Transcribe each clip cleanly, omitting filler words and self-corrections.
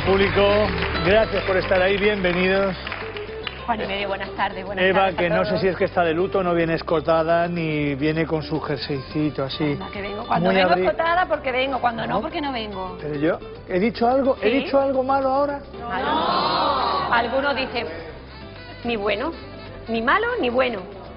público, gracias por estar ahí, bienvenidos. Juan y medio, buenas tardes. Buenas Eva, tardes que no sé si es que está de luto, no viene escotada, ni viene con su jerseycito así. Que vengo. Cuando vengo escotada porque vengo, cuando no porque no vengo. Pero yo, ¿he dicho algo? ¿Sí? ¿He dicho algo malo ahora? No. Algunos dicen, ni bueno, ni malo, ni bueno.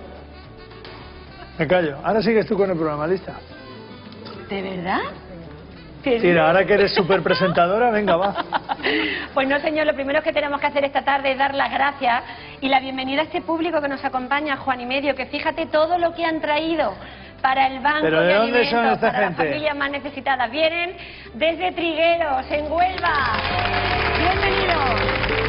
Me callo. Ahora sigues tú con el programa, ¿lista? ¿De verdad? Tira, ahora que eres súper presentadora, venga, va. Pues no, señor, lo primero que tenemos que hacer esta tarde es dar las gracias y la bienvenida a este público que nos acompaña, Juan y medio, que fíjate todo lo que han traído para el banco ¿Pero de dónde alimentos son esta para gente? las familias más necesitadas. Vienen desde Trigueros, en Huelva. Bienvenidos.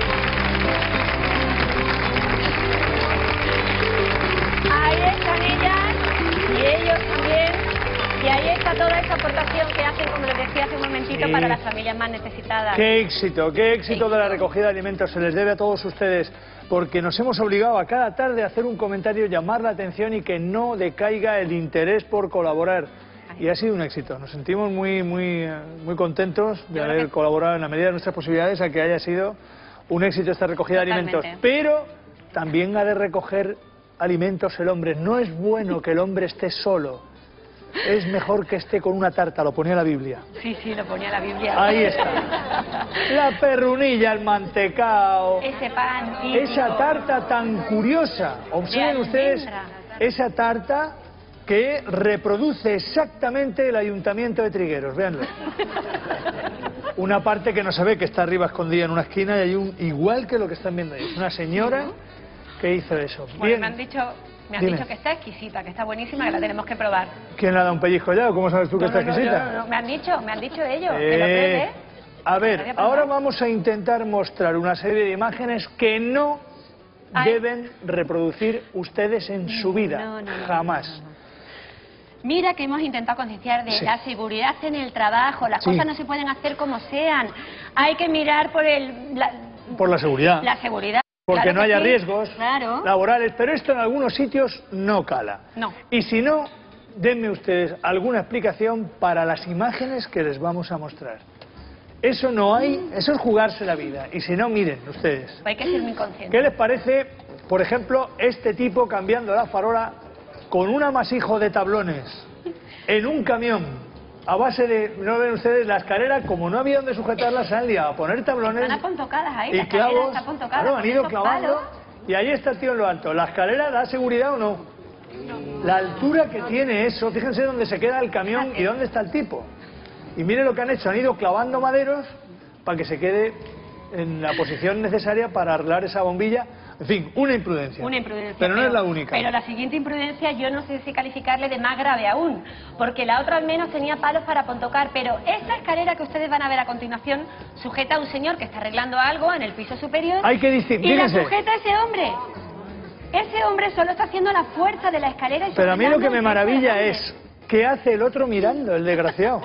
Ahí están ellas y ellos también. Y ahí está toda esa aportación que hacen, como les decía hace un momentito, para las familias más necesitadas. Qué éxito de la recogida de alimentos se les debe a todos ustedes, porque nos hemos obligado a cada tarde a hacer un comentario, llamar la atención y que no decaiga el interés por colaborar. Y ha sido un éxito. Nos sentimos muy contentos de haber colaborado en la medida de nuestras posibilidades a que haya sido un éxito esta recogida de alimentos. Pero también ha de recoger alimentos el hombre. No es bueno que el hombre esté solo. Es mejor que esté con una tarta, lo ponía la Biblia. Sí, lo ponía la Biblia. Ahí está. La perrunilla, el mantecao. Ese pan típico. Esa tarta tan curiosa. Observen ustedes esa tarta que reproduce exactamente el Ayuntamiento de Trigueros. Véanlo. Una parte que no se ve, que está arriba escondida en una esquina, y hay un igual que lo que están viendo ahí. Es una señora que hizo eso. Bueno, bien. Me han dicho que está exquisita, que está buenísima, que la tenemos que probar. ¿Quién le ha dado un pellizco ya o cómo sabes tú que está exquisita? No, me han dicho ellos, que lo pruebe. A ver, ahora vamos a intentar mostrar una serie de imágenes que no deben reproducir ustedes en su vida, jamás. Mira que hemos intentado concienciar de la seguridad en el trabajo, las cosas no se pueden hacer como sean, hay que mirar por la seguridad. La seguridad. Porque no haya riesgos laborales, pero esto en algunos sitios no cala. No. Y si no, denme ustedes alguna explicación para las imágenes que les vamos a mostrar. Eso no hay, eso es jugarse la vida. Y si no, miren ustedes. Hay que ser muy conscientes. ¿Qué les parece, por ejemplo, este tipo cambiando la farola con un amasijo de tablones en un camión? A base de, no ven ustedes, la escalera, como no había donde sujetarla, se han liado a poner tablones. Están apontocadas ahí, y clavos. Claro, han ido clavando. Y ahí está el tío en lo alto. ¿La escalera da seguridad o no? La altura que tiene eso, fíjense dónde se queda el camión y dónde está el tipo. Y miren lo que han hecho, han ido clavando maderos para que se quede en la posición necesaria para arreglar esa bombilla. En fin, una imprudencia. Pero no es la única. Pero la siguiente imprudencia yo no sé si calificarle de más grave aún, porque la otra al menos tenía palos para apontocar, pero esta escalera que ustedes van a ver a continuación sujeta a un señor que está arreglando algo en el piso superior. Hay que distinguir. Y la sujeta a ese hombre. Ese hombre solo está haciendo la fuerza de la escalera. Pero a mí lo que me maravilla es ¿qué hace el otro mirando, el desgraciado?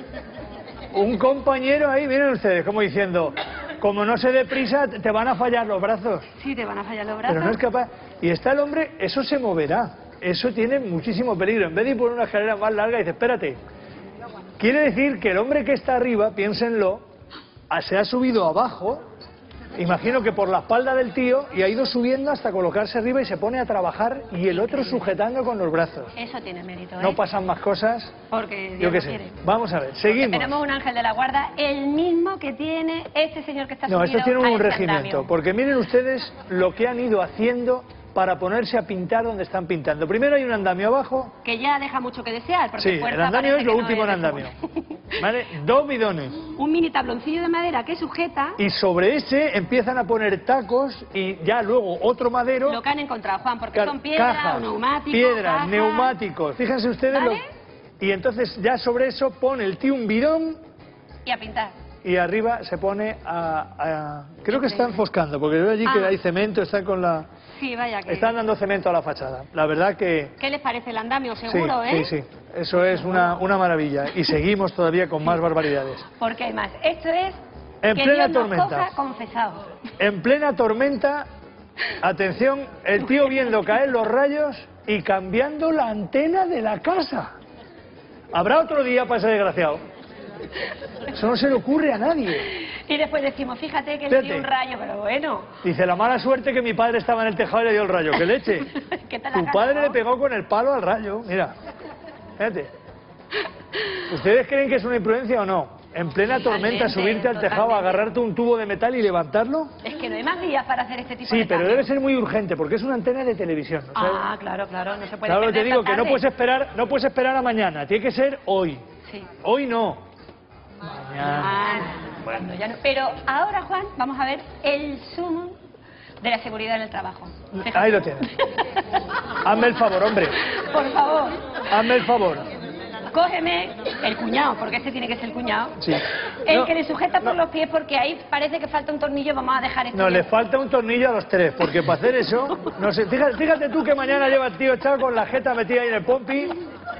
Un compañero ahí, miren ustedes, como diciendo, como no se dé prisa, te van a fallar los brazos. Sí, te van a fallar los brazos. Pero no es capaz. Y está el hombre, eso se moverá. Eso tiene muchísimo peligro. En vez de ir por una escalera más larga, dice, espérate. Quiere decir que el hombre que está arriba, piénsenlo, se ha subido abajo, imagino que por la espalda del tío, y ha ido subiendo hasta colocarse arriba y se pone a trabajar y el otro sujetando con los brazos. Eso tiene mérito, ¿eh? No pasan más cosas. Porque yo qué sé. Vamos a ver, seguimos. Porque tenemos un ángel de la guarda, el mismo que tiene este señor que está subido. No, estos tienen un regimiento, porque miren ustedes lo que han ido haciendo para ponerse a pintar donde están pintando. Primero hay un andamio abajo. Que ya deja mucho que desear. Porque sí, el andamio es lo último en andamio. ¿Vale? 2 bidones. Un mini tabloncillo de madera que sujeta. Y sobre ese empiezan a poner tacos y ya luego otro madero. Lo que han encontrado, Juan, porque son piedras, neumáticos. Piedras, neumáticos. Fíjense ustedes. ¿Vale? Y entonces ya sobre eso pone el tío un bidón. Y a pintar. Y arriba se pone creo que está enfoscando, porque veo allí que hay cemento, están con la... Sí, vaya que... Están dando cemento a la fachada. La verdad que... ¿Qué les parece el andamio? Seguro, sí, Sí. Eso es una maravilla. Y seguimos todavía con más barbaridades. Porque hay más. Esto es... En plena tormenta. Confesado. En plena tormenta, atención, el tío viendo caer los rayos y cambiando la antena de la casa. Habrá otro día para ese desgraciado. Eso no se le ocurre a nadie. Y después decimos, fíjate que le dio un rayo, pero bueno. Dice, la mala suerte que mi padre estaba en el tejado y le dio el rayo. ¡Qué leche! Tu padre le pegó con el palo al rayo, mira. Fíjate. ¿Ustedes creen que es una imprudencia o no? En plena tormenta, subirte al tejado, agarrarte un tubo de metal y levantarlo. Es que no hay más días para hacer este tipo de Sí, pero debe ser muy urgente, porque es una antena de televisión. ¿No sabes? Ah, claro, claro, no se puede Claro, te digo que tarde. no puedes esperar a mañana, tiene que ser hoy. Sí. Hoy no. Mañana. Bueno, ya no. Pero ahora, Juan, vamos a ver el sumo de la seguridad en el trabajo. Fíjate. Ahí lo tienes. Hazme el favor, hombre. Por favor. Hazme el favor. Cógeme el cuñado, porque ese tiene que ser el cuñado. Sí. El No, que le sujeta por los pies, porque ahí parece que falta un tornillo, vamos a dejar esto. No, le bien. falta un tornillo a los tres, porque para hacer eso, no sé, fíjate tú que mañana lleva el tío echado con la jeta metida ahí en el pompi.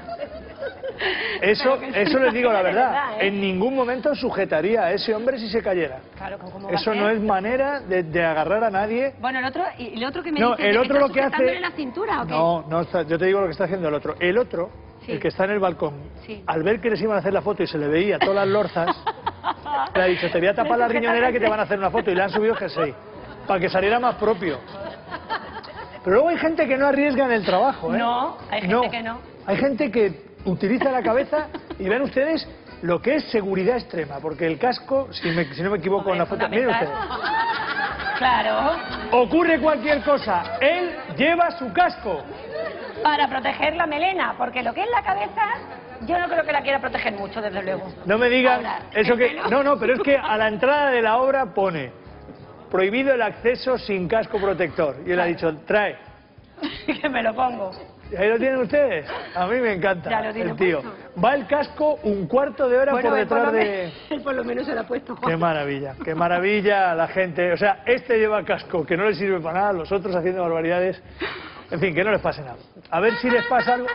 Eso les digo la verdad, en ningún momento sujetaría a ese hombre si se cayera. Claro, ¿cómo va Eso a ser? no es manera de agarrar a nadie. Bueno, el otro que me No, dice el que otro está lo que sujetándole hace... la cintura, ¿o qué? No, yo te digo lo que está haciendo el otro. El otro, Sí. el que está en el balcón, Sí. al ver que les iban a hacer la foto y se le veía todas las lorzas, le ha dicho, te voy a tapar la riñonera que te van a hacer una foto, y le han subido el jersey, para que saliera más propio. Pero luego hay gente que no arriesga en el trabajo, ¿eh? No, hay gente que no. Hay gente que utiliza la cabeza y ven ustedes lo que es seguridad extrema, porque el casco, si no me equivoco en la foto, miren ustedes, Claro, ocurre cualquier cosa, él lleva su casco. para proteger la melena, porque lo que es la cabeza, yo no creo que la quiera proteger mucho, desde luego. No me digan Ahora, eso el que... pelo. No, pero es que a la entrada de la obra pone prohibido el acceso sin casco protector. Y él ha dicho, trae. Que me lo pongo. ¿Y ahí lo tienen ustedes? A mí me encanta Ya lo tiene el tío. puesto. Va el casco un cuarto de hora Bueno, por él detrás de... él por lo menos se lo ha puesto, Juan. Qué maravilla la gente. O sea, este lleva casco que no le sirve para nada, los otros haciendo barbaridades. En fin, que no les pase nada. A ver si les pasa algo.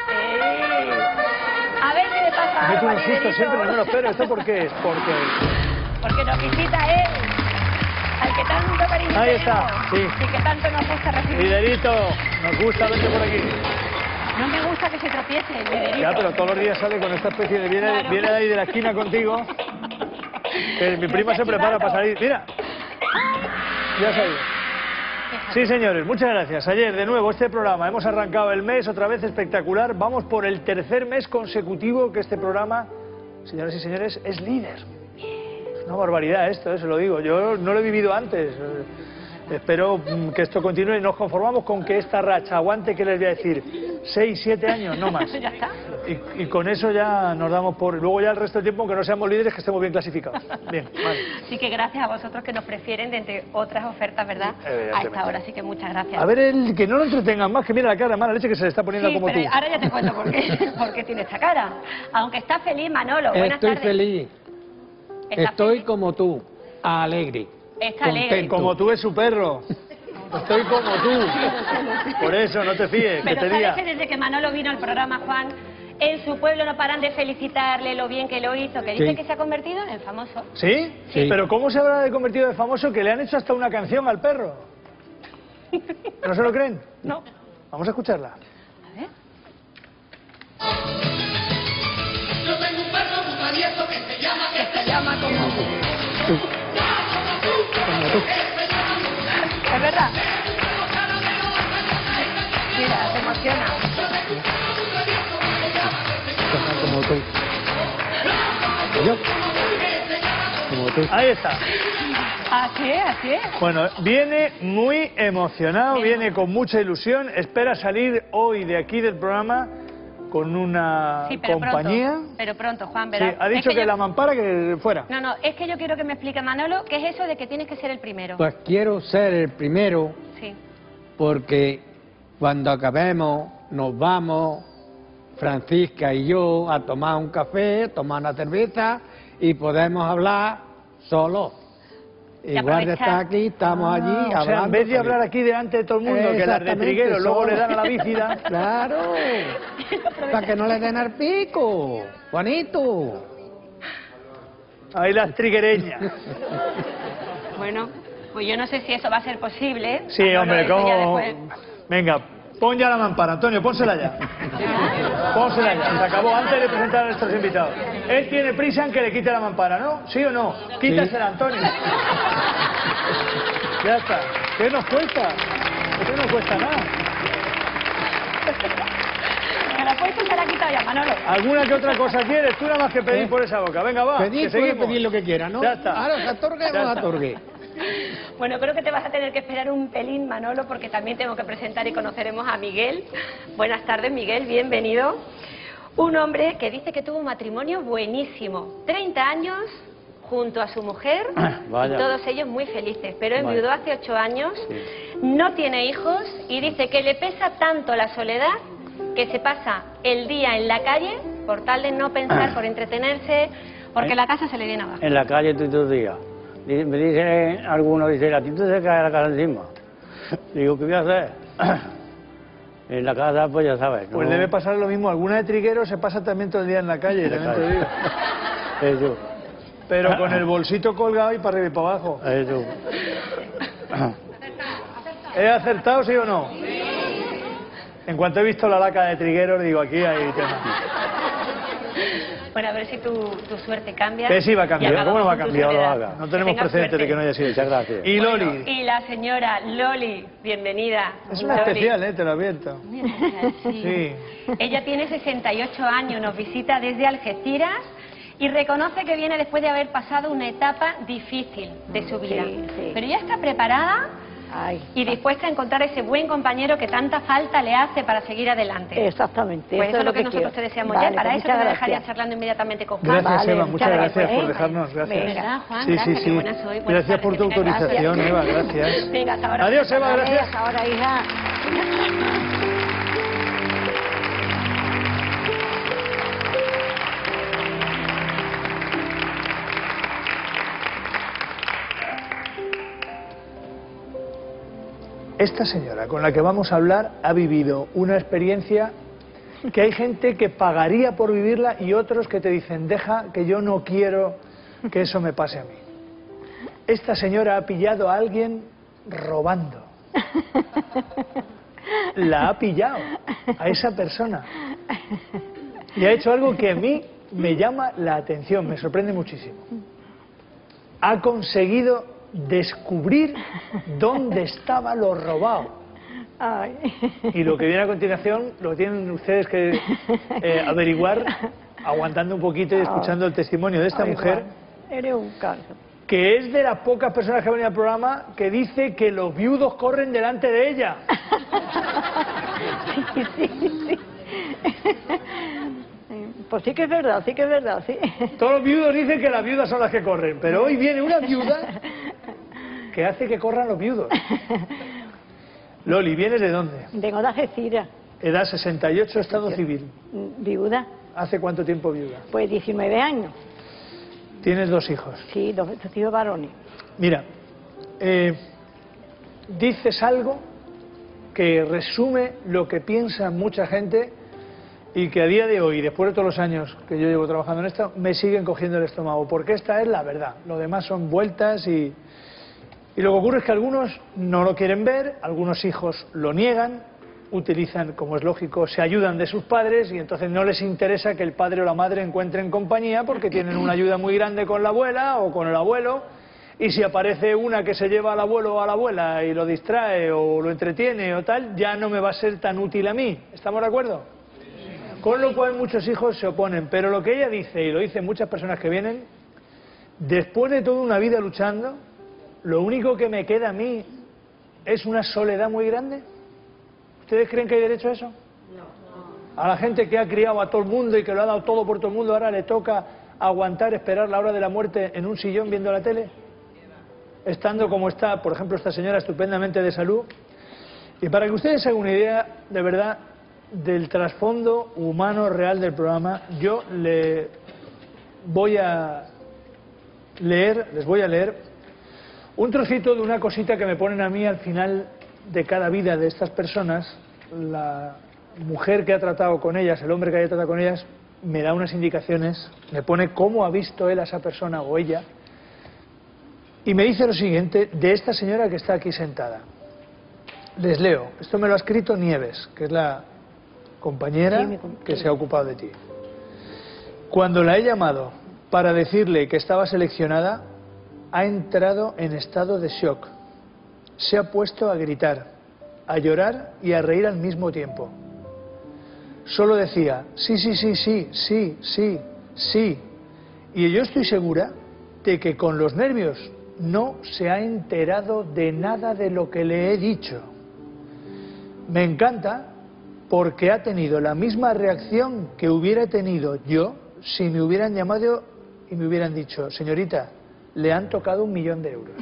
A ver si le pasa Me meto algo un a susto Liderito. siempre, no me lo espero. ¿Esto por qué es? Porque nos visita él, al que tanto cariño Ahí tenemos, está, sí. y que tanto nos gusta recibir. Liderito, nos gusta verte por aquí. No me gusta que se tropiece, Liderito. Ya, pero todos los días sale con esta especie de... Claro. Viene de ahí de la esquina contigo. Que mi prima se prepara para salir. Mira. Ya salió. Sí, señores, muchas gracias. Ayer, de nuevo, este programa. Hemos arrancado el mes, otra vez espectacular. Vamos por el tercer mes consecutivo que este programa, señoras y señores, es líder. Es una barbaridad esto, se lo digo. Yo no lo he vivido antes. Espero que esto continúe y nos conformamos con que esta racha aguante, que les voy a decir, 6, 7 años, no más. Ya está. Y con eso ya nos damos por... Luego ya el resto del tiempo, aunque no seamos líderes, que estemos bien clasificados. Bien, vale. Así que gracias a vosotros que nos prefieren de entre otras ofertas, ¿verdad? Evidentemente. A esta hora, así que muchas gracias. A ver, que no lo entretengan más, que mira la cara de mala leche que se le está poniendo Sí, como pero tú. ahora ya te cuento por qué tiene esta cara. Aunque está feliz, Manolo. Buenas Estoy tardes. feliz. ¿Está Estoy feliz? como tú, alegre. Está alegre. contento. Como tú es su perro. Estoy como tú. Por eso, no te fíes, que Pero te sabes diga. que desde que Manolo vino al programa, Juan, en su pueblo no paran de felicitarle lo bien que lo hizo, que dice Sí. que se ha convertido en el famoso. ¿Sí? Sí. Pero ¿cómo se habrá convertido de famoso que le han hecho hasta una canción al perro? ¿No se lo creen? No. Vamos a escucharla. A ver. Yo tengo un perro muy travieso que se llama como tú. Es verdad. Mira, se emociona. Como tú. Yo. Como tú. Ahí está. Así es, así es. Bueno, viene muy emocionado, viene con mucha ilusión, espera salir hoy de aquí del programa con una Sí, pero compañía. pronto. Pero pronto, Juan, Sí, ¿verdad? ha dicho Es que yo- la mampara que fuera. No, no, es que yo quiero que me explique, Manolo, qué es eso de que tienes que ser el primero. Pues quiero ser el primero Sí. porque cuando acabemos nos vamos, Francisca y yo, a tomar un café, tomar una cerveza y podemos hablar solos. Y Igual de aprovechar. estar aquí, estamos allí O hablando. sea, en vez de hablar solo. aquí delante de todo el mundo, que las de Exactamente, triguero luego solo. le dan a la bícida. Claro, para que no le den al pico, Juanito. Ahí las triguereñas. Bueno, pues yo no sé si eso va a ser posible. Sí, Manolo, hombre, eso ya ¿cómo? después. Venga, Pon ya la mampara, Antonio, pónsela ya. Pónsela ya, se acabó antes de presentar a nuestros invitados. Él tiene prisa en que le quite la mampara, ¿no? ¿Sí o no? Quítasela, Antonio. Ya está. ¿Qué nos cuesta? ¿Qué no cuesta nada? Me la puesto se la ha quitado ya, Manolo. ¿Alguna que otra cosa quieres? Tú nada más que pedir por esa boca. Venga, va. Pedir, que puede seguimos. pedir lo que quiera, ¿no? Ya está. Ahora se otorgue o no se otorgue. Bueno, creo que te vas a tener que esperar un pelín, Manolo, porque también tengo que presentar y conoceremos a Miguel. Buenas tardes, Miguel, bienvenido. Un hombre que dice que tuvo un matrimonio buenísimo. 30 años junto a su mujer, y todos ellos muy felices. Pero enviudó hace 8 años, no tiene hijos y dice que le pesa tanto la soledad que se pasa el día en la calle por tal de no pensar, por entretenerse, porque la casa se le viene abajo. En la calle todos los días. Me dicen algunos, dicen, a ti te se cae la casa encima. Digo, ¿qué voy a hacer? En la casa, pues ya sabes. Pues ¿no? debe pasar lo mismo. Alguna de Triguero se pasa también todo el día en la calle, también te digo. Eso. Pero con el bolsito colgado y para arriba y para abajo. Eso. ¿He acertado, sí o no? En cuanto he visto la laca de Trigueros, digo, aquí hay tema. Bueno, a ver si tu suerte cambia. Que sí va a cambiar. ¿Cómo no va a cambiar? soledad. No tenemos precedentes de que no haya sido. Muchas gracias. Y Loli. Bueno, y la señora Loli, bienvenida. Es una Loli. especial, te lo advierto. Sí. Ella tiene 68 años, nos visita desde Algeciras y reconoce que viene después de haber pasado una etapa difícil de su vida. Sí. Pero ya está preparada y dispuesta a encontrar ese buen compañero que tanta falta le hace para seguir adelante. Exactamente. Pues eso es lo que quiero. nosotros te deseamos Vale, ya. Para pues eso te muchas dejaría gracias. charlando inmediatamente con Juan. Gracias, Vale, Eva. Muchas gracias por ¿eh? dejarnos. Gracias. ¿Verdad, Juan? Sí, Gracias, sí, qué sí. buena soy. Buenas Gracias por tu tardes, que tengas autorización, gracias. Eva. Gracias. Venga, hasta ahora. Adiós, Eva. Gracias. Hasta ahora, hija. Esta señora con la que vamos a hablar ha vivido una experiencia que hay gente que pagaría por vivirla y otros que te dicen, deja que yo no quiero que eso me pase a mí. Esta señora ha pillado a alguien robando. La ha pillado a esa persona. Y ha hecho algo que a mí me llama la atención, me sorprende muchísimo. Ha conseguido descubrir dónde estaba lo robado. Ay. Y lo que viene a continuación lo tienen ustedes que averiguar aguantando un poquito y escuchando el testimonio de esta Ay, mujer, Juan, eres un caso. que es de las pocas personas que ha venido al programa que dice que los viudos corren delante de ella. Sí. Pues sí que es verdad, sí. Todos los viudos dicen que las viudas son las que corren, pero hoy viene una viuda que hace que corran los viudos. Loli, ¿vienes de dónde? Vengo de Algeciras, Edad 68, estado civil. viuda, ¿Hace cuánto tiempo viuda? pues 19 años. Tienes 2 hijos. Sí, 2 hijos varones. Mira, dices algo que resume lo que piensa mucha gente y que a día de hoy, después de todos los años que yo llevo trabajando en esto, me siguen cogiendo el estómago, porque esta es la verdad. Lo demás son vueltas y lo que ocurre es que algunos no lo quieren ver, algunos hijos lo niegan, utilizan, como es lógico, se ayudan de sus padres y entonces no les interesa que el padre o la madre encuentren compañía porque tienen una ayuda muy grande con la abuela o con el abuelo, y si aparece una que se lleva al abuelo o a la abuela y lo distrae o lo entretiene o tal, ya no me va a ser tan útil a mí. ¿Estamos de acuerdo? Con lo cual muchos hijos se oponen, pero lo que ella dice, y lo dicen muchas personas que vienen, después de toda una vida luchando, lo único que me queda a mí es una soledad muy grande. ¿Ustedes creen que hay derecho a eso? No. A la gente que ha criado a todo el mundo y que lo ha dado todo por todo el mundo, ahora le toca aguantar, esperar la hora de la muerte en un sillón viendo la tele, estando como está, por ejemplo, esta señora estupendamente de salud. Y para que ustedes se hagan una idea, de verdad, del trasfondo humano real del programa, yo les voy a leer un trocito de una cosita que me ponen a mí al final de cada vida de estas personas. La mujer que ha tratado con ellas, el hombre que haya tratado con ellas, me da unas indicaciones, me pone cómo ha visto él a esa persona o ella, y me dice lo siguiente de esta señora que está aquí sentada. Les leo. Esto me lo ha escrito Nieves, que es la compañera Sí, que se ha ocupado de ti. Cuando la he llamado para decirle que estaba seleccionada, ha entrado en estado de shock. Se ha puesto a gritar, a llorar y a reír al mismo tiempo. Solo decía, sí, sí, sí, sí, sí, sí, sí. Y yo estoy segura de que con los nervios no se ha enterado de nada de lo que le he dicho. Me encanta porque ha tenido la misma reacción que hubiera tenido yo si me hubieran llamado y me hubieran dicho, señorita, le han tocado 1 millón de euros.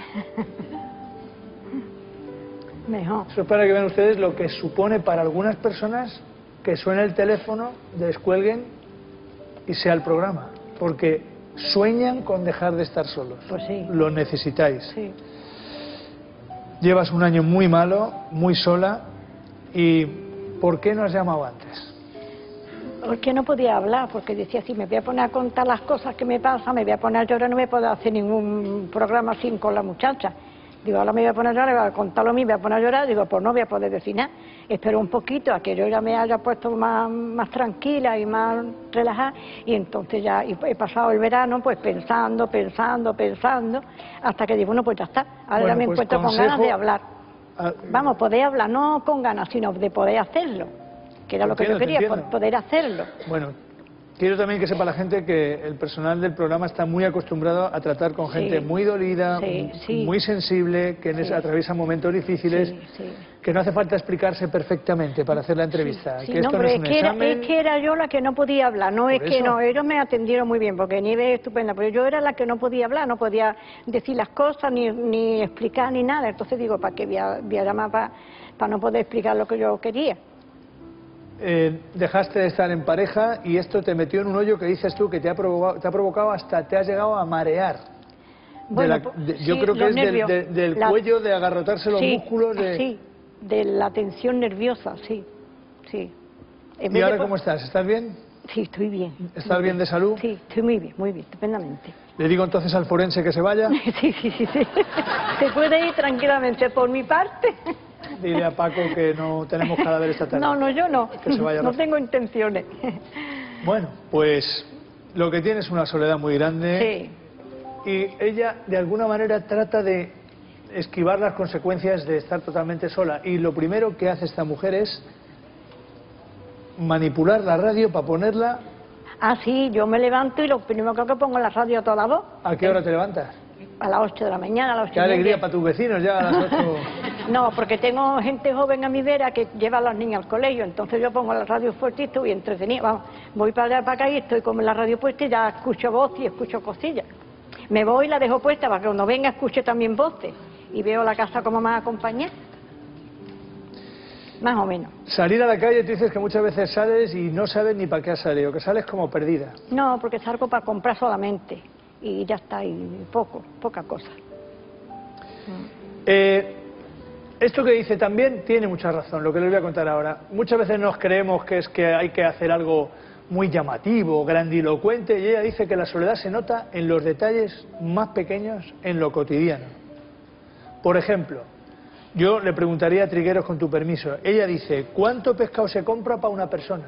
Mejor. Eso es para que vean ustedes lo que supone para algunas personas que suene el teléfono, descuelguen y sea el programa. Porque sueñan con dejar de estar solos. Pues sí. Lo necesitáis. Sí. Llevas un año muy malo, muy sola. ¿Y por qué no has llamado antes? Porque no podía hablar, porque decía, si me voy a poner a contar las cosas que me pasan, me voy a poner a llorar, no me puedo hacer ningún programa así con la muchacha. Digo, ahora me voy a poner a llorar, voy a contar lo mío, me voy a poner a llorar, digo, pues no voy a poder decir nada. Espero un poquito a que yo ya me haya puesto más tranquila y más relajada, y entonces ya he pasado el verano pues pensando, hasta que digo, bueno, pues ya está, ahora Bueno, me pues encuentro con ganas de hablar. Ah, Vamos, poder hablar, no con ganas, sino de poder hacerlo, que era lo que yo Entiendo, te quería, entiendo. poder hacerlo. Bueno, quiero también que sepa la gente que el personal del programa está muy acostumbrado a tratar con gente Sí. muy dolida, Sí, sí. muy sensible, que Sí. atraviesa momentos difíciles, Sí, sí. que no hace falta explicarse perfectamente para hacer la entrevista. Sí, que esto no, no pero es es un que, examen. es que era yo la que no podía hablar, no es Por que eso. no, ellos me atendieron muy bien, porque Nieves es estupenda, pero yo era la que no podía hablar, no podía decir las cosas, ni explicar, ni nada, entonces digo, ¿para qué voy a llamar para no poder explicar lo que yo quería? Dejaste de estar en pareja y esto te metió en un hoyo que dices tú que te ha provocado hasta te has llegado a marear. Bueno, Yo sí, creo que los es nervios, del cuello, de agarrotarse los sí, músculos. Sí, de la tensión nerviosa, sí, sí. En ¿Y vez ahora de- cómo estás? ¿Estás bien? Sí, estoy bien. ¿Estás muy bien de salud? Sí, estoy muy bien, estupendamente. Le digo entonces al forense que se vaya. Sí. Se puede ir tranquilamente por mi parte. Dile a Paco que no tenemos cadáver esta tarde. No, yo no. Que se vaya No Rafa. tengo intenciones. Bueno, pues lo que tiene es una soledad muy grande. Sí. Y ella de alguna manera trata de esquivar las consecuencias de estar totalmente sola. Y lo primero que hace esta mujer es manipular la radio para ponerla. Ah, sí, yo me levanto y lo primero que pongo en la radio a toda voz. ¿A qué hora te levantas? A las 8 de la mañana, a las 8 Qué alegría para tus vecinos ya a las 8. No, porque tengo gente joven a mi vera que lleva a los niños al colegio, entonces yo pongo la radio fuerte y estoy entretenida. Vamos, voy para allá para acá y estoy con la radio puesta y ya escucho voz y escucho cosillas. Me voy y la dejo puesta para que cuando venga escuche también voces y veo la casa como más acompañada. Más o menos. Salir a la calle, tú dices que muchas veces sales y no sabes ni para qué has salido, que sales como perdida. No, porque salgo para comprar solamente y ya está, y poca cosa. Esto que dice también tiene mucha razón, lo que les voy a contar ahora. Muchas veces nos creemos que es que hay que hacer algo muy llamativo, grandilocuente, y ella dice que la soledad se nota en los detalles más pequeños, en lo cotidiano. Por ejemplo, yo le preguntaría a Trigueros, con tu permiso, ella dice, ¿cuánto pescado se compra para una persona?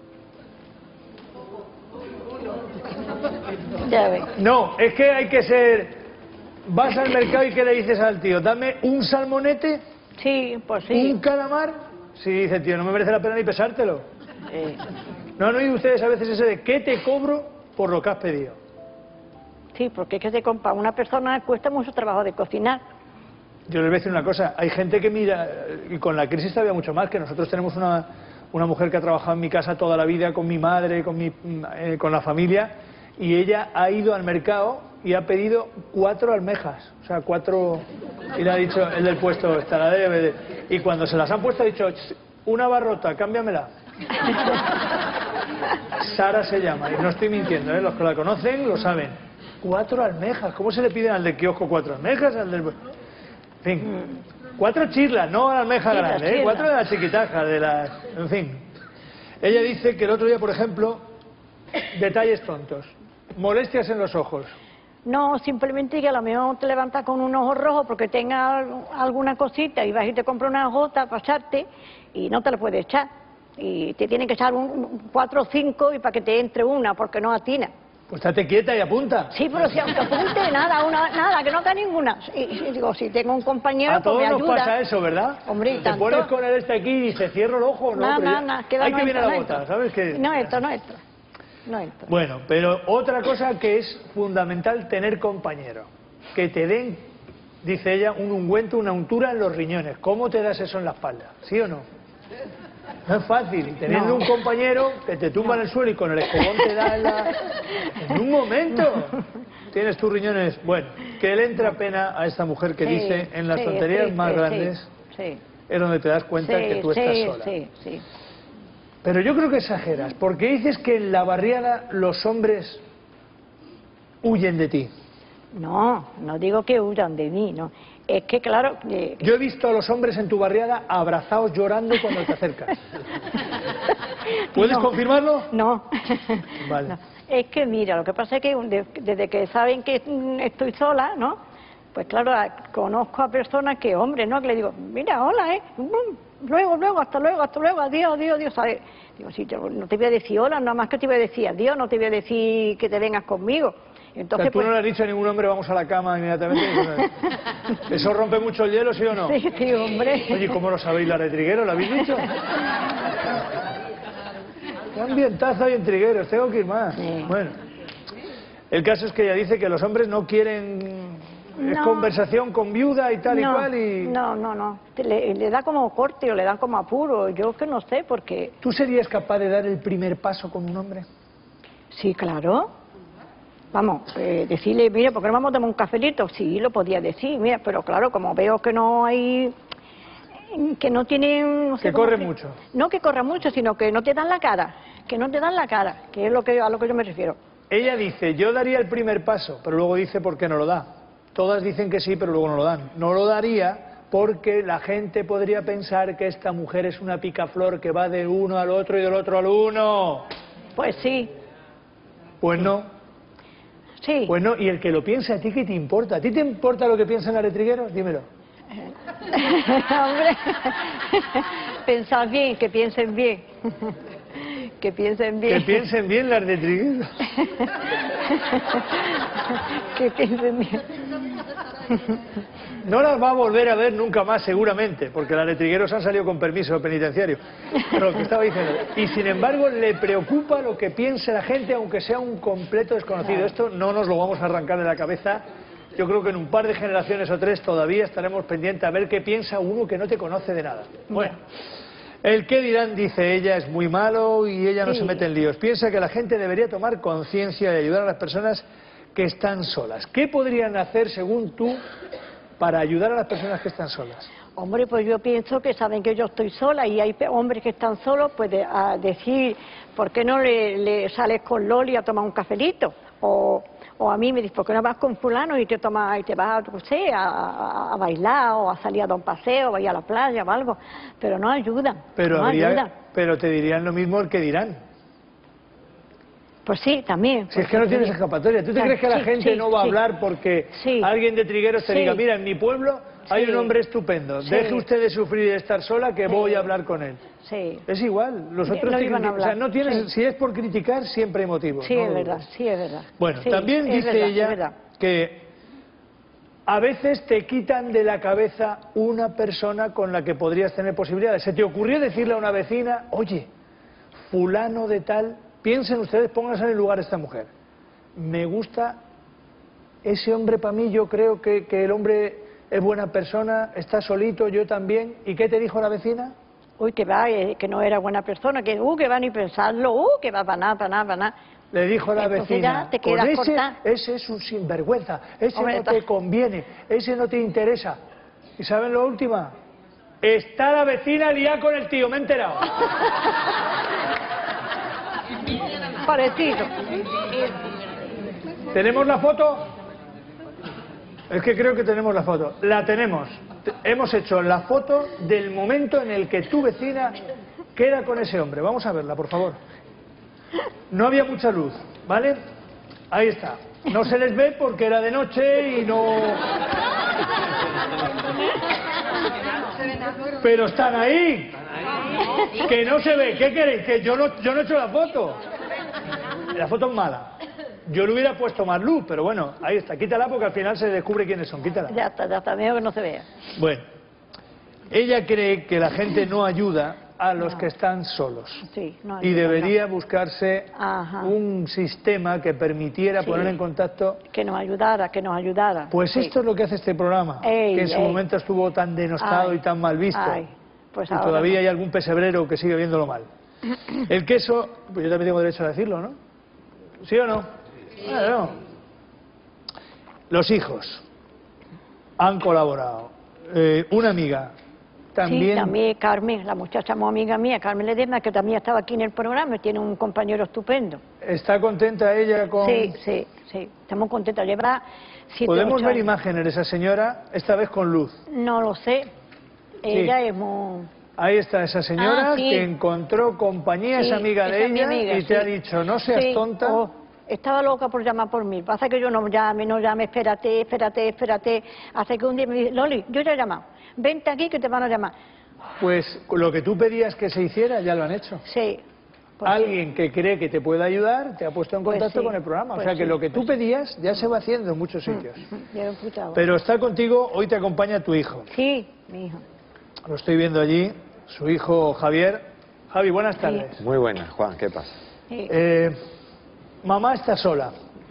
Ya ves. No, es que hay que ser... Vas al mercado y ¿qué le dices al tío? Dame un salmonete, Sí, pues sí. un calamar. Sí, dice el tío, no me merece la pena ni pesártelo. ¿No han oído ustedes a veces ese de ¿qué te cobro por lo que has pedido? Sí, porque es que se compra una persona cuesta mucho trabajo de cocinar. Yo les voy a decir una cosa, hay gente que mira, y con la crisis todavía mucho más, que nosotros tenemos una mujer que ha trabajado en mi casa toda la vida, con mi madre, con la familia, y ella ha ido al mercado y ha pedido 4 almejas, o sea, 4, y le ha dicho el del puesto, esta la debe, y cuando se las han puesto ha dicho, una barrota, cámbiamela. Sara se llama, y no estoy mintiendo, los que la conocen lo saben. 4 almejas, ¿cómo se le piden al del kiosco 4 almejas? Al del... En fin, 4 chirlas, no la almeja Sí, grande, las 4 de la chiquitaja, de las... En fin. Ella dice que el otro día, por ejemplo, detalles tontos, molestias en los ojos. No, simplemente que a lo mejor te levantas con un ojo rojo porque tengas alguna cosita y vas y te compras una gota para echarte y no te la puedes echar. Y te tienen que echar 4 o 5 y para que te entre una, porque no atina. Pues estate quieta y apunta. Sí, pero si aunque apunte, nada, que no cae ninguna. Y digo, si tengo un compañero, A todos pues me nos ayuda. pasa eso, ¿verdad? Hombre, y te tanto. pones con el aquí y se cierra el ojo, ¿no? Queda Hay no que viene entra, la no gota, entra. ¿sabes? Que... No entra. Bueno, pero otra cosa que es fundamental, tener compañero. Que te den, dice ella, un ungüento, una untura en los riñones. ¿Cómo te das eso en la espalda? ¿Sí o no? No es fácil. Teniendo un compañero que te tumba en el suelo y con el escobón te da en un momento. Tienes tus riñones. Bueno, que le entra pena a esta mujer que dice, en las tonterías más grandes es donde te das cuenta que tú estás sola. Sí. Pero yo creo que exageras, porque dices que en la barriada los hombres huyen de ti. No digo que huyan de mí, no. Es que, claro... Yo he visto a los hombres en tu barriada abrazados llorando cuando te acercas. ¿Puedes confirmarlo? No. Vale. No. Es que, mira, lo que pasa es que desde que saben que estoy sola, ¿no? Pues claro, conozco a personas que, hombre, ¿no? Que le digo, mira, hola, luego, hasta luego, adiós, ¿sabes? Digo, sí, no te voy a decir hola, nada más que te voy a decir adiós, no te voy a decir que te vengas conmigo. Entonces, o sea, tú no le has dicho a ningún hombre, vamos a la cama inmediatamente. ¿Eso rompe mucho el hielo, sí o no? Sí, hombre. Oye, ¿cómo lo sabéis, la de Trigueros? ¿Lo habéis dicho? ¡Qué ambientazo hay en Trigueros! Tengo que ir más. Sí. Bueno, el caso es que ella dice que los hombres no quieren... Es conversación con viuda y tal y cual y... No. Le da como corte o le da como apuro. Yo que no sé, porque... ¿Tú serías capaz de dar el primer paso con un hombre? Sí, claro. Vamos, decirle, mira, ¿por qué no vamos a tomar un cafelito? Sí, lo podía decir, mira, pero claro, como veo que no hay... Que no tienen... No sé que corre mucho. No que corra mucho, sino que no te dan la cara. Que no te dan la cara, que es a lo que yo me refiero. Ella dice, yo daría el primer paso, pero luego dice por qué no lo da. Todas dicen que sí, pero luego no lo dan. No lo daría porque la gente podría pensar que esta mujer es una picaflor que va de uno al otro y del otro al uno. Pues sí. Pues no. Sí. Pues no, y el que lo piensa, ¿a ti qué te importa? ¿A ti te importa lo que piensan los letrigueros? Dímelo. Hombre, pensar bien, que piensen bien. Que piensen bien. Que piensen bien las de Trigueros. Que piensen bien. No las va a volver a ver nunca más, seguramente, porque las de Trigueros han salido con permiso penitenciario. Pero lo que estaba diciendo. Y sin embargo, le preocupa lo que piense la gente, aunque sea un completo desconocido. Esto no nos lo vamos a arrancar de la cabeza. Yo creo que en un par de generaciones o 3 todavía estaremos pendientes a ver qué piensa uno que no te conoce de nada. Bueno. El qué dirán, dice ella, es muy malo y ella no se mete en líos. Piensa que la gente debería tomar conciencia y ayudar a las personas que están solas. ¿Qué podrían hacer, según tú, para ayudar a las personas que están solas? Hombre, pues yo pienso que saben que yo estoy sola y hay hombres que están solos, pues a decir, ¿por qué no le sales con Loli a tomar un cafelito? O a mí me dice, ¿por qué no vas con fulano y te vas, no sé, a bailar o a salir a dar un paseo, o a ir a la playa o algo? Pero no ayudan. Pero te dirían lo mismo el que dirán. Pues sí, también. Si es que no tienes escapatoria. ¿Tú te crees que la gente no va a hablar porque alguien de Trigueros te diga, mira, en mi pueblo hay un hombre estupendo, deje usted de sufrir y de estar sola que voy a hablar con él? Sí. Es igual, los otros no te iban a hablar. O sea, no tienes, si es por criticar, siempre hay motivos. Sí, ¿no? es verdad, sí, es verdad. Bueno, sí, también dice ella que a veces te quitan de la cabeza una persona con la que podrías tener posibilidades. ¿Se te ocurrió decirle a una vecina, oye, fulano de tal, piensen ustedes, pónganse en el lugar de esta mujer, me gusta ese hombre para mí, yo creo que el hombre es buena persona, está solito, yo también. ¿Y qué te dijo la vecina? Uy, que va, que no era buena persona, que va ni pensarlo, que va para nada. Le dijo la vecina, te quedas ese es un sinvergüenza, ese hombre, no te conviene, ese no te interesa. ¿Y saben lo última? Está la vecina liada con el tío, me he enterado. Parecido. ¿Tenemos la foto? Es que creo que tenemos la foto. La tenemos. Hemos hecho la foto del momento en el que tu vecina queda con ese hombre. Vamos a verla, por favor. No había mucha luz, ¿vale? Ahí está. No se les ve porque era de noche y no... Pero están ahí. Que no se ve. ¿Qué queréis? Que yo no he hecho la foto. La foto es mala. Yo le hubiera puesto más luz, pero bueno, ahí está. Quítala porque al final se descubre quiénes son. Quítala. Ya está, mejor que no se vea. Bueno, ella cree que la gente no ayuda a los que están solos. Sí, no y ayuda, debería buscarse un sistema que permitiera poner en contacto... Que nos ayudara. Pues sí. esto es lo que hace este programa, que en su momento estuvo tan denostado y tan mal visto. Pues y todavía hay algún pesebrero que sigue viéndolo mal. El queso, pues yo también tengo derecho a decirlo, ¿no? ¿Sí o no? Sí. Claro. Los hijos han colaborado. Una amiga también... Sí, también Carmen, la muchacha muy amiga mía, Carmen Ledesma, que también estaba aquí en el programa y tiene un compañero estupendo. ¿Está contenta ella con...? Sí, estamos contentas. Lleva 7, ¿Podemos 8 ver años. imágenes de esa señora, esta vez con luz? No lo sé. Ella es muy... Ahí está esa señora que encontró compañía, es amiga de ella, y te ha dicho, no seas tonta. Estaba loca por llamar por mí. Pasa que yo no llame, espérate. Hasta que un día me dice, Loli, yo ya he llamado. Vente aquí que te van a llamar. Pues lo que tú pedías que se hiciera, ya lo han hecho. Sí. Pues alguien que cree que te puede ayudar, te ha puesto en contacto con el programa. O sea que lo que tú pedías ya se va haciendo en muchos sitios. Pero está contigo, hoy te acompaña tu hijo. Sí, mi hijo. Lo estoy viendo allí, su hijo Javier. Javi, buenas tardes. Muy buenas, Juan, ¿qué pasa? Mamá está sola.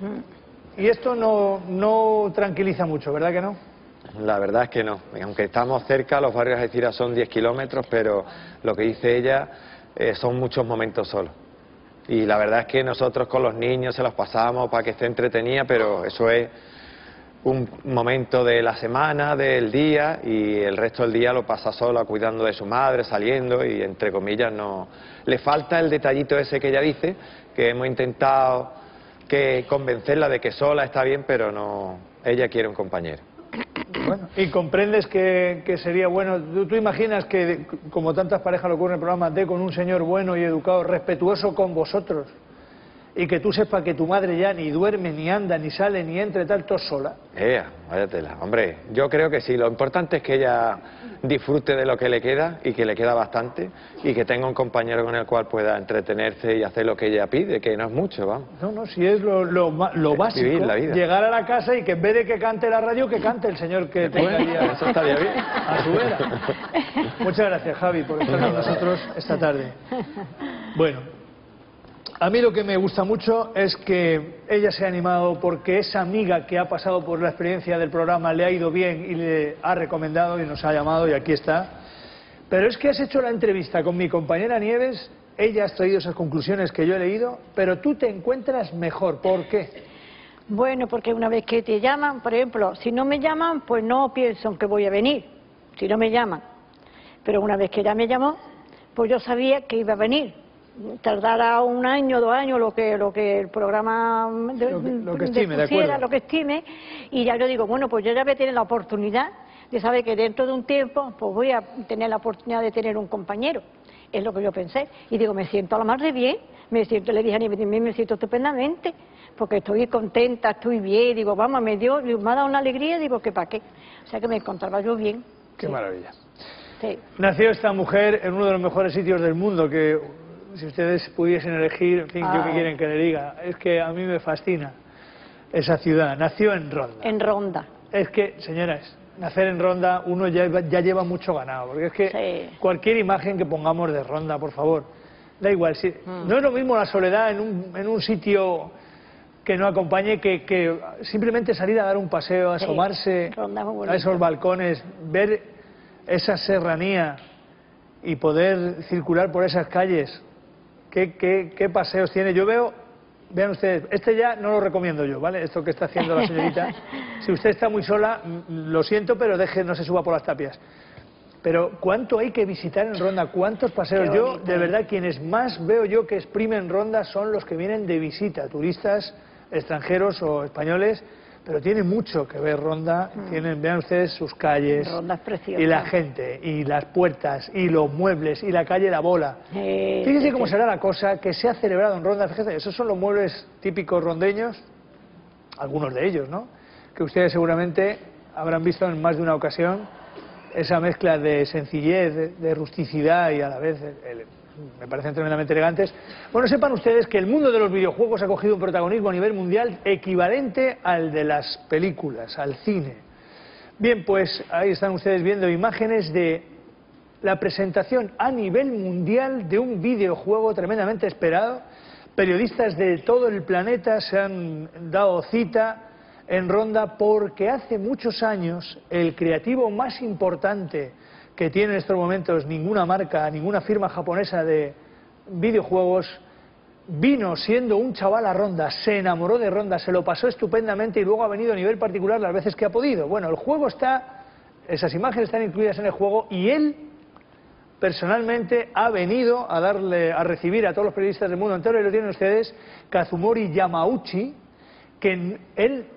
Y esto no tranquiliza mucho, ¿verdad que no? La verdad es que no. Aunque estamos cerca, los barrios de Algeciras son 10 kilómetros, pero lo que dice ella son muchos momentos solos. Y la verdad es que nosotros con los niños se los pasamos para que esté entretenida, pero eso es un momento de la semana, del día, y el resto del día lo pasa sola cuidando de su madre, saliendo, y entre comillas no... Le falta el detallito ese que ella dice, que hemos intentado convencerla de que sola está bien, pero no, ella quiere un compañero. Bueno, y comprendes que sería bueno, tú imaginas que, como tantas parejas lo ocurre en el programa, de con un señor bueno y educado, respetuoso con vosotros, y que tú sepas que tu madre ya ni duerme, ni anda, ni sale, ni entra y tal, todo sola. Váyatela. Hombre, yo creo que sí, lo importante es que ella disfrute de lo que le queda, y que le queda bastante, y que tenga un compañero con el cual pueda entretenerse y hacer lo que ella pide, que no es mucho, vamos. No, si es lo básico, vivir la vida. Llegar a la casa y que en vez de que cante la radio, que cante el señor que tenga ahí eso estaría bien. a su vera. Muchas gracias, Javi, por estar con nosotros esta tarde. Bueno, a mí lo que me gusta mucho es que ella se ha animado porque esa amiga que ha pasado por la experiencia del programa le ha ido bien y le ha recomendado y nos ha llamado y aquí está. Pero es que has hecho la entrevista con mi compañera Nieves, ella ha traído esas conclusiones que yo he leído, pero tú te encuentras mejor. ¿Por qué? Bueno, porque una vez que te llaman, por ejemplo, si no me llaman, pues no pienso en que voy a venir, si no me llaman. Pero una vez que ya me llamó, pues yo sabía que iba a venir. Tardará 1 año, 2 años, lo que el programa lo que estime, de acuerdo. Lo que estime, y ya yo digo, bueno, pues yo ya voy a tener la oportunidad de saber que dentro de un tiempo pues voy a tener la oportunidad de tener un compañero. Es lo que yo pensé. Y digo, me siento a la más de bien, le dije a Nieves, me siento estupendamente, porque estoy contenta, estoy bien, digo, vamos, me ha dado una alegría, digo, que para qué. O sea que me encontraba yo bien. Qué maravilla. Sí. Nació esta mujer en uno de los mejores sitios del mundo, que si ustedes pudiesen elegir, en fin, ¿qué quieren que le diga? Es que a mí me fascina esa ciudad. Nació en Ronda. En Ronda. Es que, señoras, nacer en Ronda uno ya lleva mucho ganado, porque es que cualquier imagen que pongamos de Ronda, por favor, da igual. No es lo mismo la soledad en un sitio que no acompañe que simplemente salir a dar un paseo, asomarse a esos balcones, ver esa serranía y poder circular por esas calles. ¿Qué paseos tiene? Yo veo, vean ustedes, este ya no lo recomiendo yo, ¿vale? Esto que está haciendo la señorita. Si usted está muy sola, lo siento, pero no se suba por las tapias. Pero ¿cuánto hay que visitar en Ronda? ¿Cuántos paseos? Yo, de verdad, quienes más veo yo que exprimen Ronda son los que vienen de visita, turistas extranjeros o españoles, pero tiene mucho que ver Ronda. Vean ustedes sus calles, y la gente, y las puertas, y los muebles, y la calle La Bola. Fíjense cómo será la cosa que se ha celebrado en Ronda. Fíjense, esos son los muebles típicos rondeños. algunos de ellos, ¿no? Que ustedes seguramente habrán visto en más de una ocasión esa mezcla de sencillez, de rusticidad y a la vez me parecen tremendamente elegantes. Bueno, sepan ustedes que el mundo de los videojuegos ha cogido un protagonismo a nivel mundial equivalente al de las películas, al cine. Bien, pues ahí están ustedes viendo imágenes de la presentación a nivel mundial de un videojuego tremendamente esperado. Periodistas de todo el planeta se han dado cita en Ronda porque hace muchos años el creativo más importante que tiene en estos momentos ninguna marca, ninguna firma japonesa de videojuegos, vino siendo un chaval a Ronda, se enamoró de Ronda, se lo pasó estupendamente y luego ha venido a nivel particular las veces que ha podido. Bueno, el juego está, esas imágenes están incluidas en el juego y él personalmente ha venido a recibir a todos los periodistas del mundo entero, y lo tienen ustedes, Kazumori Yamauchi, que él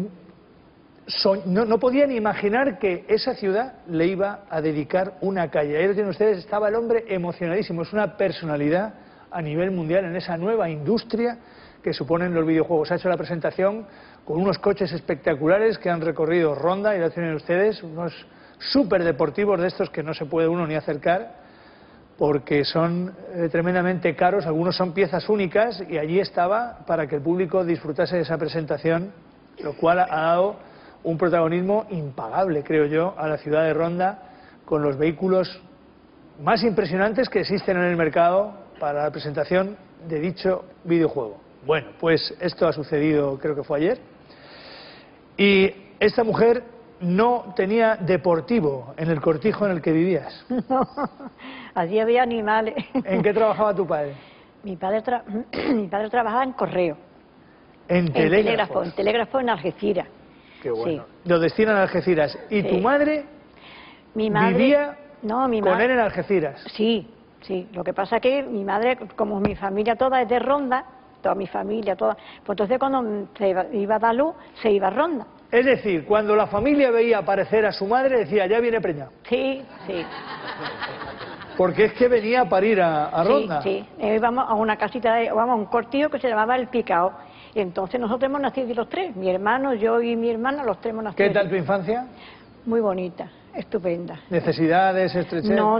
no podía ni imaginar que esa ciudad le iba a dedicar una calle. Ahí lo tienen ustedes, estaba el hombre emocionadísimo, es una personalidad a nivel mundial en esa nueva industria que suponen los videojuegos. Ha hecho la presentación con unos coches espectaculares que han recorrido Ronda, y lo tienen ustedes, unos súper deportivos de estos que no se puede uno ni acercar porque son tremendamente caros, algunos son piezas únicas, y allí estaba para que el público disfrutase de esa presentación, lo cual ha dado un protagonismo impagable, creo yo, a la ciudad de Ronda, con los vehículos más impresionantes que existen en el mercado para la presentación de dicho videojuego. Bueno, pues esto ha sucedido, creo que fue ayer, y esta mujer no tenía deportivo en el cortijo en el que vivías. No, allí había animales. ¿En qué trabajaba tu padre? Mi padre trabajaba en correo. En telégrafo. En telégrafo en Algeciras. Qué bueno. Sí. Lo destinan a Algeciras. ¿Y Sí. tu madre, Mi madre vivía no, mi con madre, él en Algeciras? Sí, sí. Lo que pasa es que mi madre, como mi familia toda es de Ronda, toda mi familia, toda, pues entonces cuando iba a dar luz, se iba a Ronda. Es decir, cuando la familia veía aparecer a su madre, decía, ya viene preñada. Sí, sí. Porque es que venía a parir a Ronda. Sí, sí. Íbamos a una casita, vamos a un cortillo que se llamaba El Picao. Y entonces nosotros hemos nacido los tres, mi hermano, yo y mi hermana, los tres hemos nacido. ¿Qué tal tu infancia? Muy bonita, estupenda. ¿Necesidades, estrechez? No.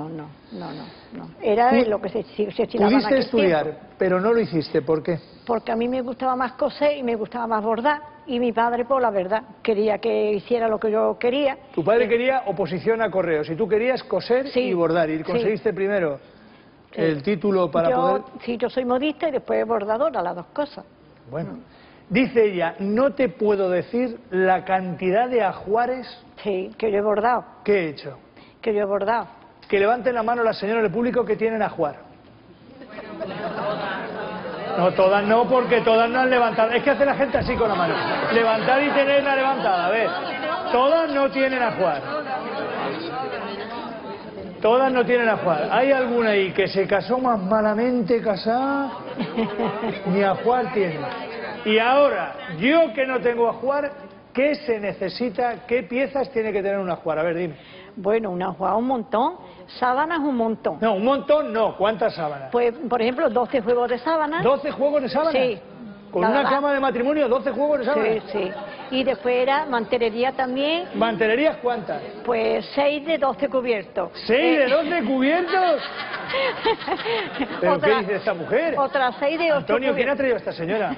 Era Tú- lo que se estilaba en Pudiste aquel estudiar, tiempo. pero no lo hiciste. ¿Por qué? Porque a mí me gustaba más coser y me gustaba más bordar. Y mi padre, pues la verdad, quería que hiciera lo que yo quería. Tu padre quería oposición a correos y tú querías coser Sí, y bordar. Y sí. conseguiste primero Sí. el título para poder... Sí, yo soy modista y después bordadora, las dos cosas. Bueno, dice ella, no te puedo decir la cantidad de ajuares Sí, que yo he bordado, que he hecho. que yo he bordado. Que levanten la mano las señoras del público que tienen ajuar. No, todas no, porque todas no han levantado. Es que hace la gente así con la mano. Levantar y tenerla levantada, a ver. Todas no tienen ajuar. Todas no tienen ajuar. ¿Hay alguna ahí que se casó más malamente casada? Ni ajuar tiene. Y ahora, yo que no tengo ajuar, ¿qué se necesita? ¿Qué piezas tiene que tener un ajuar? A ver, dime. Bueno, una ajuar un montón, sábanas un montón. No, un montón no. ¿Cuántas sábanas? Pues, por ejemplo, 12 juegos de sábanas. ¿12 juegos de sábanas? Sí. Con Nada una más. cama de matrimonio, 12 juegos de sábanas. Sí, sí. Y después era mantelería también, ¿Mantelerías cuántas? pues 6 de 12 cubiertos. ¿6 de 12 cubiertos? ¿Pero qué dice esta mujer? Otras 6 de 8 Antonio, ¿quién ha traído a esta señora?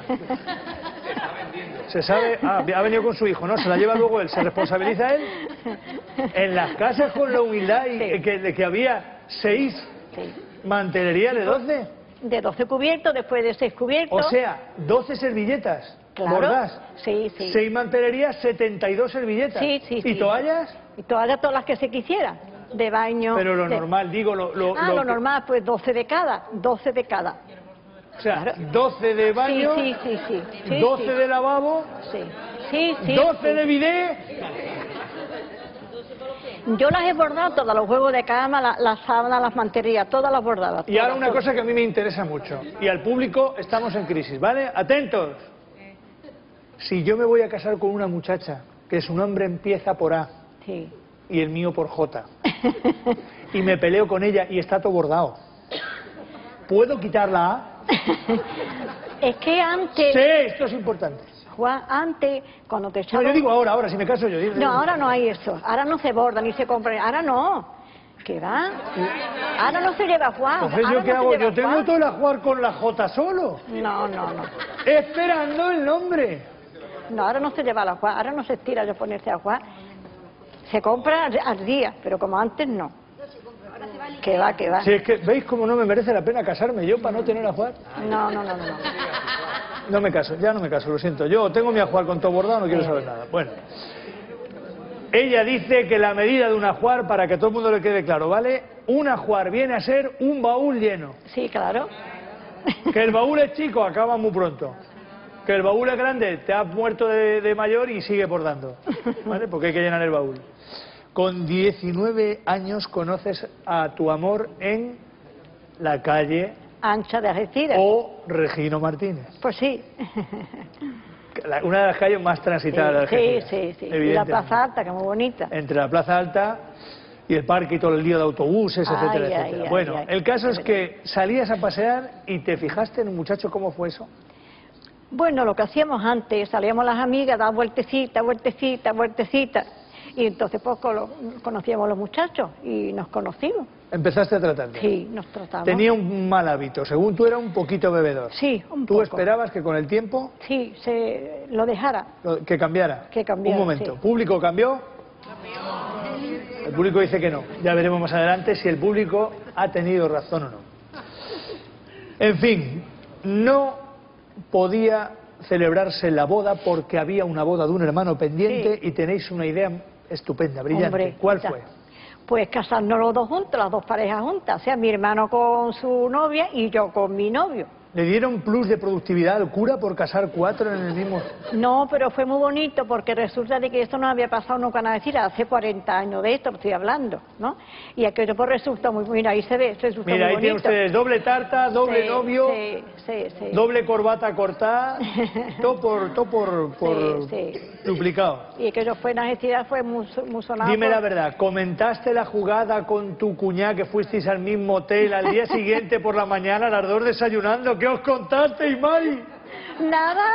Se sabe, ha venido con su hijo, ¿no? Se la lleva luego él, ¿se responsabiliza él? En las casas con la humildad y Sí. que había 6 Sí. mantelerías de 12. De 12 cubiertos, después de 6 cubiertos. O sea, 12 servilletas. Claro. ¿Bordás? Sí, sí. 6 mantelerías, 72 servilletas. Sí, sí, ¿Y sí. toallas? Y todas las que se quisieran. De baño. Pero lo de- normal, digo, lo lo que- normal, pues 12 de cada. 12 de cada. O sea, 12 de baño, Sí, sí, sí. Sí, 12 sí. de lavabo, Sí, sí, sí. 12 sí. de bidet. Yo las he bordado todas, los juegos de cama, las sábanas, las manterías, todas las bordadas. Y ahora todas, una todas. cosa que a mí me interesa mucho, y al público estamos en crisis, ¿vale? Atentos. Si yo me voy a casar con una muchacha que su nombre empieza por A Sí. y el mío por J, y me peleo con ella y está todo bordado, ¿puedo quitar la A? Es que antes... Sí, esto es importante. Juan, antes, cuando te No, echaban... yo digo ahora, si me caso yo. No, ahora no hay eso. Ahora no se borda ni se compra. Ahora no. ¿Qué va? Ahora no se lleva Juan. Entonces, ahora ¿yo qué no se hago? lleva Yo tengo Juan. todo el ajuar con la J solo. No. Esperando el nombre. No, ahora no se lleva la Juan. Ahora no se estira de ponerse a Juan. Se compra al día, pero como antes no. ¿Qué va? Si es que, ¿veis cómo no me merece la pena casarme yo para no tener ajuar? No. No me caso, ya no me caso, lo siento. Yo tengo mi ajuar con todo bordado, no quiero saber nada. Bueno. Ella dice que la medida de un ajuar, para que todo el mundo le quede claro, ¿vale? Un ajuar viene a ser un baúl lleno. Sí, claro. Que el baúl es chico, acaba muy pronto. Que el baúl es grande, te has muerto de mayor y sigue bordando. ¿Vale? Porque hay que llenar el baúl. Con 19 años conoces a tu amor en la calle Ancha de Algeciras. o Regino Martínez. Pues sí. Una de las calles más transitadas de Algeciras. Sí. Y la evidentemente. Plaza Alta, que es muy bonita. Entre la Plaza Alta y el parque y todo el lío de autobuses, etcétera, etcétera. Bueno, el caso es que salías a pasear y te fijaste en un muchacho. ¿Cómo fue eso? Bueno, lo que hacíamos antes, salíamos las amigas, dar vueltecitas. Y entonces pues conocíamos a los muchachos y nos conocimos. Empezaste a tratarte. Sí, nos tratamos. Tenía un mal hábito, según tú era un poquito bebedor. Sí, un ¿Tú poco. esperabas que con el tiempo Sí, se lo dejara. que cambiara? Que cambiara, Un momento, sí. ¿público cambió? El público dice que no. Ya veremos más adelante si el público ha tenido razón o no. En fin, no podía celebrarse la boda porque había una boda de un hermano pendiente y tenéis una idea estupenda, brillante. Hombre, ¿Cuál ya. fue? Pues casarnos los dos juntos, las dos parejas juntas, o sea, mi hermano con su novia y yo con mi novio. ¿Le dieron plus de productividad al cura por casar 4 en el mismo...? No, pero fue muy bonito porque resulta de que esto no había pasado nunca nada, decir, hace 40 años de esto estoy hablando, ¿no? Y aquello pues resulta muy, mira, ahí se ve, resulta Mira, muy ahí tienen bonito. ustedes doble tarta, doble novio, Sí. doble corbata cortada, todo por Sí. duplicado. Y aquello fue en Algeciras, fue muy sonado. Dime la verdad, ¿comentaste la jugada con tu cuñada que fuisteis al mismo hotel al día siguiente por la mañana, las dos desayunando? ¿Qué os contasteis, Mari? Nada,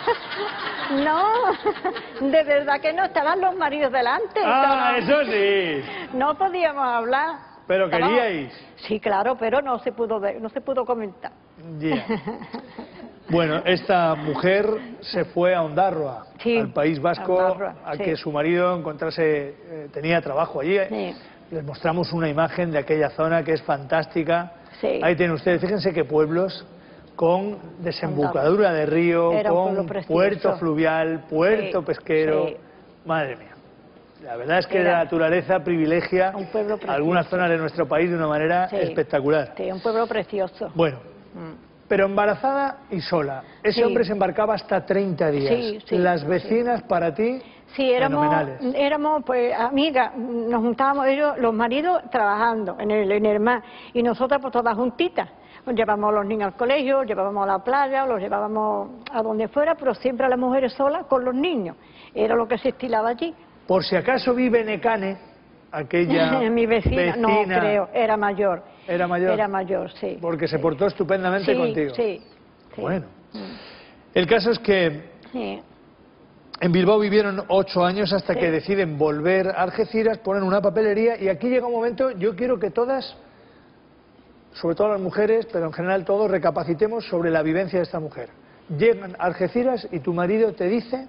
no, de verdad que no, estaban los maridos delante. Ah, estaban- eso sí. No podíamos hablar. Pero Estábamos- queríais. Sí, claro, pero no se pudo ver, no se pudo comentar. Ya. Bueno, esta mujer se fue a Ondarroa, Sí, al País Vasco, a Ondarroa, a sí. que su marido tenía trabajo allí. Sí. Les mostramos una imagen de aquella zona que es fantástica. Sí. Ahí tienen ustedes, fíjense qué pueblos con desembocadura de río, Era un con pueblo precioso. puerto fluvial, puerto Sí, pesquero. sí. Madre mía. La verdad es que Era la naturaleza privilegia un pueblo precioso. algunas zonas de nuestro país de una manera Sí. espectacular. Sí, un pueblo precioso. Bueno, pero embarazada y sola. Ese Sí. hombre se embarcaba hasta 30 días. Sí, Las vecinas para ti, Sí, fenomenales. éramos pues amigas, nos juntábamos ellos, los maridos trabajando en el mar y nosotras pues todas juntitas. Llevábamos a los niños al colegio, llevábamos a la playa, los llevábamos a donde fuera, pero siempre a las mujeres solas con los niños. Era lo que se estilaba allí. Por si acaso vive Necane, aquella Mi vecina, no creo, era mayor. ¿Era mayor? Era mayor, sí. Porque se sí. portó estupendamente Sí, contigo. sí, sí. Bueno, el caso es que Sí. en Bilbao vivieron 8 años hasta Sí. que deciden volver a Algeciras, ponen una papelería y aquí llega un momento, yo quiero que todas, sobre todo las mujeres, pero en general todos, recapacitemos sobre la vivencia de esta mujer. Llegan a Algeciras y tu marido te dice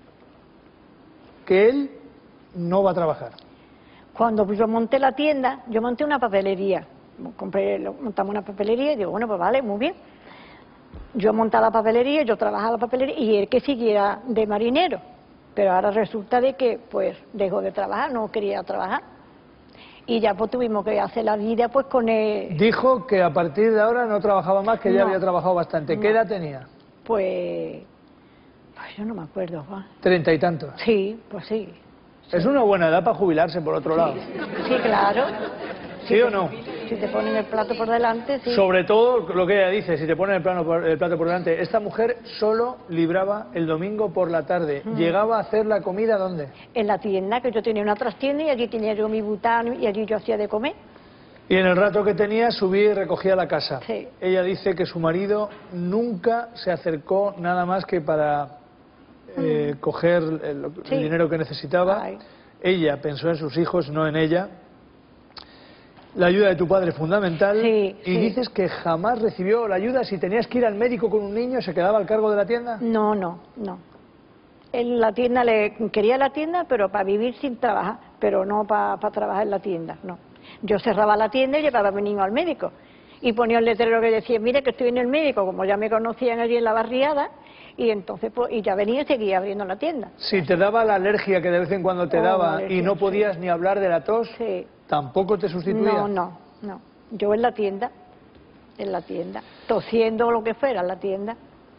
que él no va a trabajar. Cuando yo monté la tienda, yo monté una papelería. Montamos una papelería y digo, bueno, pues vale, muy bien. Yo montaba la papelería, yo trabajaba la papelería y él que siguiera de marinero. Pero ahora resulta de que, pues, dejó de trabajar, no quería trabajar. Y ya pues tuvimos que hacer la vida pues con él. Dijo que a partir de ahora no trabajaba más, que ya No. había trabajado bastante. ¿Qué No. edad tenía? Pues yo no me acuerdo, Juan. 30 y tantos. Sí, pues sí. Es una buena edad para jubilarse, por otro lado. Sí, claro. ¿Sí o no? Si te ponen el plato por delante, sí. Sobre todo lo que ella dice, si te ponen el plato por delante. Esta mujer solo libraba el domingo por la tarde. ¿Llegaba a hacer la comida dónde? En la tienda, que yo tenía una trastienda y allí tenía yo mi butano y allí yo hacía de comer. Y en el rato que tenía subía y recogía la casa. Sí. Ella dice que su marido nunca se acercó nada más que para coger el dinero que necesitaba. Ay. Ella pensó en sus hijos, no en ella. La ayuda de tu padre es fundamental. Sí, y sí. dices que jamás recibió la ayuda. Si tenías que ir al médico con un niño, ¿se quedaba al cargo de la tienda? No, no, no. Él la tienda quería la tienda, pero para vivir sin trabajar, pero no para trabajar en la tienda, no. Yo cerraba la tienda y llevaba a mi niño al médico. Y ponía el letrero que decía, mire que estoy en el médico, como ya me conocían allí en la barriada, y entonces pues, y ya venía y seguía abriendo la tienda. Si te daba la alergia que de vez en cuando te daba alergia, y no sí. podías ni hablar de la tos, Sí. ¿tampoco te sustituía? No, no, no. Yo en la tienda, tosiendo o lo que fuera en la tienda.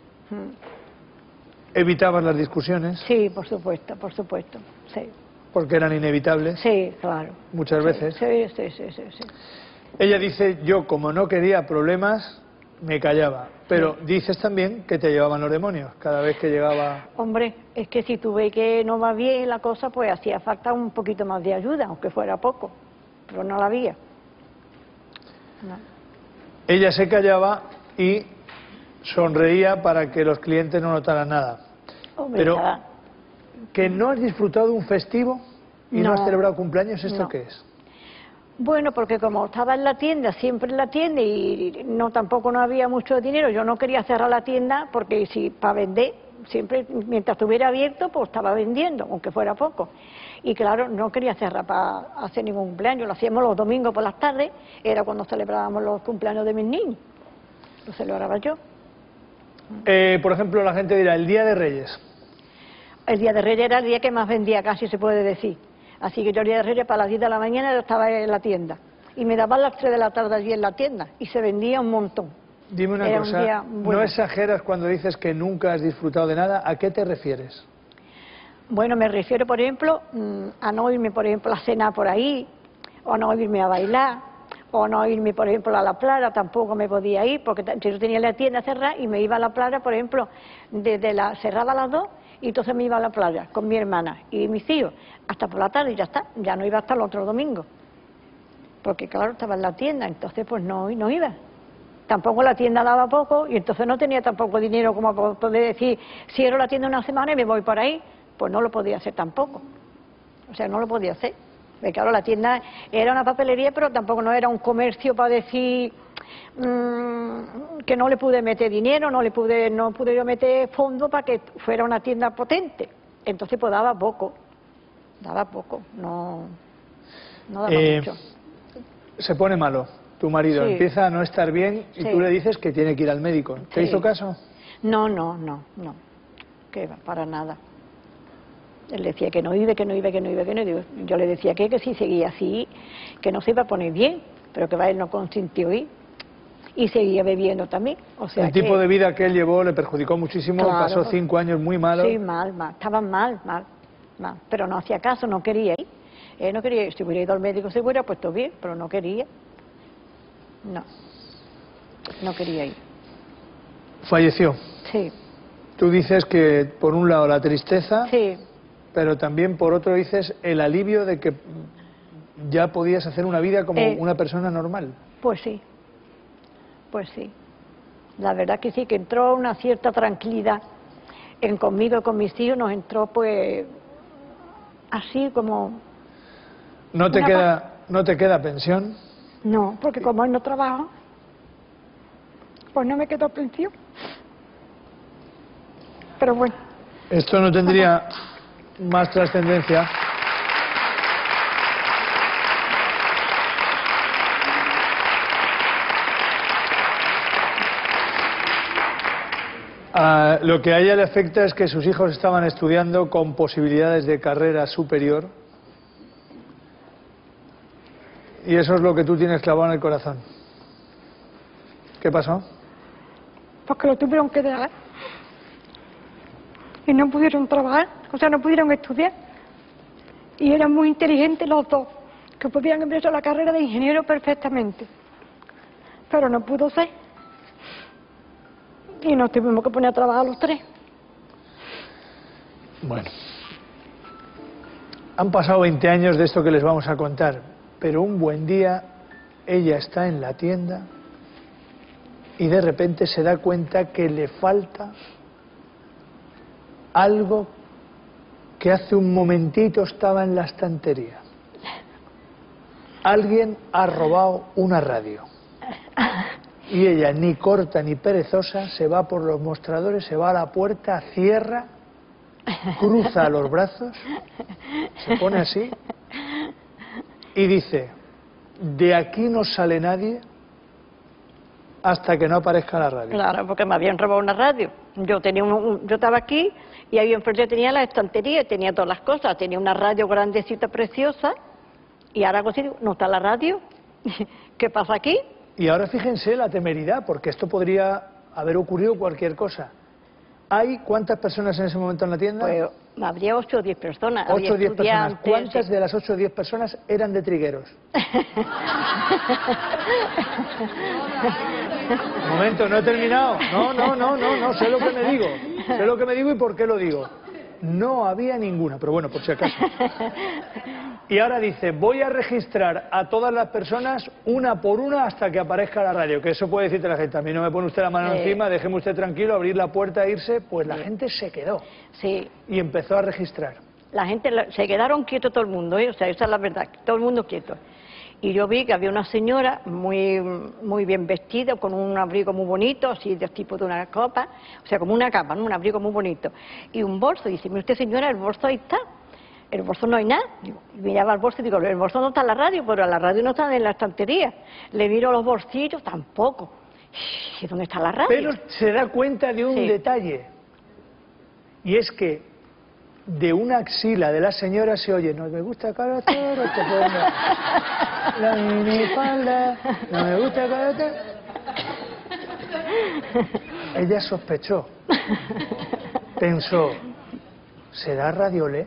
¿Evitabas las discusiones? Sí, por supuesto, sí. Porque eran inevitables. Sí, claro. Muchas Sí, veces. Sí. Ella dice, yo como no quería problemas, me callaba. Pero dices también que te llevaban los demonios cada vez que llegaba... Hombre, es que si tú ves que no va bien la cosa, pues hacía falta un poquito más de ayuda, aunque fuera poco. Pero no la había. No. Ella se callaba y sonreía para que los clientes no notaran nada. Hombre, Pero, estaba- ¿que no has disfrutado de un festivo y no No. has celebrado cumpleaños? ¿Esto No. qué es? Bueno, porque como estaba en la tienda, siempre en la tienda, y no tampoco no había mucho dinero, yo no quería cerrar la tienda porque si para vender, siempre mientras estuviera abierto, pues estaba vendiendo, aunque fuera poco. Y claro, no quería cerrar para hacer ningún cumpleaños, lo hacíamos los domingos por las tardes, era cuando celebrábamos los cumpleaños de mis niños, lo celebraba yo. Por ejemplo, la gente dirá, el Día de Reyes. El Día de Reyes era el día que más vendía, casi se puede decir. Así que yo el Día de Reyes para las 10 de la mañana yo estaba en la tienda. Y me daban las 3 de la tarde allí en la tienda. Y se vendía un montón. Dime una Era un cosa, día bueno. ¿no exageras cuando dices que nunca has disfrutado de nada? ¿A qué te refieres? Bueno, me refiero, por ejemplo, a no irme, por ejemplo, a cenar por ahí, o no irme a bailar, o no irme, por ejemplo, a la playa, tampoco me podía ir, porque yo tenía la tienda cerrada y me iba a la playa, por ejemplo, cerraba a las 2, y entonces me iba a la playa con mi hermana y mis tíos, hasta por la tarde y ya está, ya no iba hasta el otro domingo. Porque claro, estaba en la tienda, entonces pues no iba. Tampoco la tienda daba poco y entonces no tenía tampoco dinero como para poder decir, cierro la tienda una semana y me voy por ahí. Pues no lo podía hacer tampoco. O sea, no lo podía hacer. Porque claro, la tienda era una papelería, pero tampoco no era un comercio para decir que no le pude meter dinero, no pude yo meter fondo para que fuera una tienda potente. Entonces pues daba poco, no daba mucho. Se pone malo, tu marido Sí. empieza a no estar bien y Sí. tú le dices que tiene que ir al médico. ¿Te Sí. hizo caso? No, que va, para nada. Él decía que no iba. Yo le decía que si seguía así, que no se iba a poner bien, pero que él no consintió ir. Y seguía bebiendo también. O sea El tipo que- de vida que él llevó le perjudicó muchísimo, Claro. pasó 5 años muy malos. Sí, mal, estaba mal. Pero no hacía caso, no quería ir. Él no quería ir. Si hubiera ido al médico se hubiera puesto bien, pero no quería. No quería ir. Falleció. Sí, Tú dices que por un lado la tristeza, sí, pero también por otro dices el alivio de que ya podías hacer una vida como una persona normal. pues sí. La verdad que sí, que entró una cierta tranquilidad conmigo y con mis tíos, nos entró pues así como... ¿No te Una queda pensión? No, porque como él no trabaja, pues no me quedó pensión. Pero bueno, Esto no tendría más trascendencia. Lo que a ella le afecta es que sus hijos estaban estudiando con posibilidades de carrera superior y eso es lo que tú tienes clavado en el corazón. ¿Qué pasó? porque lo tuvieron que dejar. Y no pudieron trabajar, o sea, no pudieron estudiar. Y eran muy inteligentes los dos, que podían empezar la carrera de ingeniero perfectamente. Pero no pudo ser. Y nos tuvimos que poner a trabajar los tres. Bueno, han pasado 20 años de esto que les vamos a contar, pero un buen día ella está en la tienda y de repente se da cuenta que le falta algo que hace un momentito estaba en la estantería. Alguien ha robado una radio. Y ella, ni corta ni perezosa, se va por los mostradores, se va a la puerta, cierra, cruza los brazos, se pone así y dice: de aquí no sale nadie hasta que no aparezca la radio. Claro, porque me habían robado una radio. Yo tenía yo estaba aquí y ahí enfrente tenía la estantería, tenía todas las cosas, tenía una radio grandecita, preciosa, y ahora digo, no está la radio. ¿Qué pasa aquí? Y ahora fíjense la temeridad, porque esto podría haber ocurrido cualquier cosa. ¿Hay cuántas personas en ese momento en la tienda? Pues habría 8 o 10 personas. 8 o 10 personas. ¿Cuántas sí. de las 8 o 10 personas eran de Trigueros? Un momento, no he terminado. No, sé lo que me digo. Sé lo que me digo y por qué lo digo. No había ninguna, pero bueno, por si acaso. Y ahora dice, voy a registrar a todas las personas una por una hasta que aparezca la radio. Que eso puede decirte la gente, a mí no me pone usted la mano encima, déjeme usted tranquilo, abrir la puerta e irse. Pues la gente se quedó. Sí. Y empezó a registrar. La gente se quedaron quietos todo el mundo, ¿eh? O sea, esa es la verdad, todo el mundo quieto. Y yo vi que había una señora muy bien vestida, con un abrigo muy bonito, así de tipo de una copa, o sea, como una capa, ¿no? Un abrigo muy bonito. Y un bolso, dice, mire usted señora, el bolso ahí está. El bolso no hay nada. Digo, miraba el bolso y digo, el bolso no está en la radio, pero la radio no está en la estantería. Le miro los bolsillos, tampoco. ¿Y dónde está la radio? Pero se da cuenta de un detalle. Y es que de una axila de la señora se oye, no me gusta carácter, te pongo la minifalda, no me gusta carácter. Ella sospechó, pensó, ¿será Radiolé?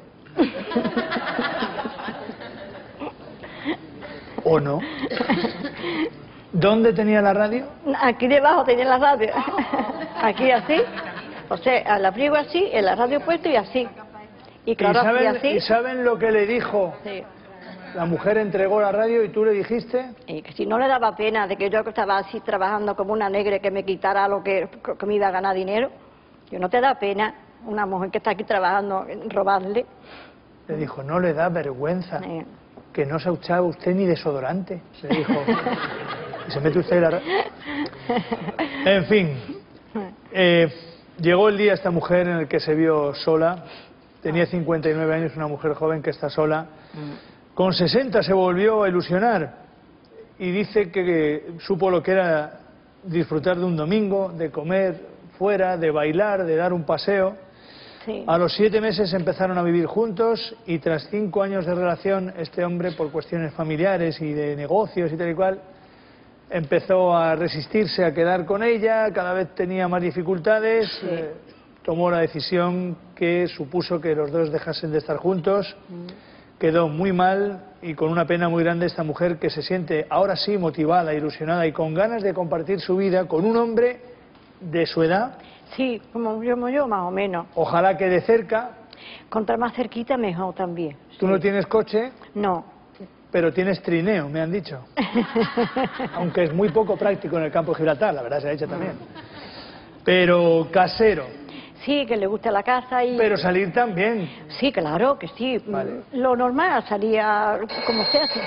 ¿O no? ¿Dónde tenía la radio? Aquí debajo tenía la radio. Aquí así, o sea, al abrigo así, en la radio puesto y así. Y claro, ¿Y saben lo que le dijo? Sí. La mujer entregó la radio y tú le dijiste... Y que si no le daba pena de que yo estaba así trabajando como una negra que me quitara lo que me iba a ganar dinero, yo no te da pena una mujer que está aquí trabajando robarle. Le dijo, no le da vergüenza que no se ha echado usted ni desodorante. Le dijo, y se mete usted en la radio. En fin, llegó el día esta mujer en el que se vio sola. Tenía 59 años, una mujer joven que está sola. Con 60 se volvió a ilusionar y dice que supo lo que era disfrutar de un domingo, de comer fuera, de bailar, de dar un paseo. Sí. A los 7 meses empezaron a vivir juntos y tras 5 años de relación, este hombre, por cuestiones familiares y de negocios y tal y cual, empezó a resistirse a quedar con ella, cada vez tenía más dificultades. Sí. Tomó la decisión que supuso que los dos dejasen de estar juntos. Quedó muy mal y con una pena muy grande esta mujer que se siente ahora sí motivada, ilusionada y con ganas de compartir su vida con un hombre de su edad. Sí, como yo más o menos. Ojalá que de cerca. Contra más cerquita mejor también. Tú no tienes coche. No. Pero tienes trineo, me han dicho. Aunque es muy poco práctico en el campo de Gibraltar, la verdad se ha dicho también. Pero casero. Sí, que le gusta la casa y... Pero salir también. Sí, claro que sí. Vale. Lo normal salía como se hace.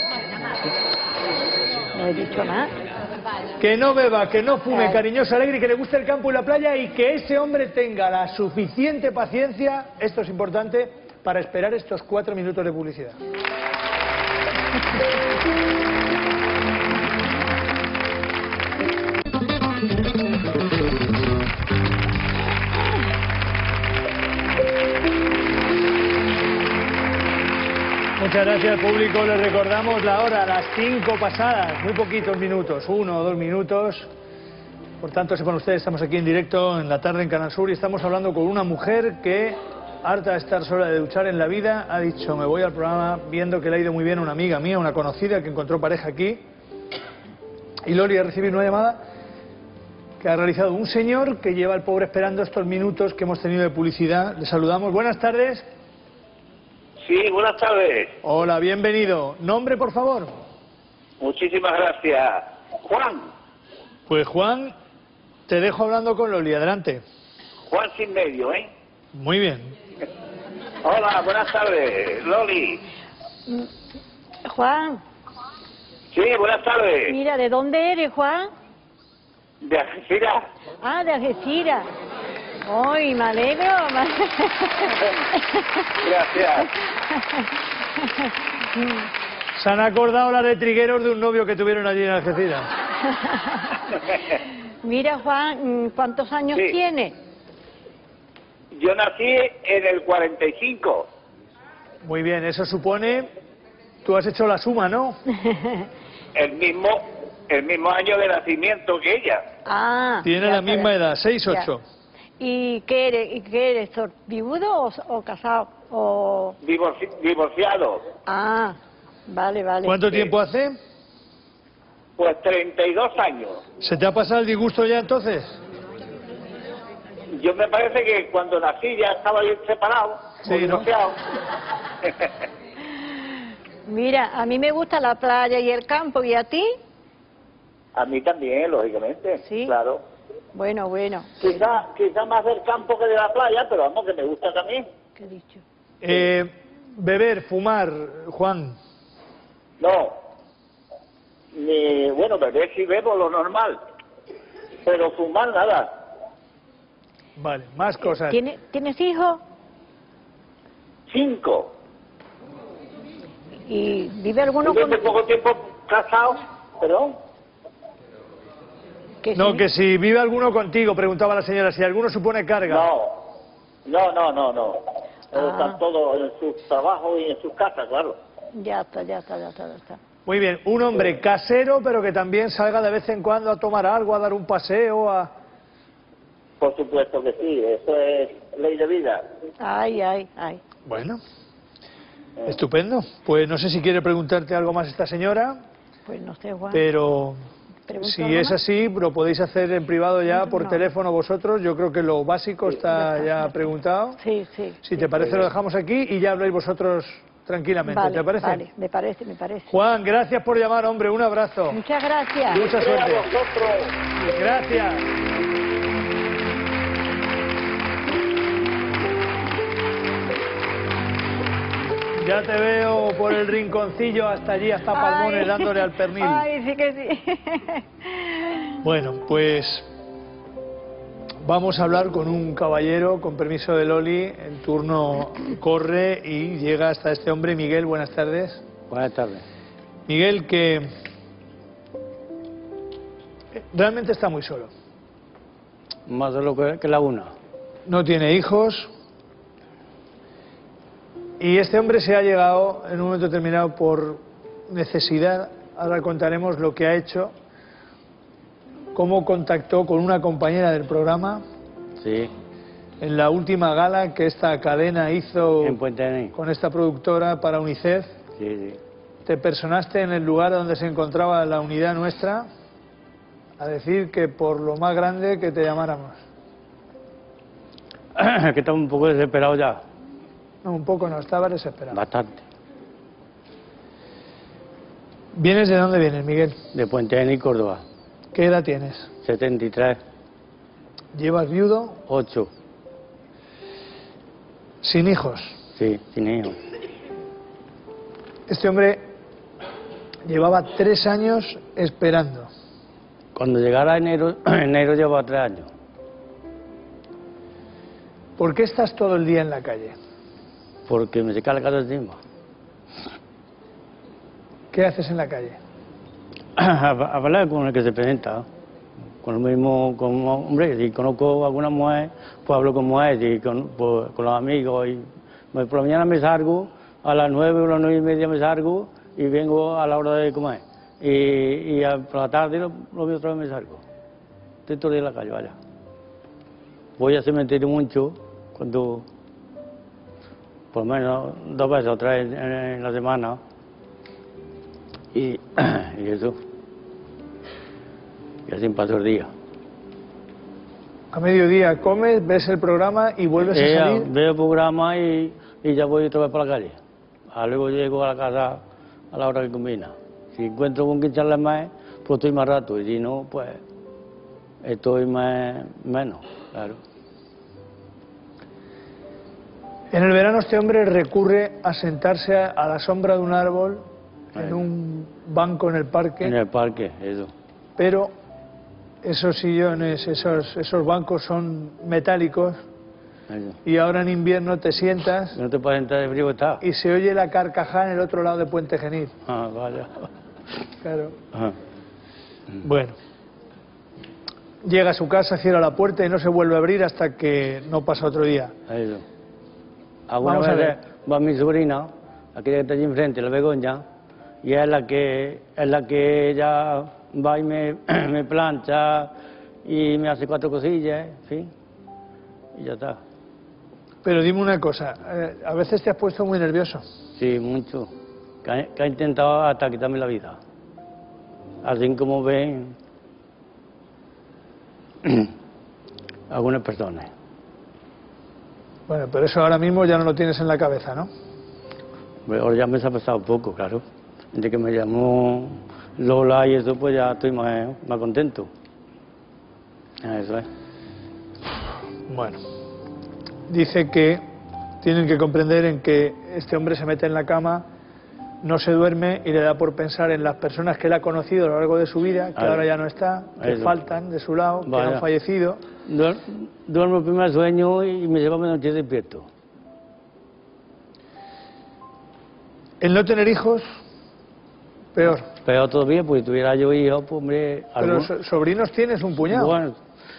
No he dicho nada. Que no beba, que no fume, cariñoso, alegre, que le guste el campo y la playa y que ese hombre tenga la suficiente paciencia, esto es importante, para esperar estos 4 minutos de publicidad. Muchas gracias, público. Les recordamos la hora, a las 5 pasadas, muy poquitos minutos, 1 o 2 minutos. Por tanto, sepan ustedes, estamos aquí en directo en la tarde en Canal Sur y estamos hablando con una mujer que, harta de estar sola, de luchar en la vida, ha dicho, me voy al programa viendo que le ha ido muy bien a una amiga mía, una conocida que encontró pareja aquí. Y Loli ha recibido una llamada que ha realizado un señor que lleva al pobre esperando estos minutos que hemos tenido de publicidad. Le saludamos. Buenas tardes. Sí, buenas tardes. Hola, bienvenido. ¿Nombre, por favor? Muchísimas gracias. Juan. Pues Juan, te dejo hablando con Loli, adelante. Juan sin medio, ¿eh? Muy bien. Hola, buenas tardes, Loli. Juan, Sí, buenas tardes. mira, ¿de dónde eres, Juan? De Algeciras. Ah, de Algeciras. ¡Ay, me alegro! Gracias. Se han acordado las de Trigueros de un novio que tuvieron allí en Algeciras. Mira, Juan, ¿cuántos años Sí. tienes? Yo nací en el 45. Muy bien, eso supone... Tú has hecho la suma, ¿no? El mismo año de nacimiento que ella. Ah. Tiene ya la está, misma ya. edad, 6, 8. ¿Y qué eres? ¿Viudo o casado? O... Divorciado. Ah, vale. ¿Cuánto tiempo hace? Pues 32 años. ¿Se te ha pasado el disgusto ya entonces? Yo me parece que cuando nací ya estaba bien separado. Sí, o ¿no? divorciado. Mira, a mí me gusta la playa y el campo, ¿y a ti? A mí también, lógicamente. Sí. Claro. Bueno. Quizá más del campo que de la playa, pero vamos, que me gusta también. ¿Qué he dicho? Beber, fumar, Juan. No. Bueno, beber sí bebo lo normal. Pero fumar nada. Vale, más cosas. ¿Tienes hijos? 5. ¿Y vive alguno Tuve con...? poco tiempo casado, perdón. No, sí? que si vive alguno contigo, preguntaba la señora, si alguno supone carga. No. Ah. Están todos en sus trabajos y en sus casas, claro. Ya está. Muy bien, un hombre casero, pero que también salga de vez en cuando a tomar algo, a dar un paseo, a... Por supuesto que sí, eso es ley de vida. Ay. Bueno, estupendo. Pues no sé si quiere preguntarte algo más esta señora, Pues no sé, Juan. pero ¿Pregunto si algo es más? así, lo podéis hacer en privado ya, por No. teléfono vosotros. Yo creo que lo básico está ya preguntado. Sí. Si te parece, lo dejamos aquí y ya habláis vosotros tranquilamente. Vale, ¿Te parece? Vale, me parece. Juan, gracias por llamar, hombre. Un abrazo. Muchas gracias. Mucha suerte. A vosotros. Gracias. Ya te veo por el rinconcillo hasta allí, hasta Palmones, Ay. dándole al pernil. Ay, sí que sí. Bueno, pues vamos a hablar con un caballero, con permiso de Loli. El turno corre y llega hasta este hombre. Miguel, buenas tardes. Buenas tardes. Miguel, que realmente está muy solo. Más solo que la una. No tiene hijos. Y este hombre se ha llegado en un momento determinado por necesidad. Ahora contaremos lo que ha hecho, cómo contactó con una compañera del programa Sí, en la última gala que esta cadena hizo en Puente Genil. con esta productora para UNICEF. Sí. Te personaste en el lugar donde se encontraba la unidad nuestra a decir que por lo más grande que te llamáramos. Que estaba un poco desesperado ya. No, un poco no, estaba desesperado. Bastante. ¿Vienes de dónde vienes, Miguel? De Puente Genil, Córdoba. ¿Qué edad tienes? 73, ¿Llevas viudo? 8. Sin hijos. Sí, sin hijos. Este hombre llevaba 3 años esperando. Cuando llegara enero, enero llevaba 3 años. ¿Por qué estás todo el día en la calle? Porque me seca la casa encima. ¿Qué haces en la calle? A hablar con el que se presenta. Con el mismo, hombre, si conozco a alguna mujer, pues hablo con mujeres, y con los amigos. Y por la mañana me salgo, a las 9 o las 9:30 me salgo y vengo a la hora de comer. Y por la tarde lo mismo otra vez me salgo. Estoy todo el día en la calle, vaya. Voy al cementerio mucho, cuando, por lo menos 2 veces o 3 en la semana. Y eso. Y así paso el día. A mediodía comes, ves el programa y vuelves a salir. Veo el programa y ya voy otra vez por la calle. Luego llego a la casa a la hora que combina. Si encuentro con quien charlar más, pues estoy más rato. Y si no, pues estoy menos, claro. En el verano este hombre recurre a sentarse a la sombra de un árbol, en un banco en el parque. En el parque, eso. Pero esos sillones, esos bancos son metálicos. Eso. Y ahora en invierno te sientas. No te puedes entrar de frío está. Y se oye la carcajada en el otro lado de Puente Genil. Ah, vaya. Claro. Ajá. Bueno. Llega a su casa, cierra la puerta y no se vuelve a abrir hasta que no pasa otro día. Eso. Alguna Vamos a vez ver. va mi sobrina, aquella que está allí enfrente, la Begoña, y es la que ella va y me plancha y me hace 4 cosillas, ¿sí? Y ya está. Pero dime una cosa, a veces te has puesto muy nervioso. Sí, mucho. Que ha intentado hasta quitarme la vida. Así como ven algunas personas. Bueno, pero eso ahora mismo ya no lo tienes en la cabeza, ¿no? Ahora ya me ha pasado poco, claro. Desde que me llamó Lola y eso, pues ya estoy más contento. Eso es. Bueno, dice que tienen que comprender en que este hombre se mete en la cama, no se duerme y le da por pensar en las personas que él ha conocido a lo largo de su vida, que ahora ya no está, que Eso. faltan de su lado, que Vaya. han fallecido. Duermo el primer sueño y me lleva noche despierto. El no tener hijos, peor. Pero todavía, pues si tuviera yo hijos, pues hombre... Pero algún- sobrinos tienes un puñado. Bueno,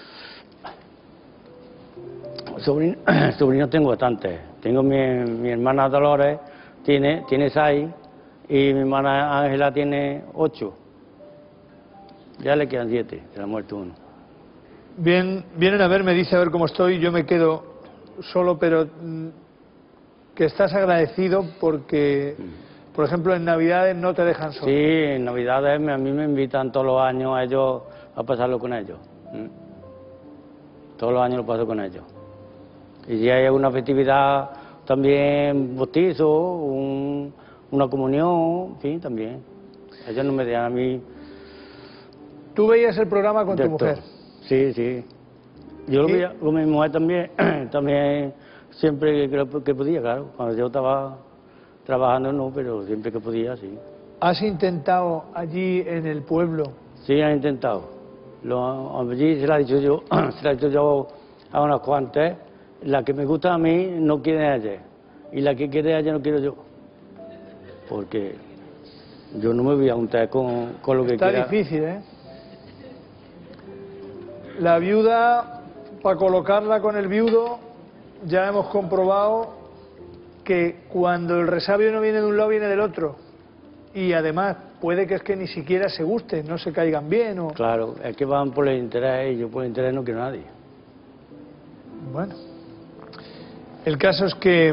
sobrinos tengo bastantes. Tengo mi hermana Dolores, tiene 6, y mi hermana Ángela tiene 8. Ya le quedan 7, se le ha muerto uno. Vienen a verme, dice a ver cómo estoy, yo me quedo solo, pero que estás agradecido porque, por ejemplo, en Navidades no te dejan solo. Sí, en Navidades a mí me invitan todos los años a ellos a pasarlo con ellos. Todos los años lo paso con ellos. Y si hay alguna festividad, también bautizo, una comunión, en fin, también. Ellos no me dejan a mí... ¿Tú veías el programa con de tu mujer? todo. Sí, sí. Yo lo ¿Y? veía con mi mujer también, también siempre que podía, claro. Cuando yo estaba trabajando no, pero siempre que podía, sí. ¿Has intentado allí en el pueblo? Sí, han intentado. Allí se lo he dicho yo, se lo he dicho yo a unas cuantas. La que me gusta a mí no quiere a ella. Y la que quiere a ella no quiero yo. Porque yo no me voy a juntar con lo que Está quiera. difícil, ¿eh? La viuda, para colocarla con el viudo, ya hemos comprobado que cuando el resabio no viene de un lado, viene del otro. Y además, puede que es que ni siquiera se gusten, no se caigan bien o... Claro, es que van por el interés y yo por el interés no quiero a nadie. Bueno, el caso es que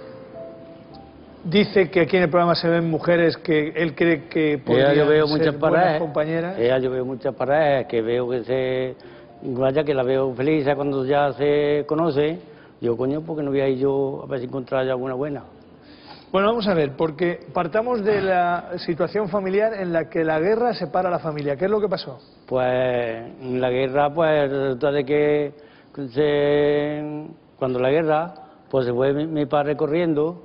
dice que aquí en el programa se ven mujeres que él cree que podrían Yo veo ser muchas buenas parejas. compañeras. Yo veo muchas parejas que veo que se... Vaya, que la veo feliz cuando ya se conoce. Yo, coño, porque no voy a ir yo a ver si encontrar alguna buena. Bueno, vamos a ver, porque partamos de la situación familiar en la que la guerra separa a la familia. ¿Qué es lo que pasó? Pues en la guerra, pues resulta de que cuando la guerra, pues se fue mi padre corriendo,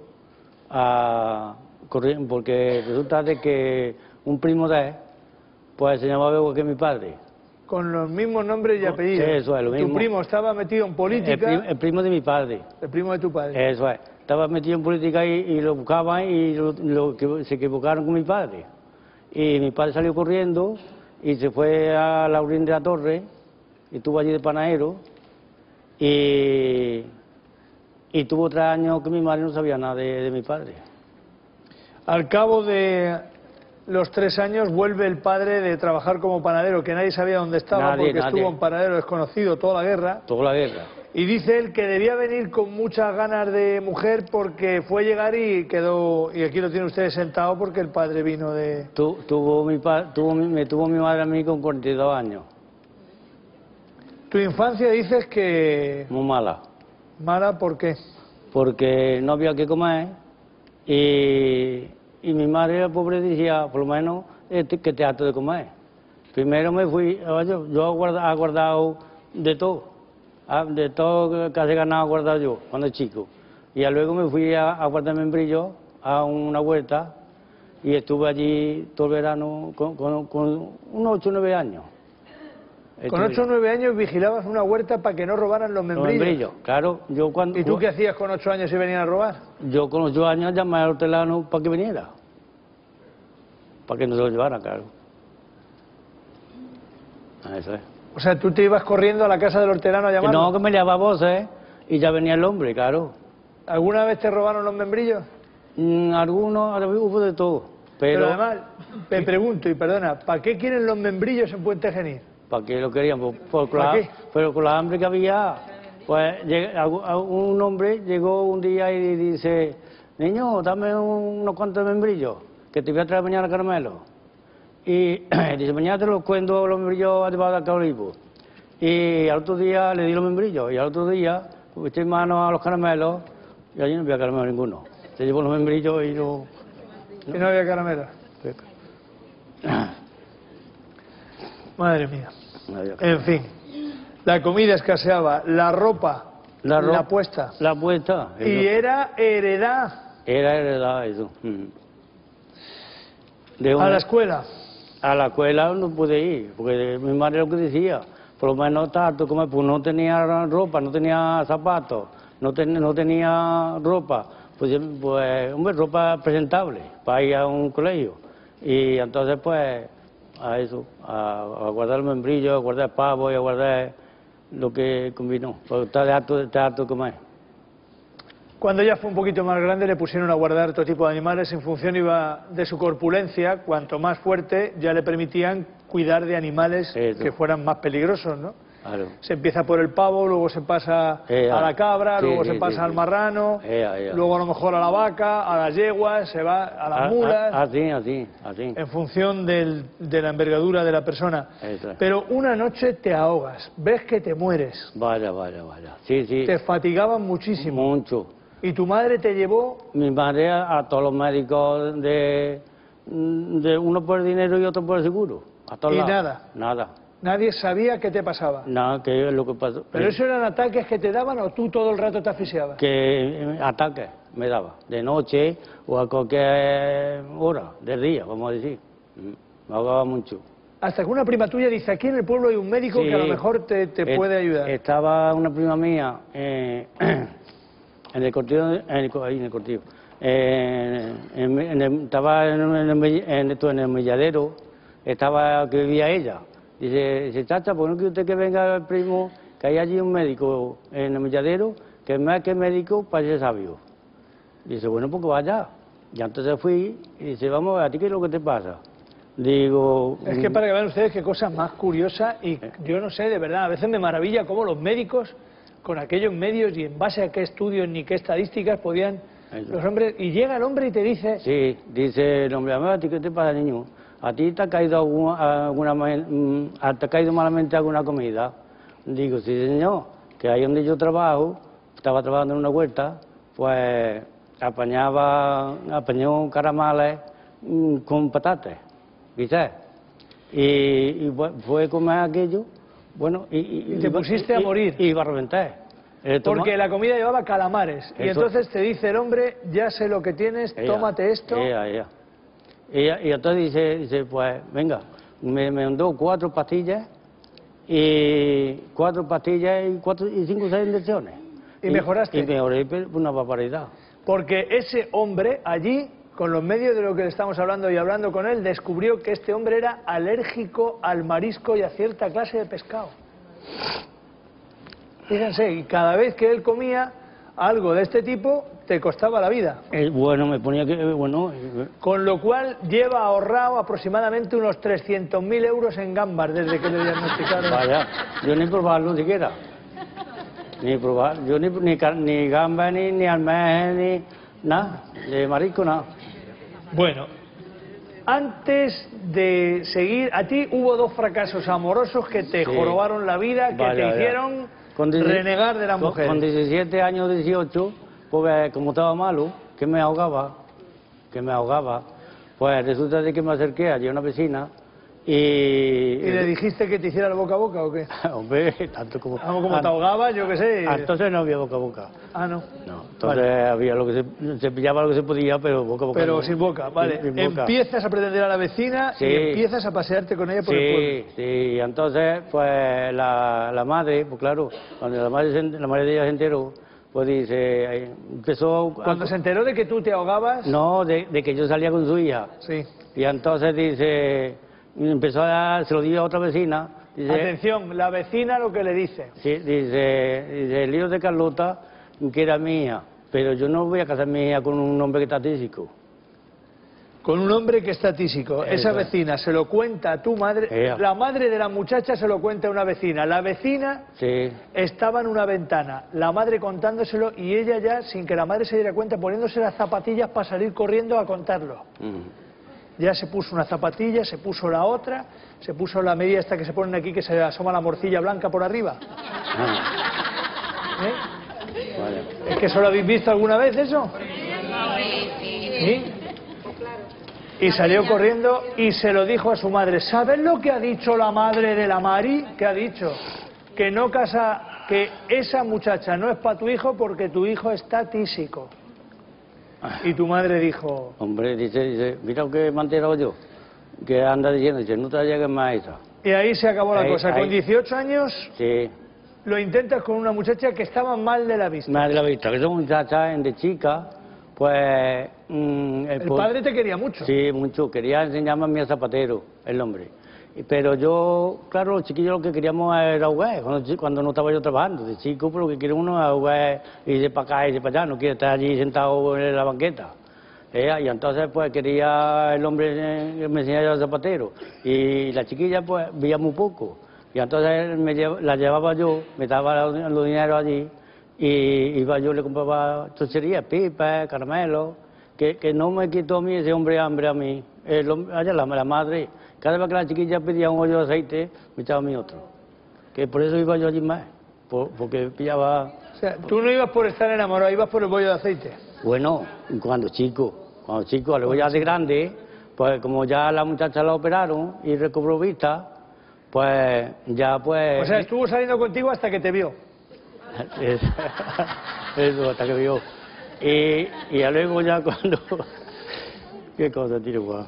porque resulta de que un primo de él, pues se llamaba igual que mi padre. Con los mismos nombres y apellidos. Sí, eso es, lo mismo. Tu primo estaba metido en política. El primo de mi padre. El primo de tu padre. Eso es. Estaba metido en política y lo buscaban y se equivocaron con mi padre. Y mi padre salió corriendo y se fue a Laurín de la Torre y estuvo allí de panadero y tuvo 3 años que mi madre no sabía nada de mi padre. Al cabo de los 3 años vuelve el padre de trabajar como panadero, que nadie sabía dónde estaba porque estuvo en paradero desconocido toda la guerra. Toda la guerra. Y dice él que debía venir con muchas ganas de mujer porque fue llegar y quedó, y aquí lo tiene usted sentado porque el padre vino de... Me tuvo mi madre a mí con 42 años. Tu infancia dices que... Muy mala. ¿Mala por qué? Porque no había que comer y mi madre, la pobre, decía, por lo menos, que te harto de comer. Primero me fui, yo he guardado de todo casi ganado he guardado yo, cuando chico. Y ya luego me fui a guardar membrillo a una huerta y estuve allí todo el verano con unos 8 o 9 años. Con 8 o 9 años vigilabas una huerta para que no robaran los membrillos. Los membrillos, claro. ¿Y tú qué hacías con 8 años si venían a robar? Yo con 8 años llamé al hortelano para que viniera. Para que nos lo llevara, claro. Eso es. O sea, tú te ibas corriendo a la casa del hortelano a llamarlo. No, que me llamaba voces y ya venía el hombre, claro. ¿Alguna vez te robaron los membrillos? Algunos, hubo de todo. Pero además, me pregunto, y perdona, ¿para qué quieren los membrillos en Puente Genil? ¿Para qué lo querían? Pero con la hambre que había, pues un hombre llegó un día y dice, niño, dame unos cuantos membrillos, que te voy a traer mañana caramelo. Y dice, mañana te los cuento los membrillos a llevar al olivo. Y al otro día le di los membrillos, y al otro día eché mano a los caramelos, y allí no había caramelo ninguno. Se llevó los membrillos y no... Y no había caramelo. Madre mía. En fin, la comida escaseaba, la ropa, la puesta. La puesta. Y era heredad. Era heredad, eso. ¿A la escuela? A la escuela no pude ir, porque mi madre lo que decía, por lo menos tanto como pues no tenía ropa, no tenía zapatos, no tenía ropa, pues hombre, ropa presentable para ir a un colegio. Y entonces pues a eso, a guardar el membrillo, a guardar pavo y a guardar lo que combinó, porque está harto de comer. Cuando ya fue un poquito más grande le pusieron a guardar todo tipo de animales en función de su corpulencia. Cuanto más fuerte ya le permitían cuidar de animales que fueran más peligrosos, ¿no? Claro. Se empieza por el pavo, luego se pasa a la cabra, luego se pasa al marrano, luego a lo mejor a la vaca, a las yeguas, se va a las mulas. Así. En función de la envergadura de la persona. Pero una noche te ahogas, ves que te mueres. Vaya. Sí. Te fatigaban muchísimo. Mucho. ¿Y tu madre te llevó? Mi madre a todos los médicos de uno por el dinero y otro por el seguro. A todos lados. Nada. ¿Nadie sabía qué te pasaba? Nada, que es lo que pasó. ¿Pero eso eran ataques que te daban o tú todo el rato te asfixiabas? Que ataques me daba, de noche o a cualquier hora del día, vamos a decir. Me ahogaba mucho. Hasta que una prima tuya dice, aquí en el pueblo hay un médico que a lo mejor te puede ayudar. Estaba una prima mía en el cortillo, estaba en el milladero, que vivía ella. Dice, chacha, ¿por qué no quiere usted que venga el primo, que hay allí un médico en el milladero, que es más que médico, parece sabio? Dice, bueno, pues que vaya. Y entonces fui y dice, vamos, ¿a ti qué es lo que te pasa? Digo... Es que para que vean ustedes qué cosa más curiosa, y yo no sé, de verdad, a veces me maravilla cómo los médicos, con aquellos medios y en base a qué estudios ni qué estadísticas podían los hombres... Y llega el hombre y te dice... Sí, dice el hombre, ¿a ti qué te pasa, niño? ¿A ti te ha caído te ha caído malamente alguna comida? Digo, sí, señor, que ahí donde yo trabajo, estaba trabajando en una huerta, pues apañó caramales con patatas, ¿viste? Y fue a comer aquello, bueno, y te pusiste a morir. Y iba a reventar. Porque la comida llevaba calamares. Y entonces te dice el hombre, ya sé lo que tienes, tómate esto. Y entonces dice, pues venga, me mandó 4 pastillas y 5 o 6 inyecciones. ¿Y mejoraste? Y mejoré una barbaridad. Porque ese hombre allí, con los medios de lo que le estamos hablando y hablando con él, descubrió que este hombre era alérgico al marisco y a cierta clase de pescado. Fíjense, y cada vez que él comía algo de este tipo, te costaba la vida. Bueno, me ponía que... Con lo cual lleva ahorrado aproximadamente unos 300.000 euros en gambas desde que le diagnosticaron. Vaya, yo ni probarlo siquiera. Ni probar, yo ni gambas, ni almejas, ni nada, de marisco nada. Bueno, antes de seguir, a ti hubo 2 fracasos amorosos que te jorobaron la vida, que te hicieron renegar de la mujer. Con 17 años, 18, porque como estaba malo, que me ahogaba, pues resulta de que me acerqué allí a una vecina Y le dijiste que te hiciera el boca a boca o qué? Hombre, tanto como... Vamos, como te ahogabas, yo qué sé. Entonces no había boca a boca. Ah, no. No, entonces había lo que se pillaba lo que se podía, pero boca a boca Pero no. sin boca, vale. Sin boca. Empiezas a pretender a la vecina Sí. y empiezas a pasearte con ella por el pueblo. Sí, y entonces, pues la madre, pues claro, cuando la madre de ella se enteró, pues dice, empezó... Cuando se enteró de que tú te ahogabas... No, de que yo salía con su hija. Sí. Y entonces dice, se lo dio a otra vecina. Dice, Atención, la vecina lo que le dice. sí, dice, el hijo de Carlota, que era mi hija, pero yo no voy a casar mi hija con un hombre que está tísico. Con un hombre que está tísico. Esa Eso. vecina se lo cuenta a tu madre. Ea. La madre de la muchacha se lo cuenta a una vecina. La vecina Sí, estaba en una ventana, la madre contándoselo y ella ya, sin que la madre se diera cuenta, poniéndose las zapatillas para salir corriendo a contarlo. Ya se puso una zapatilla, se puso la otra, se puso la media esta que se ponen aquí, que se asoma la morcilla blanca por arriba. ¿Eh? vale. ¿Es que eso lo habéis visto alguna vez, eso? ¿Sí? Y salió corriendo y se lo dijo a su madre. ¿Sabes lo que ha dicho la madre de la Mari? ¿Qué ha dicho? Que no casa, que esa muchacha no es para tu hijo porque tu hijo está tísico. Y tu madre dijo... Hombre, dice, mira lo que me he enterado yo, que anda diciendo, dice, no te llegues más a esa. Y ahí se acabó la Ahí- cosa. Con ahí. 18 años Sí, lo intentas con una muchacha que estaba mal de la vista. más de la vista, que son muchachas de chica, pues... El padre te quería mucho. Sí, mucho, quería enseñarme a mí a zapatero, el hombre. Pero yo, claro, los chiquillos lo que queríamos era jugar, cuando no estaba yo trabajando. De chico, pues lo que quiere uno es jugar, irse para acá, irse para allá, no quiere estar allí sentado en la banqueta. Y entonces, pues quería el hombre que me enseñara a zapatero. Y la chiquilla, pues, veía muy poco. Y entonces la llevaba yo, me daba los dineros allí, y iba yo, le compraba chucherías, pipas, caramelos, que no me quitó a mí ese hombre hambre a mí. Allá la madre, cada vez que la chiquilla pedía un hoyo de aceite, me echaba a mí otro. Que por eso iba yo allí más, porque pillaba... O sea, tú no ibas por estar enamorado, ibas por el bollo de aceite. Bueno, cuando chico, luego ya de grande, pues como ya la muchacha la operaron y recobró vista, pues ya pues... O sea, estuvo saliendo contigo hasta que te vio. Eso, hasta que vio. Y ya luego ya cuando... ¿Qué cosa, tío? Guau.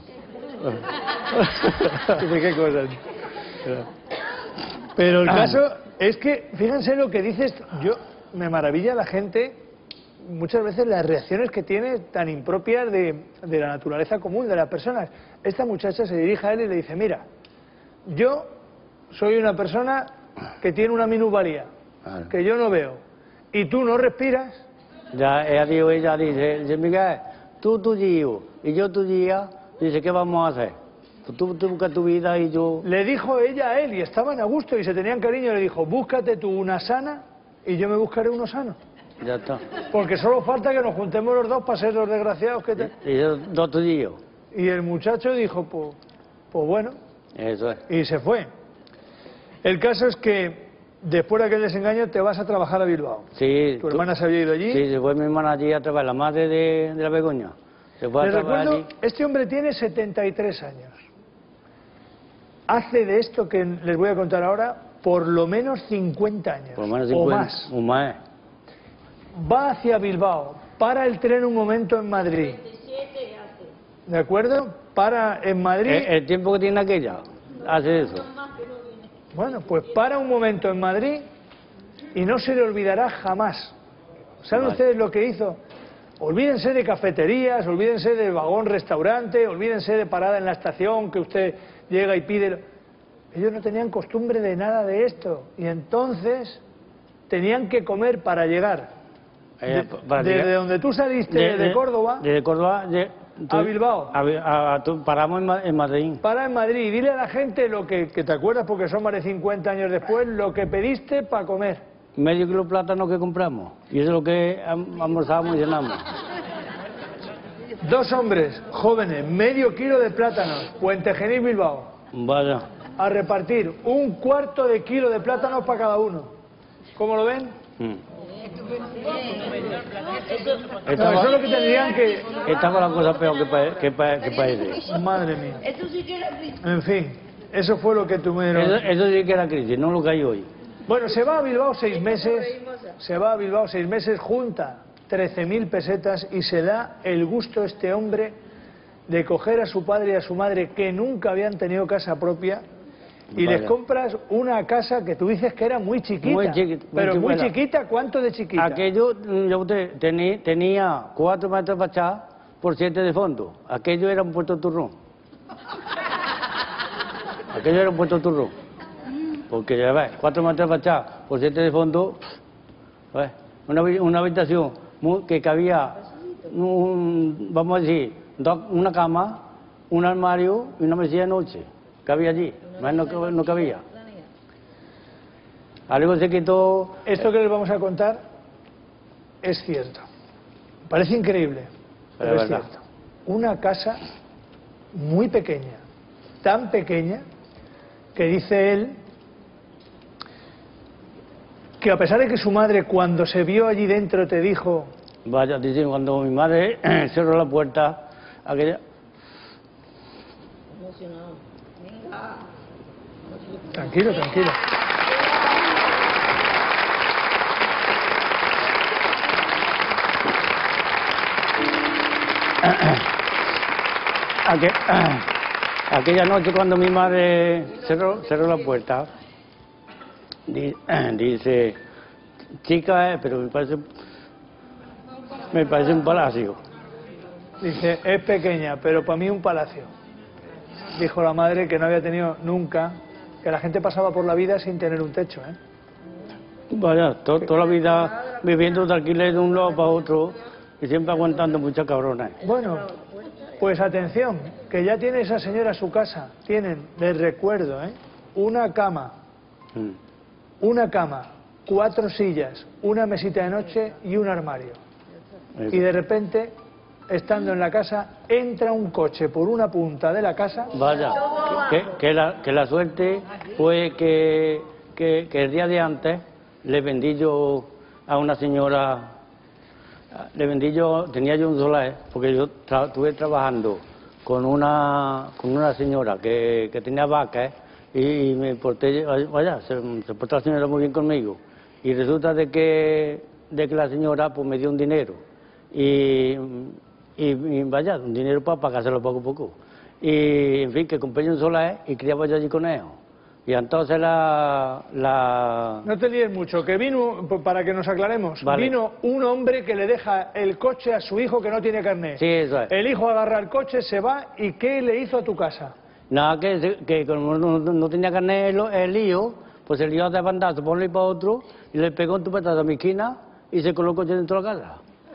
¿De qué cosas? Pero el caso es que, fíjense lo que dices, yo me maravilla la gente, muchas veces las reacciones que tiene tan impropias de la naturaleza común de las personas. Esta muchacha se dirige a él y le dice, mira, yo soy una persona que tiene una minusvalía, Claro. que yo no veo, y tú no respiras. Ya ella dice, Miguel, tú tu guío y yo tu guía, dice, ¿qué vamos a hacer? Pues tú buscas tu vida y yo... Le dijo ella a él, y estaban a gusto y se tenían cariño, le dijo, búscate tú una sana y yo me buscaré uno sano. Ya está. Porque solo falta que nos juntemos los dos para ser los desgraciados que te... Y yo, dos tu guío. Y el muchacho dijo, pues bueno, Eso es. y se fue. El caso es que después de aquel desengaño te vas a trabajar a Bilbao. Sí. ¿Tu hermana se había ido allí? Sí, se fue mi hermana allí a trabajar, la madre de la Begoña. Se fue a Les trabajar recuerdo, allí. este hombre tiene 73 años. Hace de esto que les voy a contar ahora por lo menos 50 años. Por lo menos o 50. más. O más. Va hacia Bilbao, para el tren un momento en Madrid. ¿De acuerdo? Para en Madrid. El tiempo que tiene aquella, hace eso. Bueno, pues para un momento en Madrid y no se le olvidará jamás. ¿Saben Vale. ustedes lo que hizo? Olvídense de cafeterías, olvídense de vagón restaurante, olvídense de parada en la estación que usted llega y pide. Ellos no tenían costumbre de nada de esto y entonces tenían que comer para llegar. Para Desde llegar- donde tú saliste, de Córdoba, Desde Córdoba a Bilbao. Paramos en Madrid. Para en Madrid y dile a la gente lo que te acuerdas porque son más de 50 años después, lo que pediste para comer. Medio kilo de plátano que compramos. Y eso es lo que almorzábamos y cenamos. 2 hombres jóvenes, medio kilo de plátanos, Puente Genil, Bilbao, Vaya. a repartir 1/4 de kilo de plátanos para cada uno. ¿Cómo lo ven? No, eso es lo que tendrían que... Estaba la cosa peor que parece. Madre mía. En fin, Eso fue lo que tuvieron. Eso sí que era crisis, no lo que hay hoy. Bueno, se va a Bilbao 6 meses, junta 13.000 pesetas y se da el gusto este hombre de coger a su padre y a su madre que nunca habían tenido casa propia y les compras una casa que tú dices que era muy chiquita. Pero muy chiquita, ¿cuánto de chiquita? Aquello, yo tenía 4 metros de fachada por 7 de fondo. Aquello era un puerto turrón. Aquello era un puerto turrón. Porque ya ves, 4 metros de fachada por 7 de fondo, ¿ves? Una habitación que cabía, vamos a decir, una cama, un armario y una mesilla de noche. Cabía allí, más no cabía. Algo se quitó. Esto que les vamos a contar es cierto. Parece increíble, pero es cierto. Una casa muy pequeña, tan pequeña, que dice él que a pesar de que su madre cuando se vio allí dentro te dijo... Vaya, dice, cuando mi madre cerró la puerta, aquella... Emocionado. Venga. Tranquilo, tranquilo. Aquella noche cuando mi madre cerró la puerta, dice, chica, pero me parece un palacio. Dice, es pequeña, pero para mí un palacio. Dijo la madre que no había tenido nunca, que la gente pasaba por la vida sin tener un techo, ¿eh? Vaya, toda la vida viviendo de alquiler de un lado para otro y siempre aguantando muchas cabronas. Bueno, pues atención, que ya tiene esa señora su casa. Tienen, les recuerdo, una cama, 4 sillas, una mesita de noche y un armario. Y de repente, estando en la casa, entra un coche por una punta de la casa. Vaya, que la suerte fue que el día de antes le vendí yo a una señora, tenía yo un solar, porque yo estuve trabajando con una señora que tenía vacas y me porté, vaya, se portó la señora muy bien conmigo. Y resulta de que la señora pues me dio un dinero y vaya, un dinero para pagárselo poco a poco. Y en fin, que compré yo un solar y criaba yo allí conejos. Y entonces No te líes mucho, que vino, para que nos aclaremos, vale. Vino un hombre que le deja el coche a su hijo que no tiene carnet. Sí, eso es. El hijo agarra el coche, se va, ¿y qué le hizo a tu casa? Nada, que como no tenía carnet el lío, pues el lío de bandazo por un lado para otro y le pegó un tupetazo a mi esquina y se coló el coche dentro de la casa.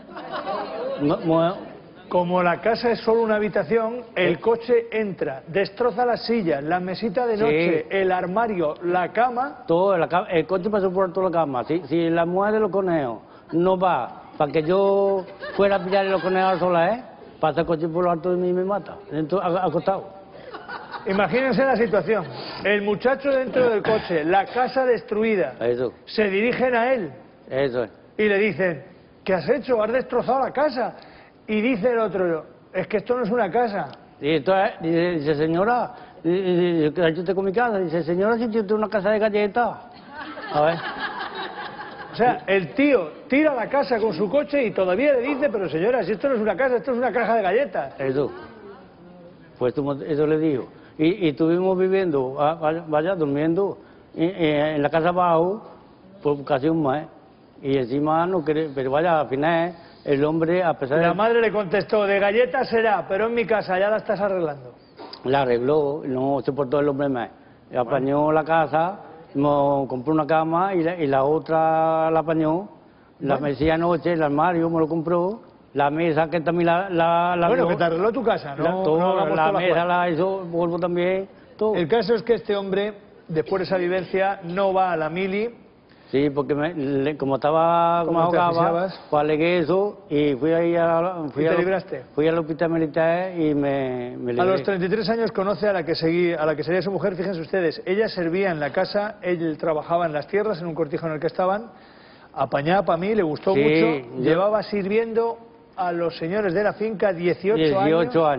Como la casa es solo una habitación, el coche entra, destroza las sillas, la mesita de noche, sí, el armario, la cama... Todo, el coche pasó por toda la cama. Si la mujer de los conejos no va para que yo fuera a pillar los conejos sola, pasa el coche por lo alto de mí y me mata, dentro, acostado. Imagínense la situación, el muchacho dentro del coche, la casa destruida, eso. Se dirigen a él. Eso es. Y le dicen, ¿qué has hecho? Has destrozado la casa. Y dice el otro, es que esto no es una casa. Y entonces dice, señora, ¿qué ha hecho usted con mi casa? Dice, señora, si yo tengo una casa de galletas. A ver. O sea, el tío tira la casa con su coche y todavía le dice, pero señora, si esto no es una casa, esto es una caja de galletas. Eso. Pues eso le digo. Y estuvimos viviendo, vaya, durmiendo en la casa abajo por casi un mes. Y encima no quería, pero vaya, al final el hombre, a pesar de... La madre le contestó, de galletas será, pero en mi casa ya la estás arreglando. La arregló, no soportó el hombre más. Apañó la casa, compró una cama y la otra la apañó. La mesilla anoche, el armario me lo compró. La mesa que también la bueno, que te arregló tu casa, ¿no? La mesa la hizo, polvo también, todo. El caso es que este hombre, después de esa vivencia, no va a la mili. Sí, porque como estaba, como ahogaba, pues alegué eso y fui ahí ¿te libraste? Fui al hospital militar y me libré. A los 33 años conoce a la que sería su mujer, fíjense ustedes, ella servía en la casa, él trabajaba en las tierras, en un cortijo en el que estaban, apañaba para mí, le gustó mucho, llevaba sirviendo a los señores de la finca 18 años.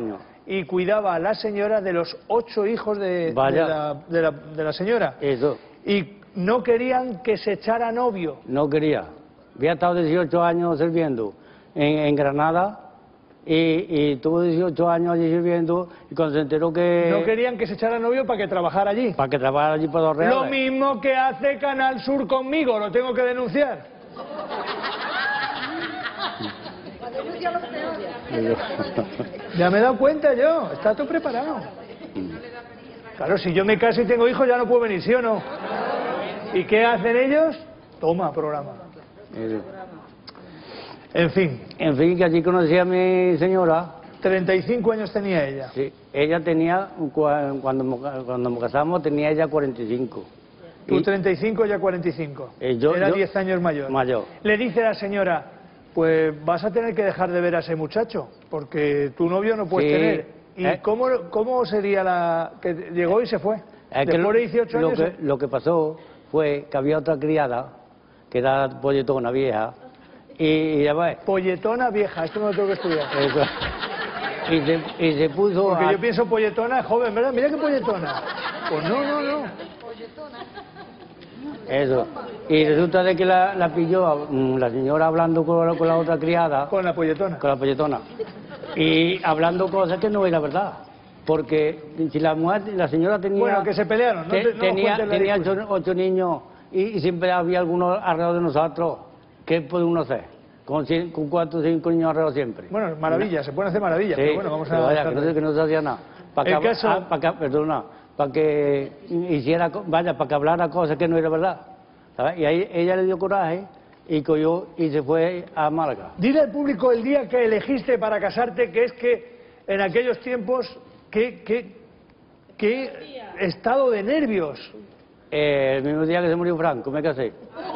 y cuidaba a la señora de los 8 hijos de la señora. Eso. Y no querían que se echara novio. No quería. Había estado 18 años sirviendo en Granada y tuvo 18 años allí sirviendo y cuando se enteró que... No querían que se echara novio para que trabajara allí. Para que trabajara allí por 2 reales. Lo mismo que hace Canal Sur conmigo, lo tengo que denunciar. Ya me he dado cuenta yo, está todo preparado. Claro, si yo me caso y tengo hijos ya no puedo venir, ¿sí o no? ¿Y qué hacen ellos? Toma, programa. En fin. En fin, que allí conocí a mi señora. 35 años tenía ella. Sí, ella tenía, cuando nos casamos, tenía ella 45. Tú 35, ella 45. Era 10 años mayor. Le dice la señora, pues vas a tener que dejar de ver a ese muchacho, porque tu novio no puedes tener. ¿Y cómo sería la que llegó y se fue? Después de 18 años... Lo que pasó fue que había otra criada, que era polletona vieja, y ya ves... Polletona vieja, esto me lo tengo que estudiar. Eso. Y se puso... Porque yo pienso polletona joven, ¿verdad? Mira qué polletona. Pues no. Eso. Y resulta de que la pilló la señora hablando con la otra criada. Con la polletona. Con la polletona. Y hablando cosas que no era verdad. Porque si la señora tenía... Bueno, que se pelearon, ¿no? Tenía 8 niños y siempre había algunos alrededor de nosotros. ¿Qué puede uno hacer? Con 4 o 5 niños alrededor siempre. Bueno, maravillas, se pueden hacer maravillas, sí, pero bueno, vamos a... Vaya, que no se hacía nada. Para que hiciera, para que hablara cosas que no era verdad. ¿Sabes? Y ahí ella le dio coraje y cogió y se fue a Málaga. Dile al público el día que elegiste para casarte, que es que en aquellos tiempos, qué estado de nervios. El mismo día que se murió Franco, me casé.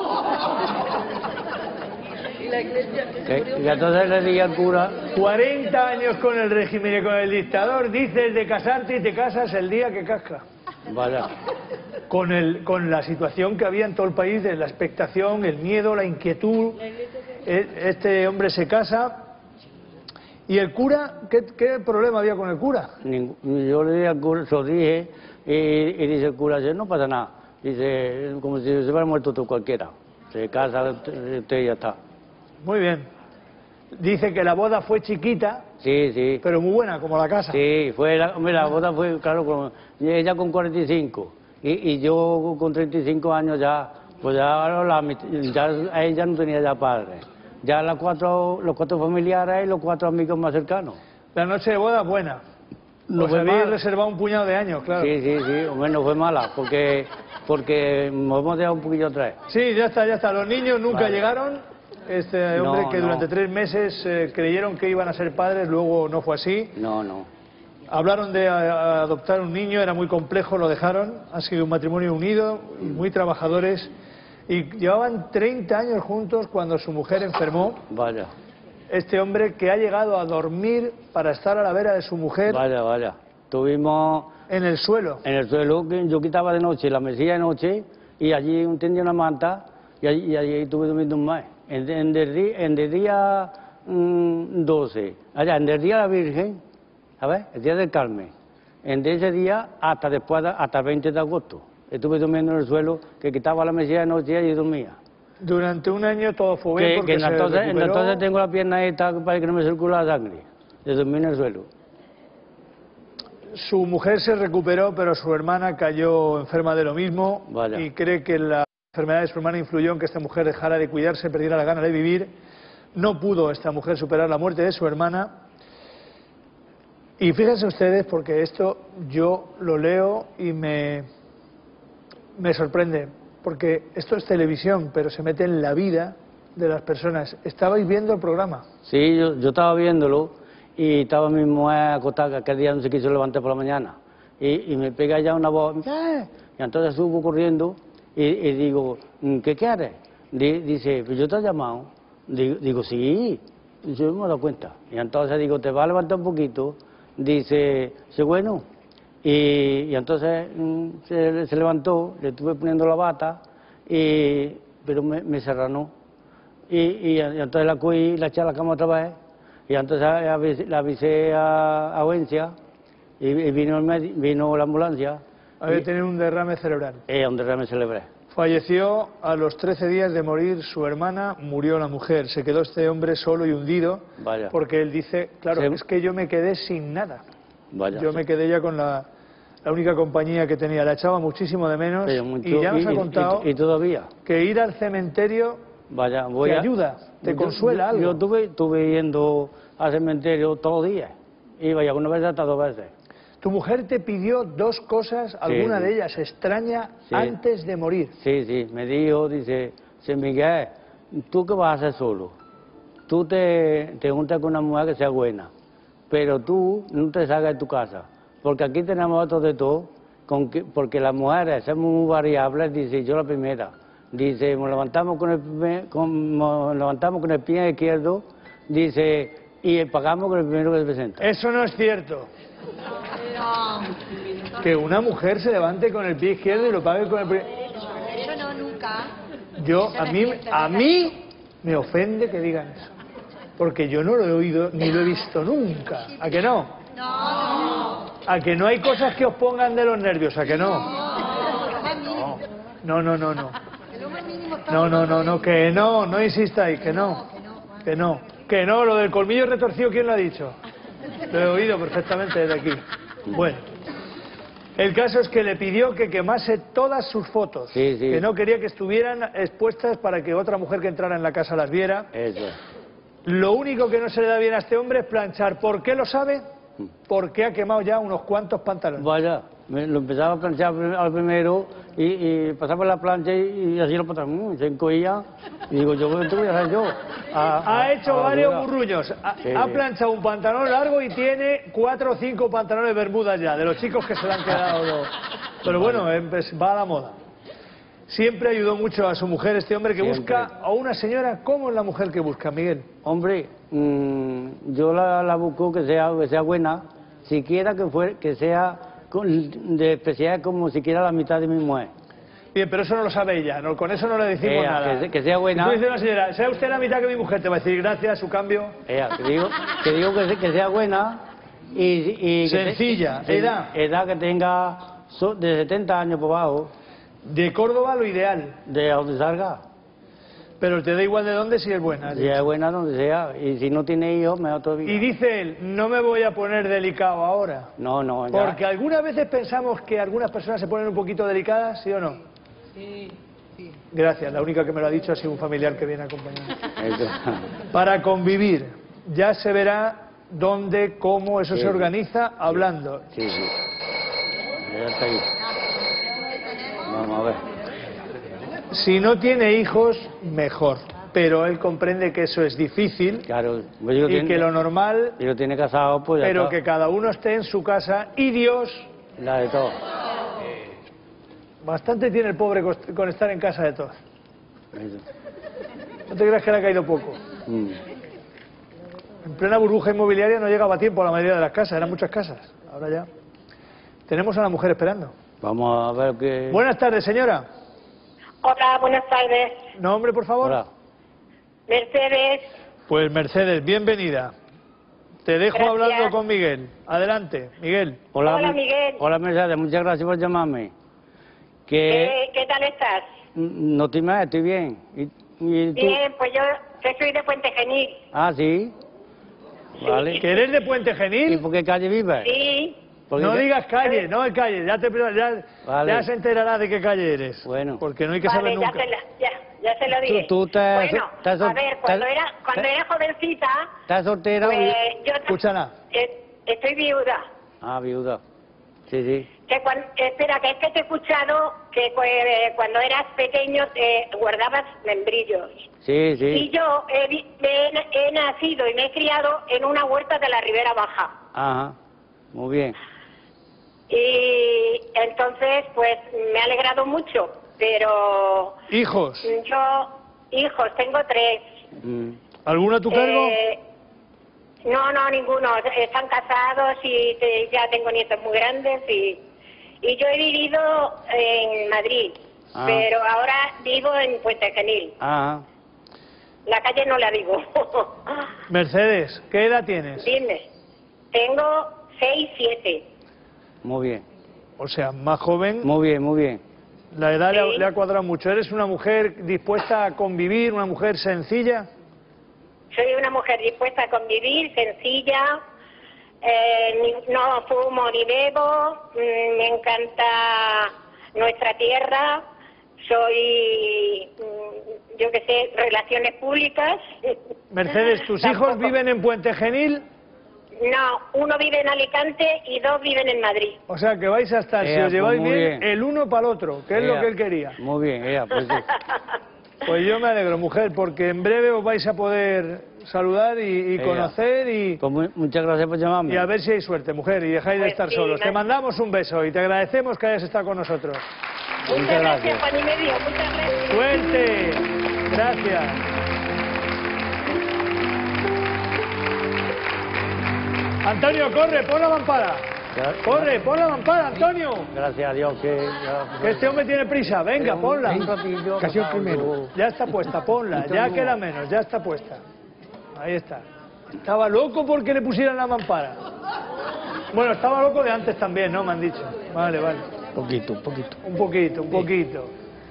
Y entonces le dije al cura... 40 años con el régimen y con el dictador, dices de casarte y te casas el día que casca. Vaya. Con la situación que había en todo el país, de la expectación, el miedo, la inquietud. Este hombre se casa. ¿Y el cura? ¿Qué problema había con el cura? Yo le dije al cura, se lo dije, y dice el cura, no pasa nada. Dice, como si se hubiera muerto tú cualquiera. Se casa, usted y ya está. Muy bien. Dice que la boda fue chiquita. Sí. Pero muy buena, como la casa. Sí, la boda fue, claro, ella con 45 y yo con 35 años ya, pues ya ella no tenía ya padre. Ya los cuatro familiares y los 4 amigos más cercanos. La noche de boda buena. No Os habéis reservado un puñado de años, claro. Sí, hombre, no fue mala, porque nos hemos dejado un poquillo atrás. Sí, ya está. Los niños nunca llegaron. Este hombre que durante 3 meses creyeron que iban a ser padres, luego no fue así. No. Hablaron de adoptar un niño, era muy complejo, lo dejaron. Ha sido un matrimonio unido y muy trabajadores. Y llevaban 30 años juntos cuando su mujer enfermó. Vaya. Este hombre que ha llegado a dormir para estar a la vera de su mujer. Vaya. Tuvimos... En el suelo. En el suelo, yo quitaba de noche la mesilla de noche y allí tendía una manta y allí estuve durmiendo un mes. En el día 12, en el día de la Virgen, ¿sabes? El día del Carmen. En ese día hasta el 20 de agosto. Estuve durmiendo en el suelo, que quitaba la mesilla de noche y dormía. Durante un año todo fue bien porque entonces tengo la pierna esta para que no me circule la sangre. De dormir en el suelo. Su mujer se recuperó, pero su hermana cayó enferma de lo mismo. Vaya. Y cree que la enfermedad de su hermana influyó en que esta mujer dejara de cuidarse, perdiera la gana de vivir. No pudo esta mujer superar la muerte de su hermana. Y fíjense ustedes, porque esto yo lo leo y me sorprende, porque esto es televisión, pero se mete en la vida de las personas. ¿Estabais viendo el programa? Sí, yo estaba viéndolo y estaba mi mujer acostada, que aquel día no se quiso levantar por la mañana. Y me pega ya una voz, y entonces subo corriendo y digo, ¿qué quieres? Dice, pues yo te he llamado. Digo, sí. Dice, yo me he dado cuenta. Y entonces digo, ¿te vas a levantar un poquito? Dice, bueno. Y entonces se levantó, le estuve poniendo la bata, pero me serranó. Y entonces la cogí, la eché a la cama otra vez, Y entonces la avisé a Agencia y vino la ambulancia. Había tenido un derrame cerebral. Un derrame cerebral. Falleció a los 13 días de morir su hermana, murió la mujer. Se quedó este hombre solo y hundido. Vaya. Porque él dice, claro, es que yo me quedé sin nada. Vaya. Yo me quedé ya con la única compañía que tenía. La echaba muchísimo de menos. Y ya nos ha contado y todavía que ir al cementerio te ayuda, te consuela algo. Yo estuve yendo al cementerio todos los días. Iba ya una vez hasta 2 veces. Tu mujer te pidió 2 cosas, alguna de ellas extraña, antes de morir. Sí, me dijo, dice Miguel, ¿tú qué vas a hacer solo? Tú te juntas con una mujer que sea buena, pero tú no te salgas de tu casa, porque aquí tenemos otros de todo, porque las mujeres somos muy variables, dice, yo la primera, dice, nos levantamos con el pie izquierdo, dice, y pagamos con el primero que se presenta. Eso no es cierto. Que una mujer se levante con el pie izquierdo y lo pague con el pie... Eso no, nunca. A mí me ofende que digan eso. Porque yo no lo he oído ni lo he visto nunca. ¿A que no? No. ¿A que no hay cosas que os pongan de los nervios? ¿A que no? No, que no insistáis, que no. Que no, lo del colmillo retorcido, ¿quién lo ha dicho? Lo he oído perfectamente desde aquí. Bueno, el caso es que le pidió que quemase todas sus fotos, que no quería que estuvieran expuestas para que otra mujer que entrara en la casa las viera. Eso. Lo único que no se le da bien a este hombre es planchar. ¿Por qué lo sabe? Porque ha quemado ya unos cuantos pantalones. Vaya, lo empezaba a planchar al primero y pasaba la plancha y así lo pasaba, se encoía. Y digo, ¿qué voy a hacer yo? Ha hecho varios burruños. Ha planchado un pantalón largo y tiene 4 o 5 pantalones bermudas ya, de los chicos que se le han quedado. Pero bueno, va a la moda. Siempre ayudó mucho a su mujer este hombre que busca a una señora. ¿Cómo es la mujer que busca, Miguel? Hombre, yo la busco que sea buena, siquiera que sea de especial como siquiera la mitad de mi mujer. Bien, pero eso no lo sabe ella, con eso no le decimos nada. Que sea buena. Si tú dices a una señora, sea usted la mitad que mi mujer, te va a decir gracias, su cambio. Que digo que sea buena y sencilla, edad que tenga de 70 años por abajo. De Córdoba lo ideal. De donde salga. Pero te da igual de dónde si es buena. Si es buena donde sea. Y si no tiene hijos, mejor todavía. Y dice él, no me voy a poner delicado ahora. No. Ya. Porque algunas veces pensamos que algunas personas se ponen un poquito delicadas, ¿sí o no? Sí. Gracias, la única que me lo ha dicho ha sido un familiar que viene acompañado. Para convivir, ya se verá dónde, cómo eso se organiza hablando. Sí. Ya está ahí. Vamos a ver. Si no tiene hijos, mejor. Pero él comprende que eso es difícil. Claro. Y que lo normal... Y lo tiene casado, pues ya pero está. Que cada uno esté en su casa y Dios... La de todo. Bastante tiene el pobre con estar en casa de todos. ¿No te creas que le ha caído poco? En plena burbuja inmobiliaria no llegaba a tiempo a la mayoría de las casas, eran muchas casas. Ahora ya. Tenemos a la mujer esperando. Vamos a ver qué... Buenas tardes, señora. Hola, buenas tardes. ¿Nombre, por favor? Hola. Mercedes. Pues Mercedes, bienvenida. Te dejo hablando con Miguel. Adelante, Miguel. Hola, Miguel. Hola, Mercedes, muchas gracias por llamarme. ¿Qué tal estás? No estoy mal, estoy bien. ¿Y tú? Bien, pues yo soy de Puente Genil. Ah, ¿sí? Vale. ¿Que eres de Puente Genil? ¿Y por qué calle vives? Sí. No digas calle, no es calle, ya se enterará de qué calle eres. Bueno. Porque no hay que saber nunca. Ya se lo dije. Bueno, a ver, cuando era jovencita... ¿Estás soltera? Pues, Escúchala. Estoy viuda. Ah, viuda. Sí. Espera, que es que te he escuchado que cuando eras pequeño guardabas membrillos. Sí. Y yo he nacido y me he criado en una huerta de la Ribera Baja. Ajá, muy bien. Y entonces, pues, me ha alegrado mucho, pero... ¿Hijos? Hijos, tengo 3. ¿Alguno a tu cargo? No, ninguno. Están casados y ya tengo nietos muy grandes y yo he vivido en Madrid, pero ahora vivo en Puente Genil. Ajá. La calle no la digo. Mercedes, ¿qué edad tienes? Dime. Tengo 6, 7. Muy bien. O sea, más joven. Muy bien, muy bien. La edad Sí. le ha cuadrado mucho. ¿Eres una mujer dispuesta a convivir, una mujer sencilla? Soy una mujer dispuesta a convivir, sencilla. No fumo ni bebo. Me encanta nuestra tierra. Soy, yo qué sé, relaciones públicas. Mercedes, ¿tus hijos Tampoco. viven en Puente Genil? No, uno vive en Alicante y 2 viven en Madrid. O sea, que vais a estar, si Ea, os lleváis pues muy bien, bien. el uno para el otro, que es lo Ea, que él quería. Muy bien, pues sí. Pues yo me alegro, mujer, porque en breve os vais a poder saludar y Ea. conocer y Pues muchas gracias por llamarme. a ver si hay suerte, mujer, y dejáis de Pues estar sí, solos. Te gracias. mandamos un beso y te agradecemos que hayas estado con nosotros. Muchas gracias, Juan y medio. Muchas gracias. ¡Suerte! Gracias. Antonio, corre, pon la mampara. Corre, pon la mampara, Antonio. Gracias a Dios que... Que este hombre tiene prisa. Venga, ponla. Un ratillo, Casi el primero. Ya está puesta, ponla. Ya queda menos, ya está puesta. Ahí está. Estaba loco porque le pusieran la mampara. Bueno, estaba loco de antes también, ¿no? Me han dicho. Vale, vale. Poquito. Un poquito.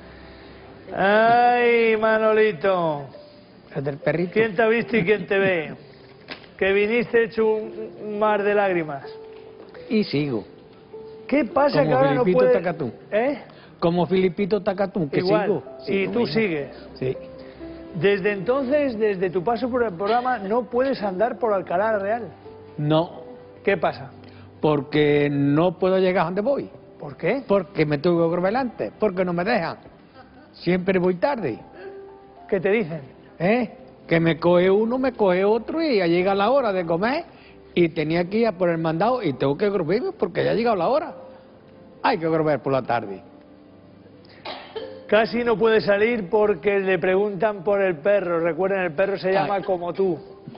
Ay, Manolito. Es del perrito. ¿Quién te ha visto y quién te ve? Que viniste hecho un mar de lágrimas. Y sigo. ¿Qué pasa Como que ahora no Filipito puedes...? Tacatún. ¿Eh? Como Filipito Tacatún, que Igual. sigo. Y Sigo, tú venga. sigues. Sí. Desde entonces, desde tu paso por el programa, no puedes andar por Alcalá Real. No, ¿Qué pasa? porque no puedo llegar a donde voy. ¿Por qué? Porque me tengo que correr delante, porque no me dejan. Siempre voy tarde. ¿Qué te dicen? Que me coge uno, me coge otro y ya llega la hora de comer y tenía que ir a por el mandado y tengo que correrme porque ya ha llegado la hora. Hay que correr por la tarde. Casi no puede salir porque le preguntan por el perro. Recuerden, el perro se llama Ay. como tú.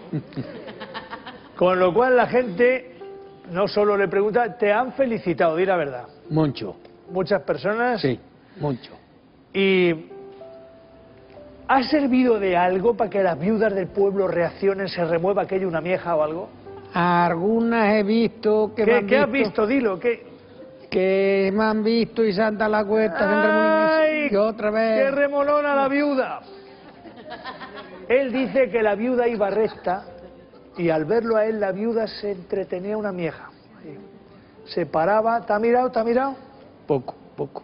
Con lo cual la gente no solo le pregunta, te han felicitado, di la verdad. Mucho. Muchas personas. Sí, mucho. ¿Y ha servido de algo para que las viudas del pueblo reaccionen, se remueva aquello, una mieja o algo? Algunas he visto que me han ¿Qué has visto? Dilo, ¿qué? Que me han visto y salta la cuesta ¡Ay! y otra vez. ¡Qué remolona la viuda! Él dice que la viuda iba recta y al verlo a él la viuda se entretenía una mieja. Se paraba, ¿te ha mirado? ¿Te ha mirado? Poco.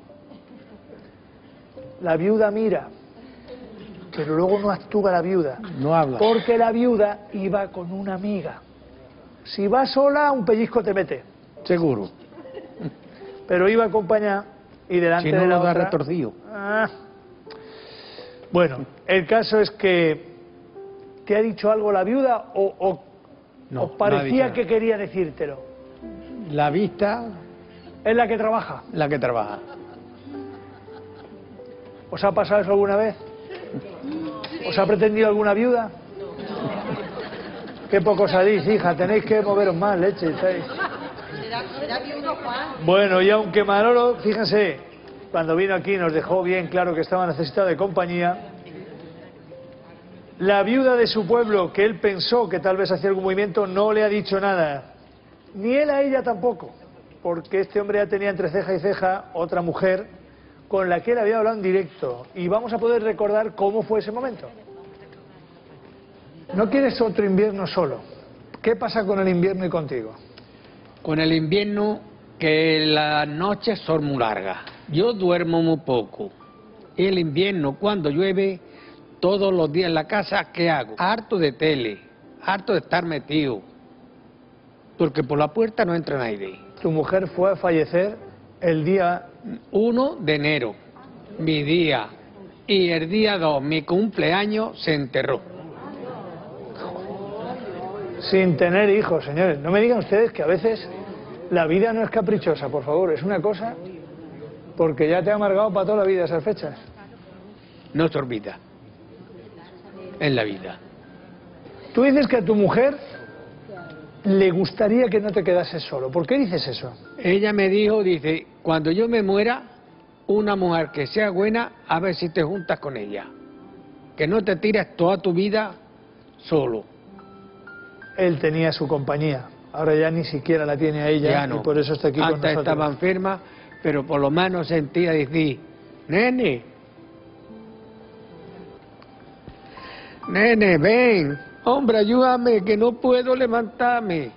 La viuda mira, pero luego no actúa la viuda. No habla. Porque la viuda iba con una amiga. Si va sola, un pellizco te mete. Seguro. Pero iba acompañada y delante Si no de la lo da otra... retorcido. Ah. Bueno, el caso es que... ¿Te ha dicho algo la viuda o No, os parecía no ha dicho que quería decírtelo? La vista, Es la que trabaja. la que trabaja. ¿Os ha pasado eso alguna vez? ¿Os ha pretendido alguna viuda? Qué poco salís, hija, tenéis que moveros más, leche. ¿Estáis? ¿Será viudo, Juan? Bueno, y aunque Manolo, fíjense, cuando vino aquí nos dejó bien claro que estaba necesitado de compañía, la viuda de su pueblo, que él pensó que tal vez hacía algún movimiento, no le ha dicho nada. Ni él a ella tampoco, porque este hombre ya tenía entre ceja y ceja otra mujer con la que él había hablado en directo. Y vamos a poder recordar cómo fue ese momento. No quieres otro invierno solo. ¿Qué pasa con el invierno y contigo? Con el invierno, que las noches son muy largas. Yo duermo muy poco. Y el invierno, cuando llueve, todos los días en la casa, ¿qué hago? Harto de tele, harto de estar metido. Porque por la puerta no entra nadie. Tu mujer fue a fallecer el día 1 de enero, mi día. Y el día 2, mi cumpleaños, se enterró. sin tener hijos, señores. No me digan ustedes que a veces la vida no es caprichosa, por favor. Es una cosa porque ya te ha amargado para toda la vida esas fechas. No se olvida. En la vida. Tú dices que a tu mujer le gustaría que no te quedases solo. ¿Por qué dices eso? Ella me dijo, dice, cuando yo me muera, una mujer que sea buena, a ver si te juntas con ella. que no te tires toda tu vida solo. Él tenía su compañía, ahora ya ni siquiera la tiene a ella, Ya no. y por eso está aquí con Antes nosotros. estaba enferma, pero por lo menos sentía decir, nene, ven, hombre, ayúdame, que no puedo levantarme.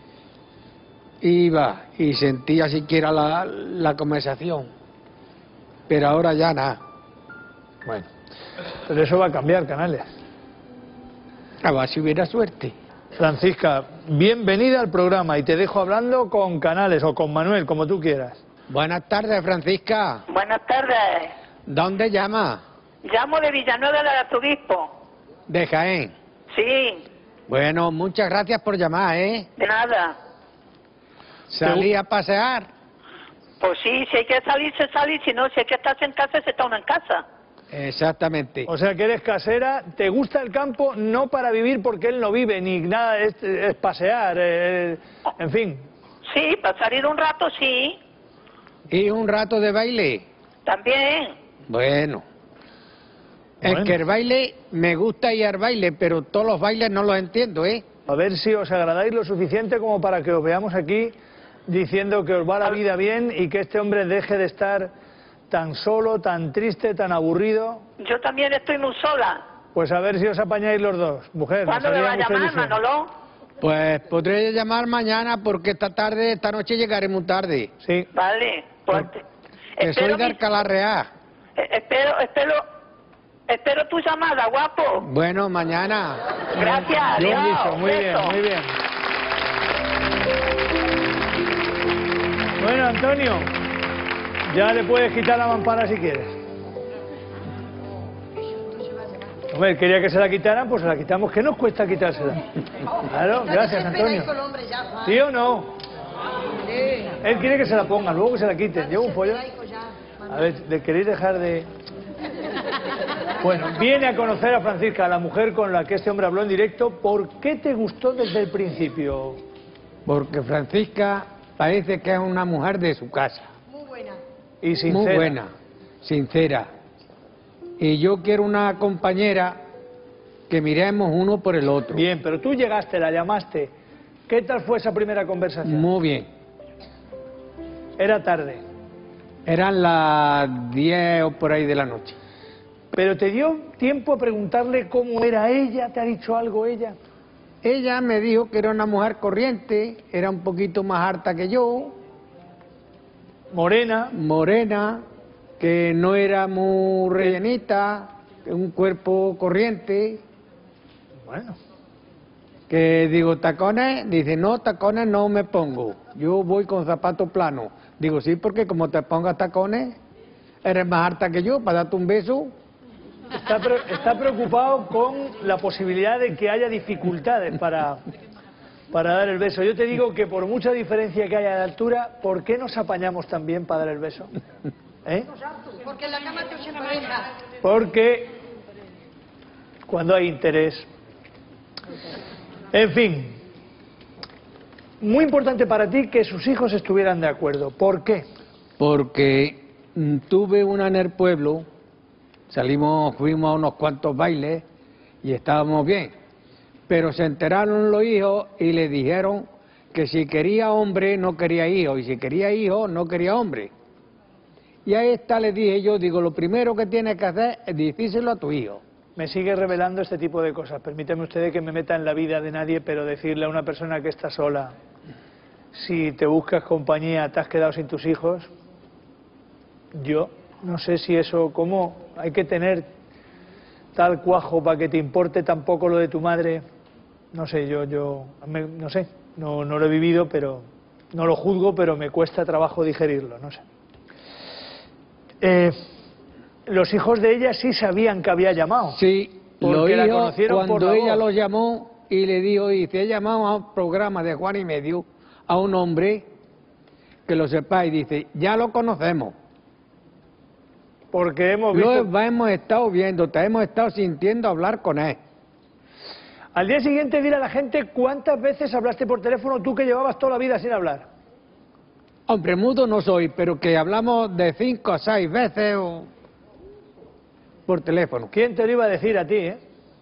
Iba y sentía siquiera la conversación, pero ahora ya nada. Bueno, pero eso va a cambiar, Canales. A ver si hubiera suerte. Francisca, bienvenida al programa y te dejo hablando con Canales o con Manuel, como tú quieras. Buenas tardes, Francisca. Buenas tardes. ¿Dónde llama? Llamo de Villanueva del Arzobispo. De Jaén. Sí, Bueno, muchas gracias por llamar, ¿eh? de nada. Salí a pasear. Pues sí, si hay que salir, se sale, si no, si hay que estarse en casa, se está uno en casa. Exactamente. O sea que eres casera, te gusta el campo no para vivir porque él no vive, ni nada, es pasear, en fin. Sí, para salir un rato, sí. ¿Y un rato de baile? También. Bueno. Bueno. Es que el baile, me gusta ir al baile, pero todos los bailes no los entiendo, ¿eh? A ver si os agradáis lo suficiente como para que os veamos aquí diciendo que os va la vida bien y que este hombre deje de estar tan solo, tan triste, tan aburrido. Yo también estoy muy sola. Pues a ver si os apañáis los dos, mujer. nos ¿Cuándo me haría va a mucha llamar, ilusión. Manolo? Pues podré llamar mañana porque esta noche llegaré muy tarde. Sí. Vale, pues Que soy de mi- Alcalá Real. espero tu llamada, guapo. Bueno, mañana. Gracias, Bien adiós. dicho, muy bien, beso. muy bien. Bueno, Antonio, ya le puedes quitar la mampara si quieres. Hombre, quería que se la quitaran, pues se la quitamos. ¿Qué nos cuesta quitársela? Claro, gracias, Antonio. ¿Sí o no? Él quiere que se la pongan, luego que se la quiten. Lleva un pollo. A ver, ¿le queréis dejar de...? Bueno, viene a conocer a Francisca, la mujer con la que este hombre habló en directo. ¿Por qué te gustó desde el principio? Porque Francisca parece que es una mujer de su casa. Y sincera. Muy buena, sincera. Y yo quiero una compañera que miremos uno por el otro. Bien, pero tú llegaste, la llamaste. ¿Qué tal fue esa primera conversación? Muy bien. Era tarde. Eran las 10 o por ahí de la noche. ¿Pero te dio tiempo a preguntarle cómo era ella? ¿Te ha dicho algo ella? Ella me dijo que era una mujer corriente, era un poquito más alta que yo, Morena. morena, que no era muy rellenita, un cuerpo corriente. Bueno. Que digo, ¿tacones? Dice, no, tacones no me pongo, yo voy con zapatos planos. Digo, sí, porque como te pongas tacones, eres más alta que yo, para darte un beso. Está preocupado con la posibilidad de que haya dificultades para dar el beso. Yo te digo que por mucha diferencia que haya de altura, ¿por qué nos apañamos tan bien para dar el beso? ¿Eh? Porque en la cama te echa una pareja. Porque cuando hay interés... En fin, muy importante para ti que sus hijos estuvieran de acuerdo. ¿Por qué? Porque tuve una en el pueblo, fuimos a unos cuantos bailes y estábamos bien. Pero se enteraron los hijos y le dijeron que si quería hombre no quería hijo y si quería hijo no quería hombre. Y a esta le dije yo, digo, lo primero que tienes que hacer es decírselo a tu hijo. Me sigue revelando este tipo de cosas. Permítame usted que me meta en la vida de nadie, pero decirle a una persona que está sola, si te buscas compañía, te has quedado sin tus hijos, yo no sé si eso, ¿cómo? Hay que tener tal cuajo para que te importe tampoco lo de tu madre. No sé, no sé, no lo he vivido, pero no lo juzgo, pero me cuesta trabajo digerirlo, no sé. Los hijos de ella sí sabían que había llamado. Sí, porque la hijos, conocieron por cuando la ella voz. lo llamó y le dijo, dice, he llamado a un programa de Juan y Medio a un hombre, que lo sepáis, dice, ya lo conocemos. Porque hemos visto... Lo hemos estado viendo, te hemos estado sintiendo hablar con él. Al día siguiente dile a la gente cuántas veces hablaste por teléfono tú que llevabas toda la vida sin hablar. Hombre, mudo no soy, pero que hablamos de 5 a 6 veces o... por teléfono. ¿Quién te lo iba a decir a ti, eh?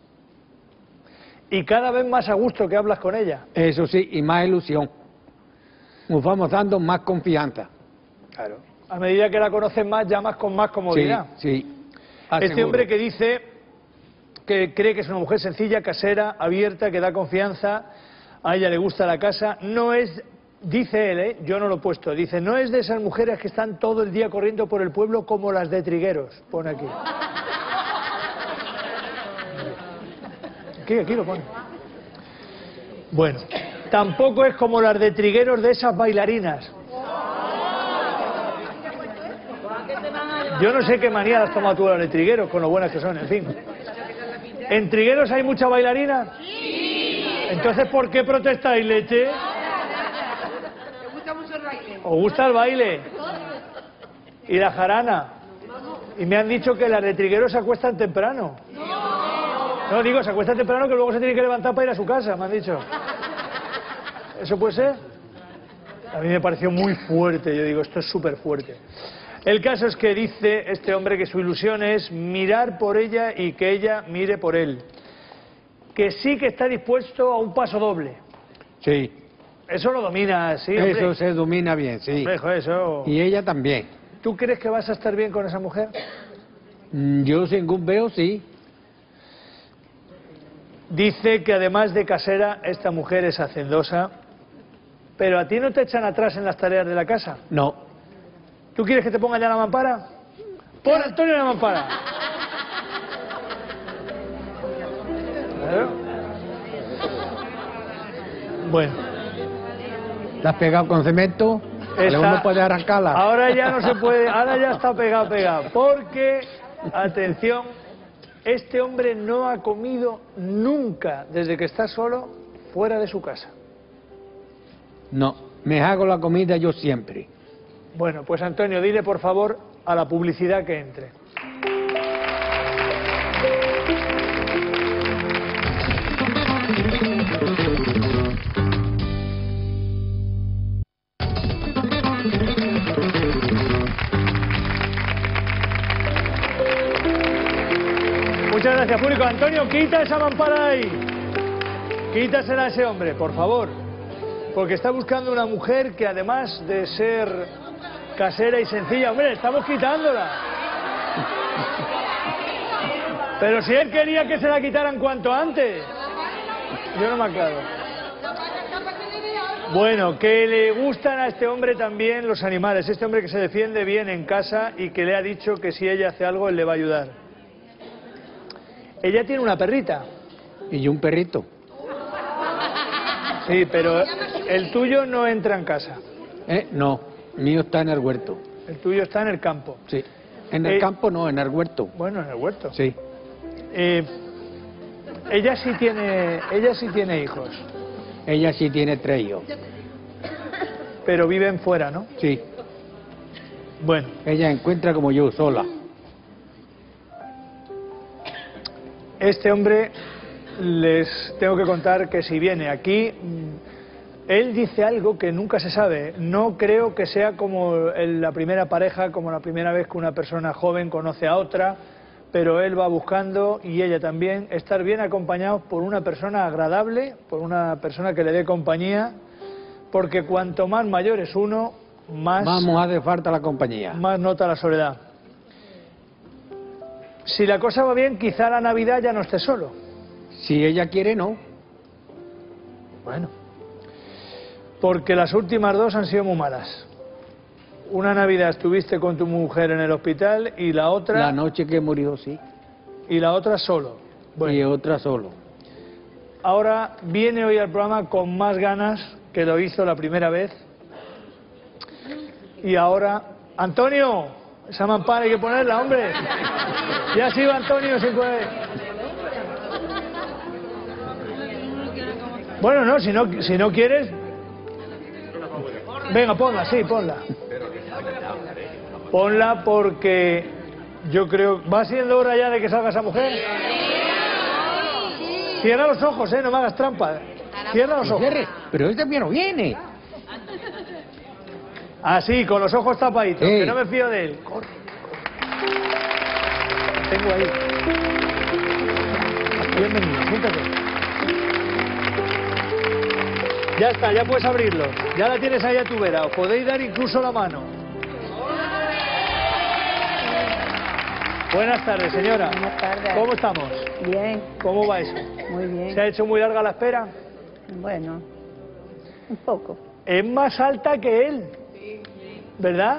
Y cada vez más a gusto que hablas con ella. Eso sí, y más ilusión. Nos vamos dando más confianza. Claro. A medida que la conoces más, llamas con más comodidad. Sí, sí. Este hombre que dice que cree que es una mujer sencilla, casera, abierta, que da confianza, a ella le gusta la casa, no es, dice él, yo no lo he puesto, dice, no es de esas mujeres que están todo el día corriendo por el pueblo como las de Trigueros, pone aquí. Aquí lo pone. Bueno, tampoco es como las de Trigueros de esas bailarinas. Yo no sé qué manía las has tomado tú las de Trigueros, con lo buenas que son, en fin. ¿En Trigueros hay mucha bailarina? Sí. Entonces, ¿por qué protestáis, leche? Me gusta mucho el baile. ¿Os gusta el baile? ¿Y la jarana? Y me han dicho que las de Trigueros se acuestan temprano. No, digo, se acuestan temprano que luego se tiene que levantar para ir a su casa, me han dicho. ¿Eso puede ser? A mí me pareció muy fuerte, yo digo, esto es súper fuerte. El caso es que dice este hombre que su ilusión es mirar por ella y que ella mire por él. Que sí que está dispuesto a un paso doble. Sí. Eso lo domina, sí, hombre. Eso se domina bien, sí. Hombre, eso... Y ella también. ¿Tú crees que vas a estar bien con esa mujer? Yo según veo, sí. Dice que además de casera, esta mujer es hacendosa. Pero a ti no te echan atrás en las tareas de la casa. No. ¿Tú quieres que te ponga ya la mampara? Pon Antonio la mampara. Claro. Bueno. ¿La has pegado con cemento? No puede arrancarla. Ahora ya no se puede, ahora ya está pegado. Porque, atención, este hombre no ha comido nunca, desde que está solo, fuera de su casa. No, me hago la comida yo siempre. Bueno, pues Antonio, dile por favor a la publicidad que entre. Muchas gracias, público. Antonio, quita esa mampara ahí. Quítasela a ese hombre, por favor. Porque está buscando una mujer que además de ser casera y sencilla, hombre, estamos quitándola. Pero si él quería que se la quitaran cuanto antes. Yo no me aclaro. Bueno, que le gustan a este hombre también los animales. Este hombre que se defiende bien en casa y que le ha dicho que si ella hace algo, él le va a ayudar. Ella tiene una perrita. Y un perrito. Sí, pero el tuyo no entra en casa. No, mío está en el huerto. El tuyo está en el campo. Sí. En el campo no, en el huerto. Bueno, en el huerto. Sí. Ella sí tiene hijos. Ella sí tiene 3 hijos. Pero viven fuera, ¿no? Sí. Bueno. Ella encuentra como yo, sola. Este hombre, les tengo que contar que si viene aquí, él dice algo que nunca se sabe. No creo que sea como la primera pareja, como la primera vez que una persona joven conoce a otra, pero él va buscando, y ella también, estar bien acompañados por una persona agradable, por una persona que le dé compañía, porque cuanto más mayor es uno, más hace falta la compañía. Más nota la soledad. Si la cosa va bien, quizá la Navidad ya no esté solo. Si ella quiere, no. Bueno. Porque las últimas 2 han sido muy malas. Una Navidad estuviste con tu mujer en el hospital y la otra... La noche que murió, sí. Y la otra solo. Bueno. Y otra solo. Ahora viene hoy al programa con más ganas que lo hizo la primera vez. Y ahora... ¡Antonio! Esa mampara hay que ponerla, hombre. Ya se iba Antonio, se puede. Bueno, no, si no quieres... Venga, ponla, sí, ponla. Ponla porque yo creo... ¿Va siendo hora ya de que salga esa mujer? Cierra los ojos, no me hagas trampa. Cierra los ojos. Pero este también no viene. Así, con los ojos tapaditos, que no me fío de él. Corre. tengo ahí. Bienvenido, siéntate. Ya está, ya puedes abrirlo. Ya la tienes ahí a tu vera. Os podéis dar incluso la mano. Buenas tardes, señora. Buenas tardes. ¿Cómo estamos? Bien. ¿Cómo va eso? Muy bien. ¿Se ha hecho muy larga la espera? Bueno, un poco. Es más alta que él, ¿verdad?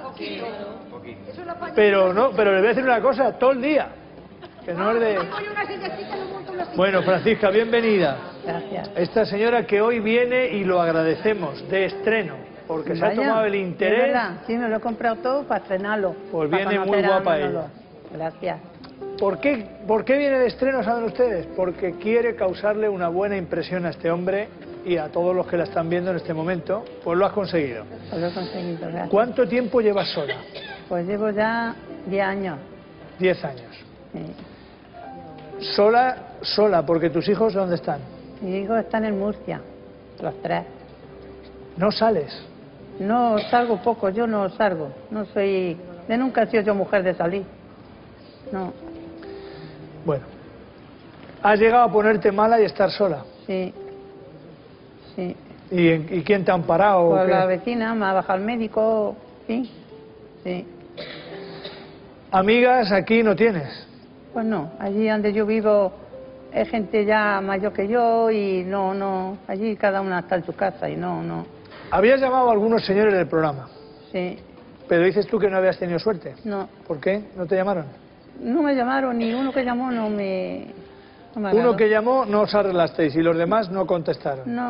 Pero no, pero le voy a decir una cosa, todo el día. Que no es de... Bueno, Francisca, bienvenida. Gracias. Esta señora que hoy viene y lo agradecemos, de estreno, porque se ha Vaya, tomado el ¿de interés. verdad? Sí, me lo he comprado todo para estrenarlo. Pues para viene muy conocer a guapa Manolo. ella. Gracias. ¿Por qué viene de estreno, saben ustedes? Porque quiere causarle una buena impresión a este hombre y a todos los que la están viendo en este momento. Pues lo has conseguido. Pues lo he conseguido, gracias. ¿Cuánto tiempo llevas sola? Pues llevo ya 10 años. 10 años. Sí. Sola, porque tus hijos ¿dónde están? Mis hijos están en Murcia, los 3. ¿No sales? No salgo poco, yo no salgo. No soy... De nunca he sido yo mujer de salir. No. Bueno. ¿Has llegado a ponerte mala y estar sola? Sí. Sí. ¿Y quién te ha amparado? Pues ¿o qué? la vecina me ha bajado el médico, sí. Sí. ¿Amigas aquí no tienes? Pues no, allí donde yo vivo es gente ya mayor que yo y no, allí cada una está en su casa y no. Habías llamado a algunos señores del programa, Sí, pero dices tú que no habías tenido suerte. no. ¿Por qué? ¿No te llamaron? No me llamaron, ni uno que llamó no me Uno agradó. que llamó no os arreglasteis y los demás no contestaron. No.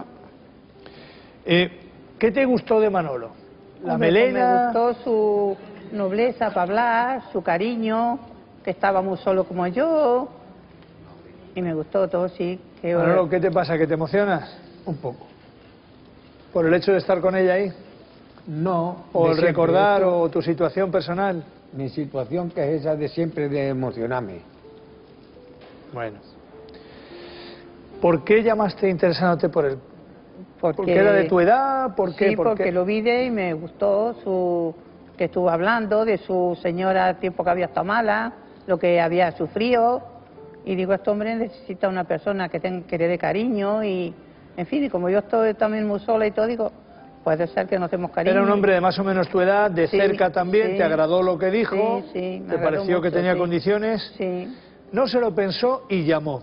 ¿Qué te gustó de Manolo? La Hombre, pues melena. me gustó su nobleza para hablar, su cariño, que estaba muy solo como yo. Y me gustó todo, sí. Que Manolo, ¿qué te pasa? ¿Que te emocionas? Un poco. ¿Por el hecho de estar con ella ahí? No. ¿O de el siempre. recordar Esto- o tu situación personal? Mi situación, que es esa de siempre, de emocionarme. Bueno. ¿Por qué llamaste interesándote por él? ¿Porque era de tu edad? ¿Por qué? Sí, ¿Por porque qué? lo vi y me gustó que estuvo hablando de su señora, el tiempo que había estado mala, lo que había sufrido. Y digo, este hombre necesita una persona que le dé cariño y, en fin, y como yo estoy también muy sola y todo, digo, puede ser que nos demos cariño. Era un hombre de más o menos tu edad, de Sí, cerca también, sí. ¿te agradó lo que dijo? Sí, sí, me ¿Te agradó pareció que mucho, tenía sí. condiciones? Sí, No se lo pensó y llamó.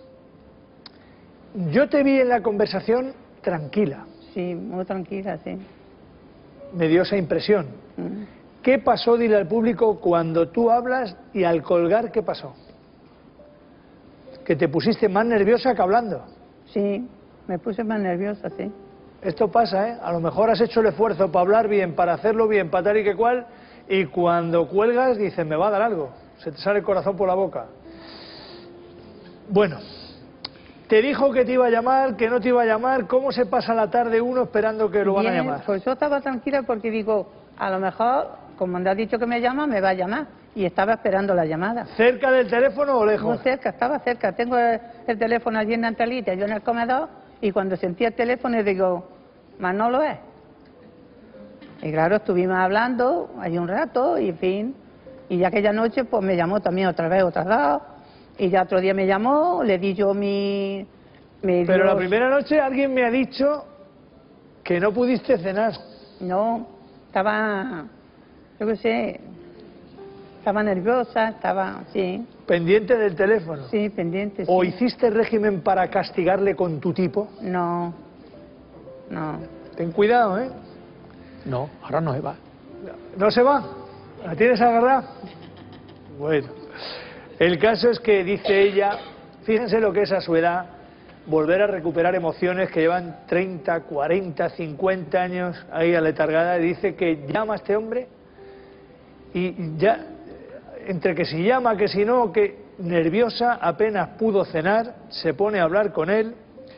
Yo te vi en la conversación tranquila, sí, muy tranquila, sí. me dio esa impresión. Mm. ¿Qué pasó, dile al público, cuando tú hablas y al colgar, qué pasó? Que te pusiste más nerviosa que hablando. Sí, me puse más nerviosa, sí. Esto pasa, ¿eh? A lo mejor has hecho el esfuerzo para hablar bien, para hacerlo bien, para tal y que cual, y cuando cuelgas dices, me va a dar algo. Se te sale el corazón por la boca. Bueno, te dijo que te iba a llamar, que no te iba a llamar. ¿Cómo se pasa la tarde uno esperando que lo van a Bien, llamar? pues yo estaba tranquila porque digo, a lo mejor, como me ha dicho que me llama, me va a llamar. Y estaba esperando la llamada. ¿Cerca del teléfono o lejos? Muy cerca, estaba cerca. Tengo el teléfono allí en la entralita, yo en el comedor, y cuando sentí el teléfono digo, Manolo es. Y claro, estuvimos hablando allí un rato, y en fin. Y ya aquella noche, pues me llamó también otra vez, otras dos. Y ya otro día me llamó, le di yo mi Pero la Dios. primera noche alguien me ha dicho que no pudiste cenar. No, estaba, yo qué sé, estaba nerviosa, sí, Pendiente del teléfono. sí, pendiente. ¿O sí. hiciste régimen para castigarle con tu tipo? No. Ten cuidado, ¿eh? No, ahora no se va. ¿No se va? ¿La tienes agarrada? Bueno, el caso es que dice ella, fíjense lo que es a su edad, volver a recuperar emociones que llevan 30, 40, 50 años ahí aletargada, y dice que llama a este hombre y ya, entre que si llama, que si no, que nerviosa, apenas pudo cenar, se pone a hablar con él.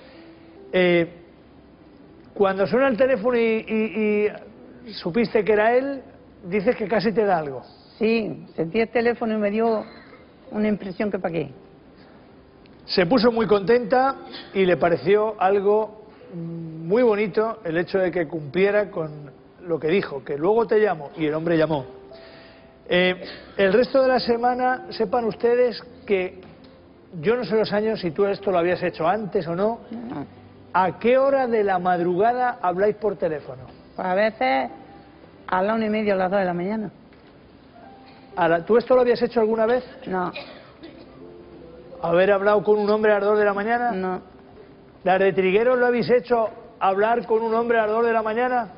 Cuando suena el teléfono y supiste que era él, dices que casi te da algo. Sí, sentí el teléfono y me dio una impresión que para qué. Se puso muy contenta y le pareció algo muy bonito el hecho de que cumpliera con lo que dijo, que luego te llamo, y el hombre llamó. El resto de la semana, sepan ustedes que yo no sé los años, si tú esto lo habías hecho antes o no. ¿A qué hora de la madrugada habláis por teléfono? Pues a veces a las 1:30 o las 2 de la mañana. ¿Tú esto lo habías hecho alguna vez? No. ¿Haber hablado con un hombre a las 2 de la mañana? No. ¿Las de Trigueros lo habéis hecho hablar con un hombre a las 2 de la mañana?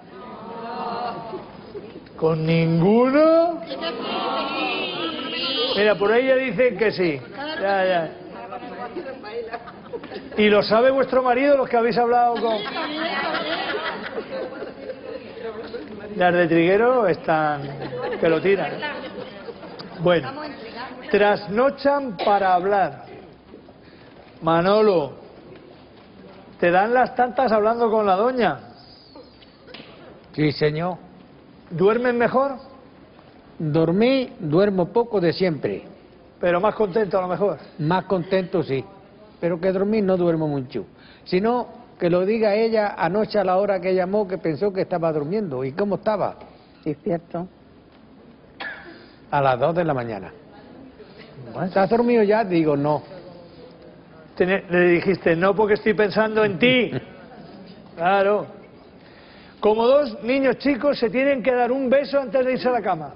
¿Con ninguno? Mira, por ahí ya dicen que sí. Ya. ¿Y lo sabe vuestro marido, los que habéis hablado con...? Las de Triguero están... que lo tiran. Bueno, trasnochan para hablar. Manolo, ¿te dan las tantas hablando con la doña? Sí, señor. ¿Duermen mejor? Duermo poco de siempre. Pero más contento a lo mejor. Más contento sí, pero que dormir no duermo mucho. Sino que lo diga ella anoche a la hora que llamó, que pensó que estaba durmiendo. ¿Y cómo estaba? Despierto. A las 2 de la mañana. ¿Estás dormido ya? Digo, no. Le dijiste, no, porque estoy pensando en ti. Claro. Como dos niños chicos se tienen que dar un beso antes de irse a la cama.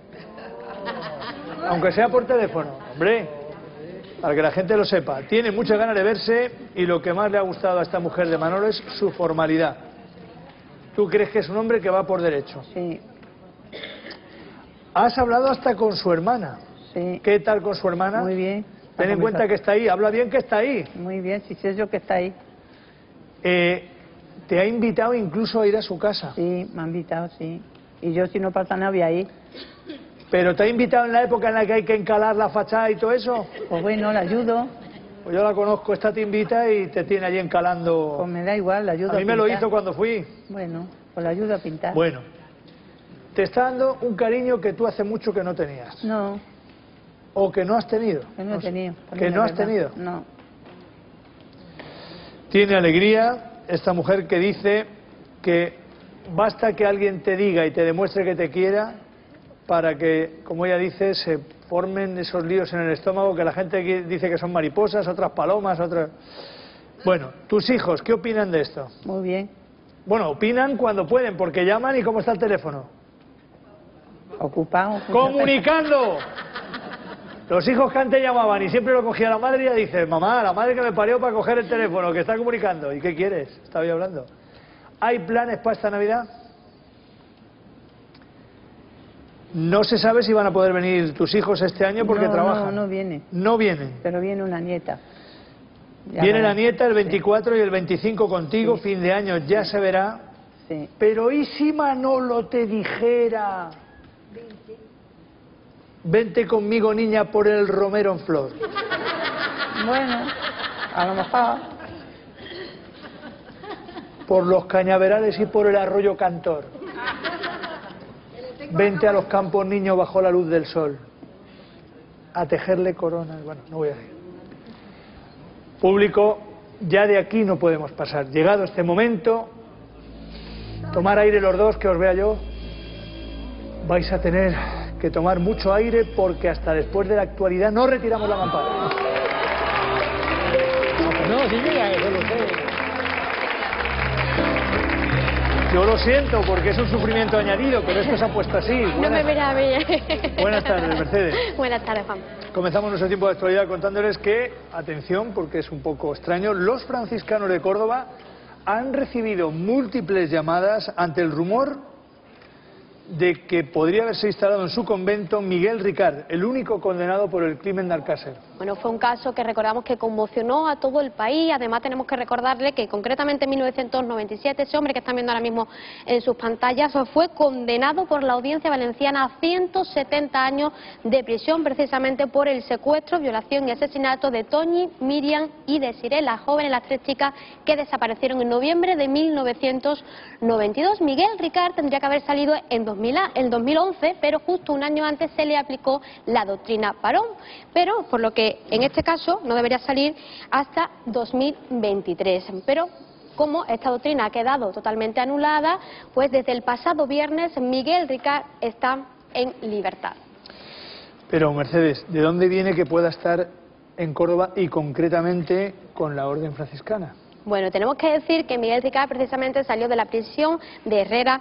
Aunque sea por teléfono, hombre, para que la gente lo sepa. Tiene muchas ganas de verse y lo que más le ha gustado a esta mujer de Manolo es su formalidad. ¿Tú crees que es un hombre que va por derecho? Sí. Has hablado hasta con su hermana. Sí. ¿Qué tal con su hermana? Muy bien. Ten en cuenta que está ahí, habla bien que está ahí. Muy bien, si sé yo que está ahí. ¿Te ha invitado incluso a ir a su casa? Sí, me ha invitado, sí. Y yo si no pasa nada voy a ir. ¿Pero te ha invitado en la época en la que hay que encalar la fachada y todo eso? Pues bueno, la ayudo. Pues yo la conozco, esta te invita y te tiene allí encalando. Pues me da igual, la ayudo a mí me lo pintar. hizo cuando fui. Bueno, pues la ayudo a pintar. Bueno, te está dando un cariño que tú hace mucho que no tenías. No. ¿O que no has tenido? Que no he tenido. ¿Que no has tenido? No. Tiene alegría esta mujer que dice que basta que alguien te diga y te demuestre que te quiera para que, como ella dice, se formen esos líos en el estómago que la gente dice que son mariposas, otras palomas, otras... Bueno, tus hijos, ¿qué opinan de esto? Muy bien. Bueno, opinan cuando pueden, porque llaman y ¿cómo está el teléfono? Ocupado. ¡Comunicando! Los hijos que antes llamaban y siempre lo cogía la madre y ya dice, mamá, la madre que me parió para coger el teléfono, que está comunicando. ¿Y qué quieres? Estaba yo hablando. ¿Hay planes para esta Navidad? No se sabe si van a poder venir tus hijos este año porque trabajan. No vienen. No vienen. Pero viene una nieta. Viene la nieta el 24 y el 25 contigo, fin de año, ya se verá. Sí. Pero ¿y si Manolo te dijera... Vente conmigo, niña, por el romero en flor? Bueno, a lo mejor. Por los cañaverales y por el arroyo Cantor. Vente a los campos, niño, bajo la luz del sol. A tejerle coronas. Bueno, no voy a decir. Público, ya de aquí no podemos pasar. Llegado este momento, tomar aire los dos, que os vea yo. Vais a tener que tomar mucho aire porque hasta después de la actualidad no retiramos la mampara. No, sí, mira, eso lo sé. Yo lo siento porque es un sufrimiento añadido, pero esto se ha puesto así. No me mira a mí. Buenas tardes, Mercedes. Buenas tardes, Juan. Comenzamos nuestro tiempo de actualidad contándoles que, atención, porque es un poco extraño, los franciscanos de Córdoba han recibido múltiples llamadas ante el rumor de que podría haberse instalado en su convento Miguel Ricard, el único condenado por el crimen de Alcácer. Bueno, fue un caso que recordamos que conmocionó a todo el país. Además tenemos que recordarle que concretamente en 1997 ese hombre que están viendo ahora mismo en sus pantallas fue condenado por la Audiencia Valenciana a 170 años de prisión precisamente por el secuestro, violación y asesinato de Toñi, Miriam y Desiré, las jóvenes, las tres chicas que desaparecieron en noviembre de 1992. Miguel Ricard tendría que haber salido en 2011, pero justo un año antes se le aplicó la doctrina Parón, pero por lo que en este caso no debería salir hasta 2023. Pero como esta doctrina ha quedado totalmente anulada, pues desde el pasado viernes Miguel Ricard está en libertad. Pero, Mercedes, ¿de dónde viene que pueda estar en Córdoba y concretamente con la Orden Franciscana? Bueno, tenemos que decir que Miguel Ricard precisamente salió de la prisión de Herrera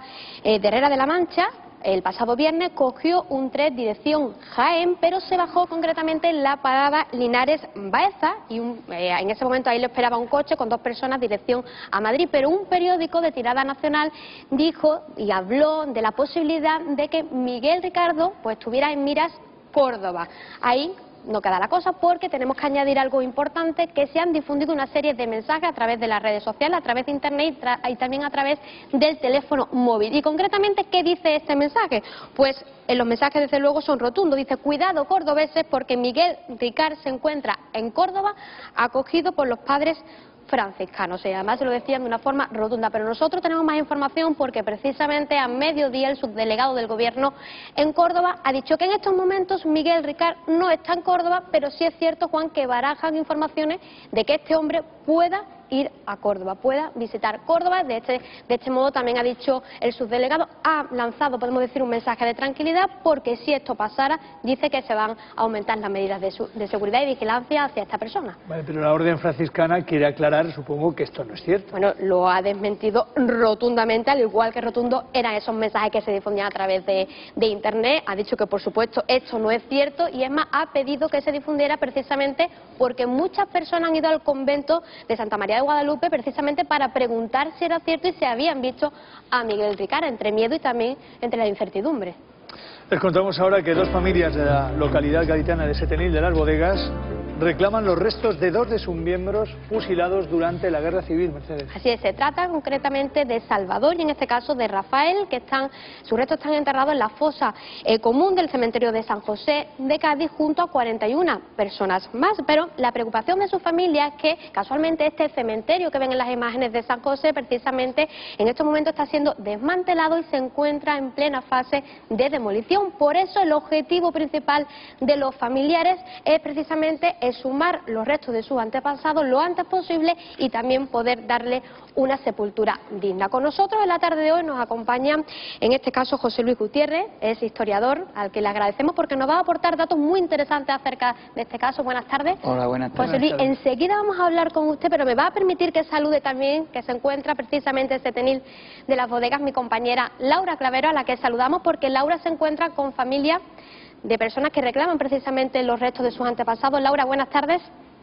de la Mancha el pasado viernes, cogió un tren dirección Jaén, pero se bajó concretamente en la parada Linares Baeza y en ese momento ahí lo esperaba un coche con 2 personas dirección a Madrid, pero un periódico de tirada nacional dijo y habló de la posibilidad de que Miguel Ricardo pues estuviera en miras Córdoba. Ahí no queda la cosa porque tenemos que añadir algo importante, que se han difundido una serie de mensajes a través de las redes sociales, a través de internet y también a través del teléfono móvil. Y concretamente, ¿qué dice este mensaje? Pues en los mensajes desde luego son rotundos. Dice: cuidado cordobeses porque Miguel Ricard se encuentra en Córdoba acogido por los padres franciscanos. Y además se lo decían de una forma rotunda, pero nosotros tenemos más información porque precisamente a mediodía el subdelegado del gobierno en Córdoba ha dicho que en estos momentos Miguel Ricard no está en Córdoba, pero sí es cierto, Juan, que barajan informaciones de que este hombre pueda ir a Córdoba, pueda visitar Córdoba. De este modo también ha dicho el subdelegado, ha lanzado, podemos decir, un mensaje de tranquilidad, porque si esto pasara, dice que se van a aumentar las medidas de seguridad y vigilancia hacia esta persona. Vale, pero la Orden Franciscana quiere aclarar, supongo, que esto no es cierto. Bueno, lo ha desmentido rotundamente, al igual que rotundo eran esos mensajes que se difundían a través de internet. Ha dicho que, por supuesto, esto no es cierto y, es más, ha pedido que se difundiera precisamente porque muchas personas han ido al convento de Santa María de Guadalupe precisamente para preguntar si era cierto y si habían visto a Miguel Ricard, entre miedo y también entre la incertidumbre. Les contamos ahora que 2 familias de la localidad gaditana de Setenil de las Bodegas reclaman los restos de 2 de sus miembros fusilados durante la Guerra Civil, Mercedes. Así es, se trata concretamente de Salvador y en este caso de Rafael, que sus restos están enterrados en la fosa común del cementerio de San José de Cádiz junto a 41 personas más. Pero la preocupación de su familia es que casualmente este cementerio que ven en las imágenes de San José precisamente en estos momentos está siendo desmantelado y se encuentra en plena fase de demolición. Por eso el objetivo principal de los familiares es precisamente exhumar los restos de sus antepasados lo antes posible y también poder darle una sepultura digna. Con nosotros en la tarde de hoy nos acompaña en este caso José Luis Gutiérrez, es historiador, al que le agradecemos porque nos va a aportar datos muy interesantes acerca de este caso. Buenas tardes. Hola, buenas tardes. José Luis, enseguida vamos a hablar con usted, pero me va a permitir que salude también, que se encuentra precisamente en Setenil de las Bodegas, mi compañera Laura Clavero, a la que saludamos porque Laura se encuentra con familia de personas que reclaman precisamente los restos de sus antepasados. Laura, buenas tardes.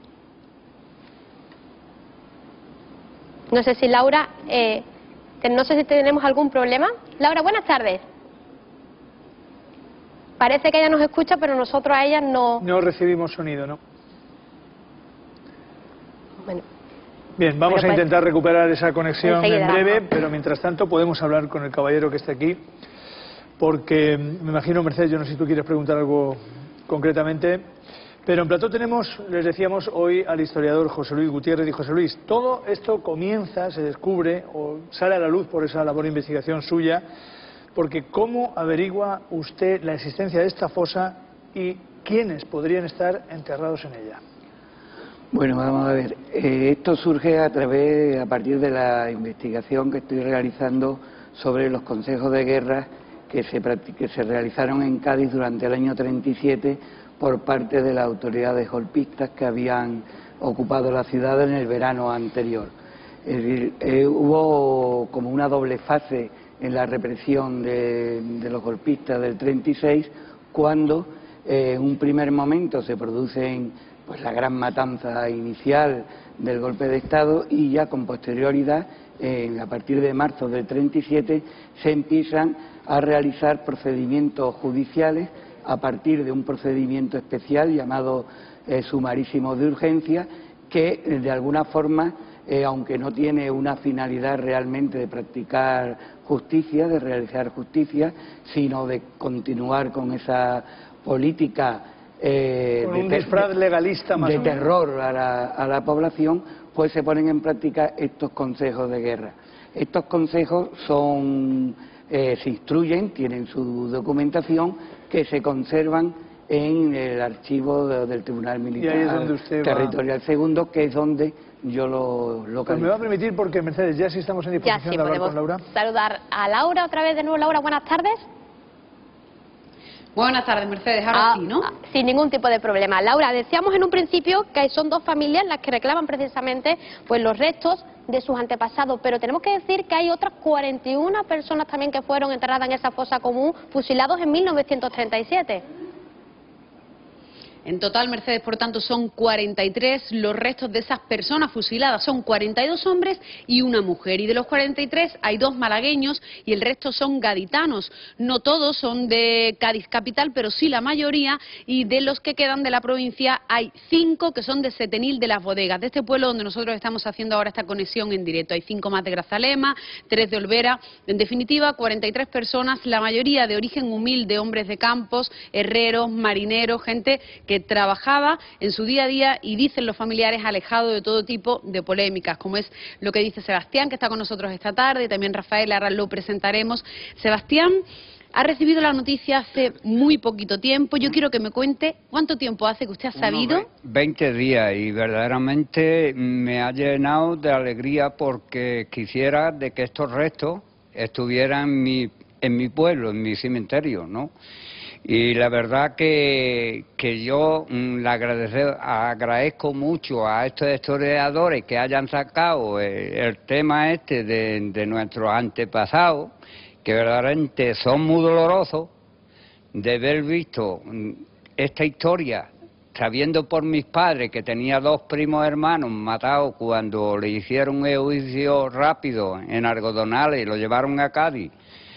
No sé si Laura, no sé si tenemos algún problema. Laura, buenas tardes. Parece que ella nos escucha, pero nosotros a ella no... No recibimos sonido, ¿no? Bueno. Bien, vamos a intentar recuperar esa conexión en breve, vamos. Pero mientras tanto podemos hablar con el caballero que está aquí, porque me imagino, Mercedes, yo no sé si tú quieres preguntar algo concretamente, pero en plató tenemos, les decíamos hoy, al historiador José Luis Gutiérrez. Y José Luis, todo esto comienza, se descubre o sale a la luz por esa labor de investigación suya, porque ¿cómo averigua usted la existencia de esta fosa y quiénes podrían estar enterrados en ella? Bueno, vamos a ver, esto surge a partir de la investigación que estoy realizando sobre los consejos de guerra que se realizaron en Cádiz durante el año 37 por parte de las autoridades golpistas que habían ocupado la ciudad en el verano anterior. Es decir, hubo como una doble fase en la represión de los golpistas del 36, cuando en un primer momento se producen pues la gran matanza inicial del golpe de Estado y ya con posterioridad, a partir de marzo del 37, se empiezan a realizar procedimientos judiciales a partir de un procedimiento especial llamado sumarísimo de urgencia, que de alguna forma, aunque no tiene una finalidad realmente de practicar justicia, de realizar justicia, sino de continuar con esa política con un disfraz legalista más de o menos. terror a la población, pues se ponen en práctica estos consejos de guerra. Estos consejos se instruyen, tienen su documentación, que se conservan en el archivo del Tribunal Militar Territorial Segundo, que es donde yo lo localizo. Pues me va a permitir, porque Mercedes, ya sí estamos en disposición de hablar con Laura. Saludar a Laura otra vez de nuevo. Laura, buenas tardes. Buenas tardes, Mercedes. Ahora sí, ¿no? Sin ningún tipo de problema. Laura, decíamos en un principio que son dos familias las que reclaman precisamente pues los restos de sus antepasados, pero tenemos que decir que hay otras 41 personas también que fueron enterradas en esa fosa común, fusilados en 1937. En total, Mercedes, por tanto, son 43 los restos de esas personas fusiladas. Son 42 hombres y una mujer. Y de los 43 hay 2 malagueños y el resto son gaditanos. No todos son de Cádiz capital, pero sí la mayoría. Y de los que quedan de la provincia hay 5 que son de Setenil de las Bodegas, de este pueblo donde nosotros estamos haciendo ahora esta conexión en directo. Hay 5 más de Grazalema, 3 de Olvera. En definitiva, 43 personas, la mayoría de origen humilde, hombres de campos, herreros, marineros, gente que trabajaba en su día a día y dicen los familiares alejados de todo tipo de polémicas, como es lo que dice Sebastián, que está con nosotros esta tarde, y también Rafael, ahora lo presentaremos. Sebastián ha recibido la noticia hace muy poquito tiempo. Yo quiero que me cuente cuánto tiempo hace que usted ha sabido. 20 días, y verdaderamente me ha llenado de alegría porque quisiera de que estos restos estuvieran en mi pueblo, en mi cementerio, ¿no? Y la verdad que yo le agradezco mucho a estos historiadores que hayan sacado el tema este de nuestros antepasados, que verdaderamente son muy dolorosos, de haber visto esta historia, sabiendo por mis padres que tenía 2 primos hermanos matados cuando le hicieron un juicio rápido en Algodonales y lo llevaron a Cádiz.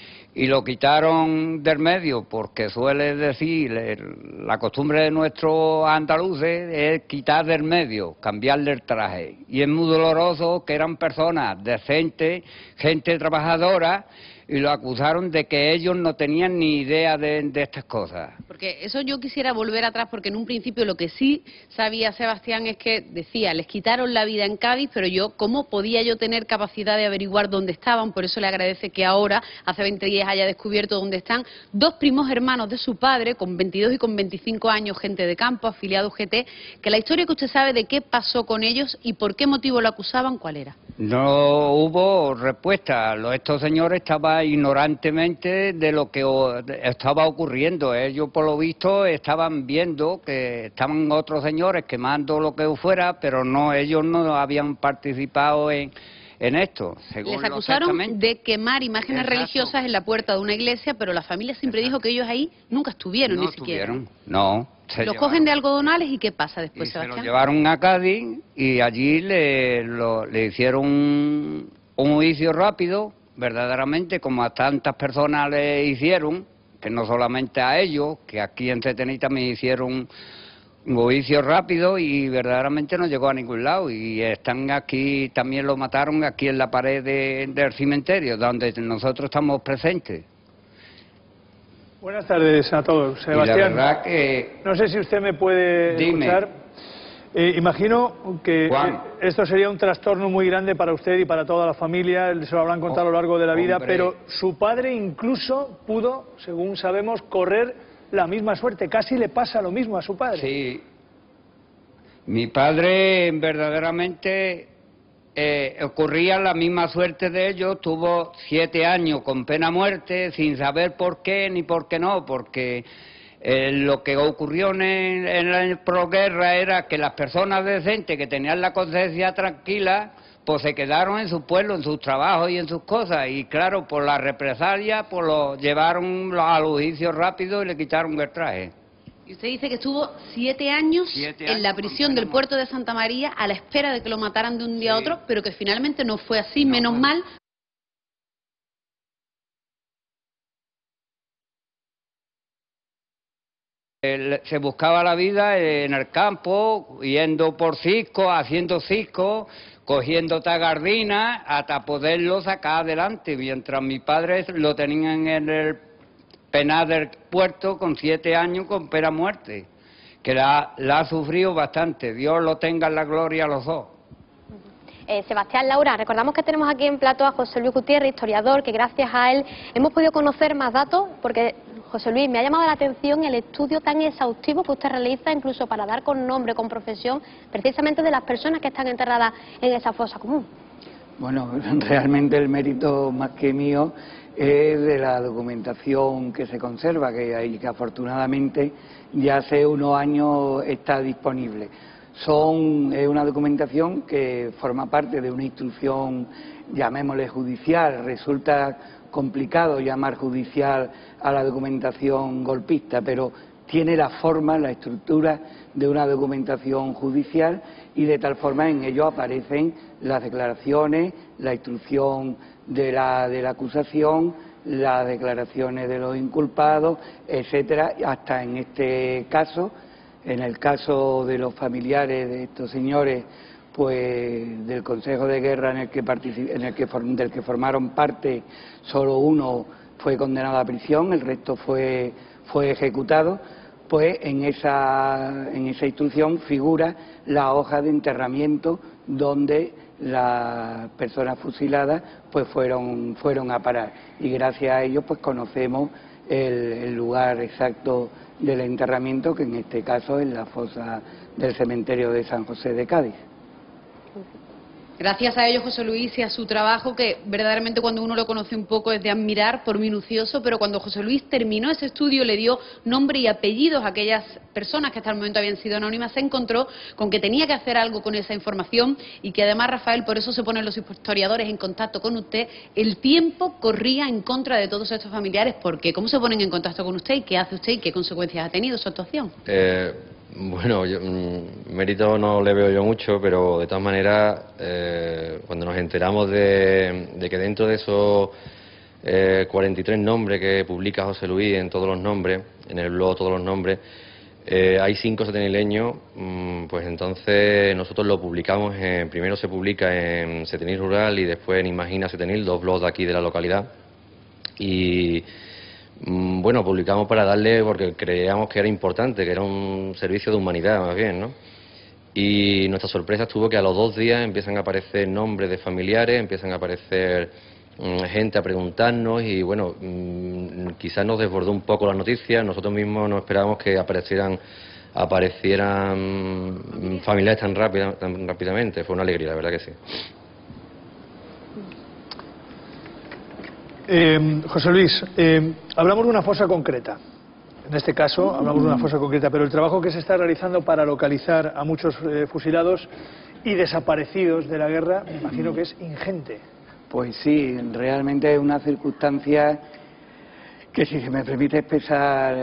Y lo quitaron del medio, porque suele decir, la costumbre de nuestros andaluces es quitar del medio, cambiarle el traje. Y es muy doloroso que eran personas decentes, gente trabajadora, y lo acusaron de que ellos no tenían ni idea de estas cosas. Porque eso yo quisiera volver atrás, porque en un principio lo que sí sabía Sebastián es que decía, les quitaron la vida en Cádiz, pero ¿cómo podía yo tener capacidad de averiguar dónde estaban? Por eso le agradece que ahora, hace 20 días, haya descubierto dónde están 2 primos hermanos de su padre, con 22 y con 25 años, gente de campo, afiliados GT, que la historia que usted sabe de qué pasó con ellos y por qué motivo lo acusaban, ¿cuál era? No hubo respuesta. Estos señores estaban ignorantemente de lo que estaba ocurriendo. Ellos, por lo visto, estaban viendo que estaban otros señores quemando lo que fuera, pero no, ellos no habían participado en esto. Les acusaron de quemar imágenes religiosas en la puerta de una iglesia, pero la familia siempre dijo que ellos ahí nunca estuvieron, ni siquiera. No. Los cogen de Algodonales y ¿qué pasa después, Sebastián? Se lo llevaron a Cádiz y allí le hicieron un juicio rápido, verdaderamente, como a tantas personas le hicieron, que no solamente a ellos, que aquí en Setenil también hicieron un juicio rápido y verdaderamente no llegó a ningún lado. Y están aquí, también lo mataron aquí en la pared del cementerio, donde nosotros estamos presentes. Buenas tardes a todos. Sebastián, y la verdad que... no sé si usted me puede escuchar. Imagino que esto sería un trastorno muy grande para usted y para toda la familia, se lo habrán contado a lo largo de la vida, pero su padre incluso pudo, según sabemos, correr la misma suerte. Casi le pasa lo mismo a su padre. Sí. Mi padre verdaderamente ocurría la misma suerte de ellos. Tuvo 7 años con pena muerte sin saber por qué ni por qué no, porque lo que ocurrió en la proguerra era que las personas decentes que tenían la conciencia tranquila pues se quedaron en su pueblo, en sus trabajos y en sus cosas, y claro, por la represalia pues lo llevaron al juicio rápido y le quitaron el traje. Y usted dice que estuvo 7 años en la prisión del puerto de Santa María a la espera de que lo mataran de un día a otro, pero que finalmente no fue así, menos mal. Se buscaba la vida en el campo, yendo por cisco, haciendo cisco, cogiendo tagardinas hasta poderlo sacar adelante, mientras mis padres lo tenían en el penal del puerto con 7 años con pena muerte, que la ha sufrido bastante. Dios lo tenga en la gloria a los dos. Sebastián, Laura, recordamos que tenemos aquí en plató a José Luis Gutiérrez, historiador, que gracias a él hemos podido conocer más datos, porque José Luis, me ha llamado la atención el estudio tan exhaustivo que usted realiza, incluso para dar con nombre, con profesión, precisamente de las personas que están enterradas en esa fosa común. Bueno, realmente el mérito más que mío es de la documentación que se conserva, que afortunadamente ya hace unos años está disponible. Es una documentación que forma parte de una instrucción, llamémosle judicial. Resulta complicado llamar judicial a la documentación golpista, pero tiene la forma, la estructura de una documentación judicial, y de tal forma en ello aparecen las declaraciones, la instrucción de la acusación, las declaraciones de los inculpados, etcétera, hasta en este caso, en el caso de los familiares de estos señores, pues del Consejo de Guerra del que formaron parte, solo uno fue condenado a prisión, el resto fue ejecutado. Pues en esa instrucción figura la hoja de enterramiento donde las personas fusiladas pues fueron a parar, y gracias a ello pues conocemos el lugar exacto del enterramiento, que en este caso es la fosa del cementerio de San José de Cádiz. Gracias a ello, José Luis, y a su trabajo, que verdaderamente cuando uno lo conoce un poco es de admirar por minucioso, pero cuando José Luis terminó ese estudio, le dio nombre y apellidos a aquellas personas que hasta el momento habían sido anónimas, se encontró con que tenía que hacer algo con esa información, y que además, Rafael, por eso se ponen los historiadores en contacto con usted. El tiempo corría en contra de todos estos familiares. ¿Por qué? ¿Cómo se ponen en contacto con usted y qué hace usted y qué consecuencias ha tenido su actuación? Bueno, mérito no le veo yo mucho, pero de todas maneras, cuando nos enteramos de que dentro de esos 43 nombres que publica José Luis en Todos los Nombres, en el blog Todos los Nombres, hay 5 setenileños, pues entonces nosotros lo publicamos, primero se publica en Setenil Rural y después en Imagina Setenil, 2 blogs de aquí de la localidad, y bueno, publicamos para darle, porque creíamos que era importante, que era un servicio de humanidad más bien, ¿no? Y nuestra sorpresa estuvo que a los 2 días empiezan a aparecer nombres de familiares, empiezan a aparecer gente a preguntarnos, y bueno, quizás nos desbordó un poco la noticia. Nosotros mismos no esperábamos que aparecieran familiares tan rápidamente. Fue una alegría, la verdad que sí. José Luis, hablamos de una fosa concreta. En este caso hablamos de una fosa concreta, pero el trabajo que se está realizando para localizar a muchos fusilados y desaparecidos de la guerra, me imagino que es ingente. Pues sí, realmente es una circunstancia que, si se me permite expresar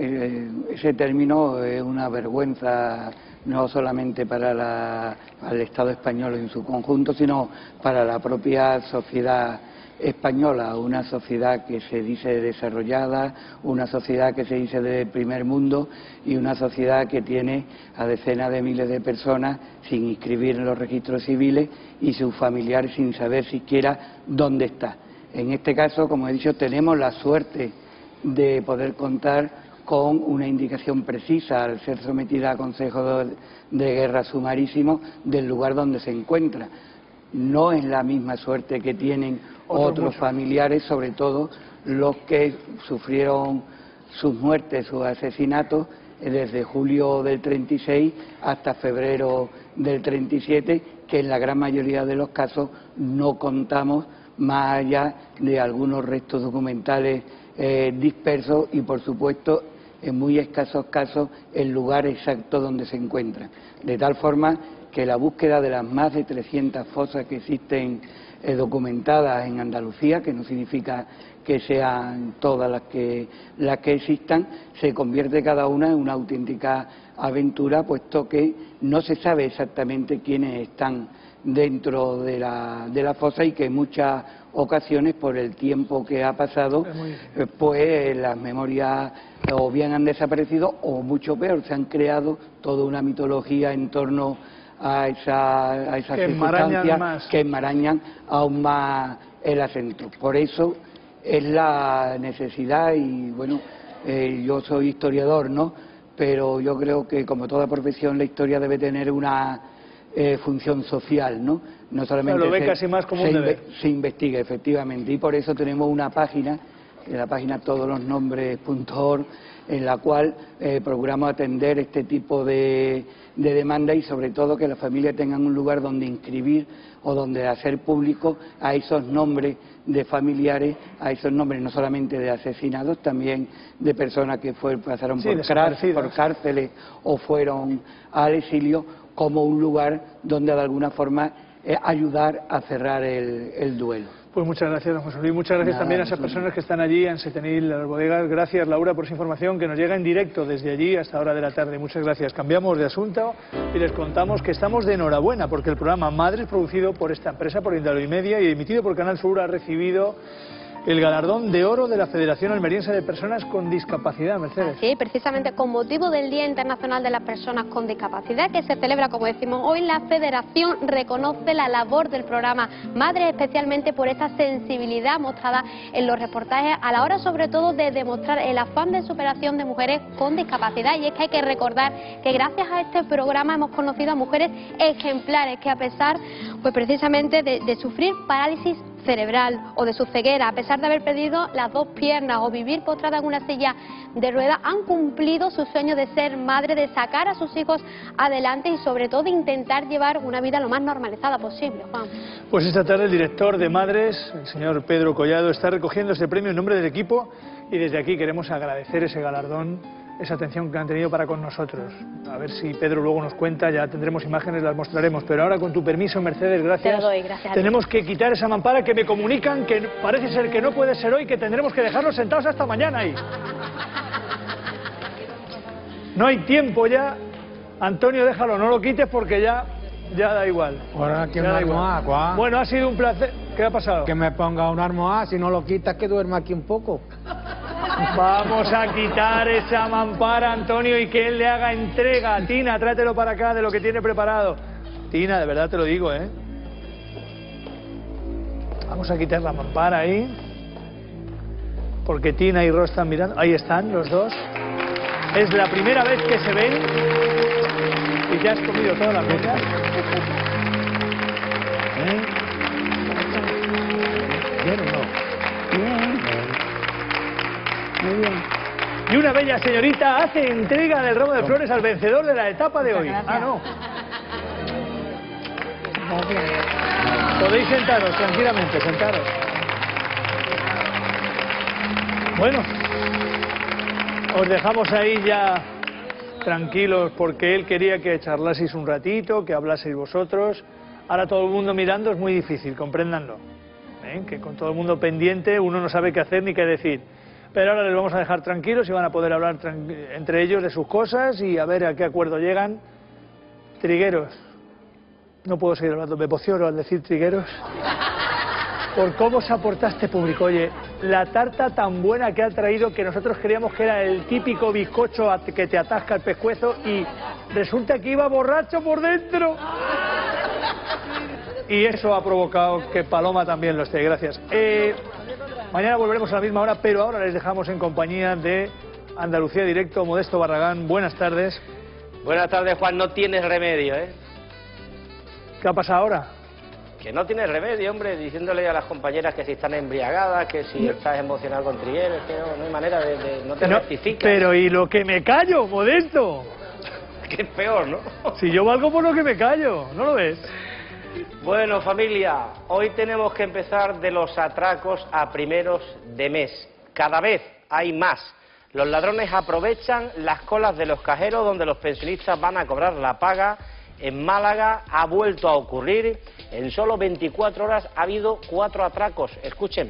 ese término, es una vergüenza, no solamente para el Estado español en su conjunto, sino para la propia sociedad española, una sociedad que se dice desarrollada, una sociedad que se dice de primer mundo, y una sociedad que tiene a decenas de miles de personas sin inscribir en los registros civiles y sus familiares sin saber siquiera dónde está. En este caso, como he dicho, tenemos la suerte de poder contar con una indicación precisa, al ser sometida a Consejo de Guerra sumarísimo, del lugar donde se encuentra. No es la misma suerte que tienen otros familiares, sobre todo los que sufrieron sus muertes, sus asesinatos, desde julio del 36 hasta febrero del 37, que en la gran mayoría de los casos no contamos más allá de algunos restos documentales dispersos y, por supuesto, en muy escasos casos, el lugar exacto donde se encuentran. De tal forma que la búsqueda de las más de 300 fosas que existen documentadas en Andalucía, que no significa que sean todas las que existan, se convierte cada una en una auténtica aventura, puesto que no se sabe exactamente quiénes están dentro de la fosa, y que en muchas ocasiones, por el tiempo que ha pasado, pues las memorias o bien han desaparecido, o mucho peor, se han creado toda una mitología en torno a esas circunstancias que enmarañan aún más el asunto. Por eso es la necesidad, y bueno, yo soy historiador, ¿no?, pero yo creo que, como toda profesión, la historia debe tener una función social, ¿no? No solamente lo ve casi más como un deber. Se investiga, efectivamente, y por eso tenemos una página en la página todolosnombres.org, en la cual procuramos atender este tipo de demanda y sobre todo que las familias tengan un lugar donde inscribir o donde hacer público a esos nombres de familiares, a esos nombres no solamente de asesinados, también de personas que pasaron por cárceles o fueron al exilio, como un lugar donde de alguna forma ayudar a cerrar el duelo. Pues muchas gracias, don José Luis. Muchas gracias también a esas personas que están allí en Setenil, las bodegas. Gracias, Laura, por esa información que nos llega en directo desde allí hasta hora de la tarde. Muchas gracias. Cambiamos de asunto y les contamos que estamos de enhorabuena porque el programa Madres, producido por esta empresa, por Indalo y Media y emitido por Canal Sur, ha recibido el galardón de oro de la Federación Almeriense de Personas con Discapacidad, Mercedes. Sí, precisamente con motivo del Día Internacional de las Personas con Discapacidad, que se celebra, como decimos hoy, la Federación reconoce la labor del programa Madres, especialmente por esta sensibilidad mostrada en los reportajes a la hora, sobre todo, de demostrar el afán de superación de mujeres con discapacidad. Y es que hay que recordar que gracias a este programa hemos conocido a mujeres ejemplares que, a pesar, pues precisamente de sufrir parálisis cerebral o de su ceguera, a pesar de haber perdido las dos piernas o vivir postrada en una silla de ruedas, han cumplido su sueño de ser madre, de sacar a sus hijos adelante y sobre todo de intentar llevar una vida lo más normalizada posible, Juan. Pues esta tarde el director de Madres, el señor Pedro Collado, está recogiendo este premio en nombre del equipo y desde aquí queremos agradecer ese galardón, esa atención que han tenido para con nosotros. A ver si Pedro luego nos cuenta, ya tendremos imágenes, las mostraremos. Pero ahora, con tu permiso, Mercedes, gracias. Te lo doy, gracias. Tenemos que quitar esa mampara que me comunican que parece ser que no puede ser hoy, que tendremos que dejarlos sentados hasta mañana ahí. No hay tiempo ya. Antonio, déjalo, no lo quites porque ya da igual. Ahora que Ya una da igual. almohada, Juan. Bueno, ha sido un placer. ¿Qué ha pasado? Que me ponga una almohada, si no lo quitas que duerma aquí un poco. Vamos a quitar esa mampara, Antonio, y que él le haga entrega. Tina, trátelo para acá de lo que tiene preparado. Tina, de verdad te lo digo, ¿eh? Vamos a quitar la mampara ahí. Porque Tina y Ros están mirando. Ahí están los dos. Es la primera vez que se ven. Y ya has comido toda la mesa. ¿Bien o no? Bien. Muy bien. Y una bella señorita hace entrega del ramo de flores al vencedor de la etapa de hoy. Gracias. Ah, no. Gracias. Podéis sentaros tranquilamente, sentaros. Bueno, os dejamos ahí ya tranquilos porque él quería que charlaseis un ratito, que hablaseis vosotros. Ahora todo el mundo mirando es muy difícil, compréndanlo. Que con todo el mundo pendiente uno no sabe qué hacer ni qué decir. Pero ahora les vamos a dejar tranquilos y van a poder hablar entre ellos de sus cosas y a ver a qué acuerdo llegan. Trigueros. No puedo seguir hablando, me emociono al decir trigueros. Por cómo se ha portado este público. Oye, la tarta tan buena que ha traído, que nosotros creíamos que era el típico bizcocho que te atasca el pescuezo y resulta que iba borracho por dentro. Y eso ha provocado que Paloma también lo esté. Gracias. Mañana volveremos a la misma hora, pero ahora les dejamos en compañía de Andalucía Directo, Modesto Barragán. Buenas tardes. Buenas tardes, Juan. No tienes remedio, ¿eh? ¿Qué ha pasado ahora? Que no tienes remedio, hombre, diciéndole a las compañeras que si están embriagadas, que si estás emocionado con Trigueros, que no hay manera de no te rectificas. Pero ¿y lo que me callo, Modesto? Que es peor, ¿no? Si yo valgo por lo que me callo, ¿no lo ves? Bueno, familia, hoy tenemos que empezar de los atracos a primeros de mes. Cada vez hay más. Los ladrones aprovechan las colas de los cajeros donde los pensionistas van a cobrar la paga. En Málaga ha vuelto a ocurrir. En solo 24 horas ha habido 4 atracos. Escuchen.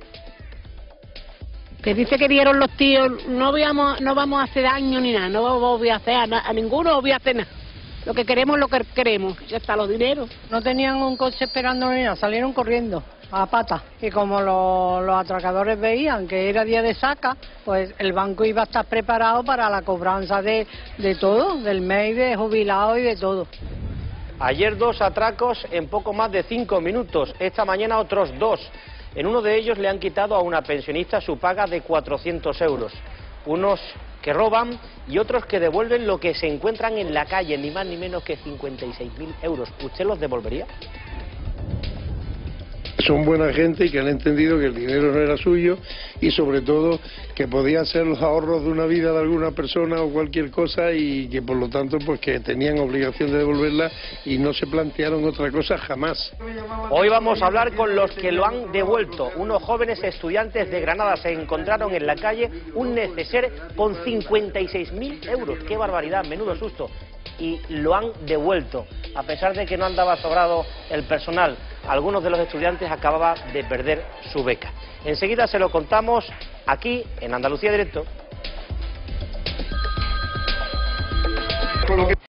Que dice que dieron los tíos, no vamos a hacer daño ni nada, no voy a hacer a ninguno, voy a hacer nada. Lo que queremos es lo que queremos, ya está, los dineros. No tenían un coche esperando ni nada, salieron corriendo a pata. Y como los atracadores veían que era día de saca, pues el banco iba a estar preparado para la cobranza de todo, del mes, de jubilado y de todo. Ayer 2 atracos en poco más de 5 minutos, esta mañana otros 2. En uno de ellos le han quitado a una pensionista su paga de 400 euros. Unos que roban y otros que devuelven lo que se encuentran en la calle, ni más ni menos que 56.000 euros. ¿Usted los devolvería? son buena gente y que han entendido que el dinero no era suyo y sobre todo que podían ser los ahorros de una vida de alguna persona o cualquier cosa y que por lo tanto pues que tenían obligación de devolverla y no se plantearon otra cosa jamás. Hoy vamos a hablar con los que lo han devuelto. Unos jóvenes estudiantes de Granada se encontraron en la calle un neceser con 56.000 euros. ¡Qué barbaridad! Menudo susto. Y lo han devuelto, a pesar de que no andaba sobrado el personal. Algunos de los estudiantes acababan de perder su beca. Enseguida se lo contamos aquí en Andalucía Directo.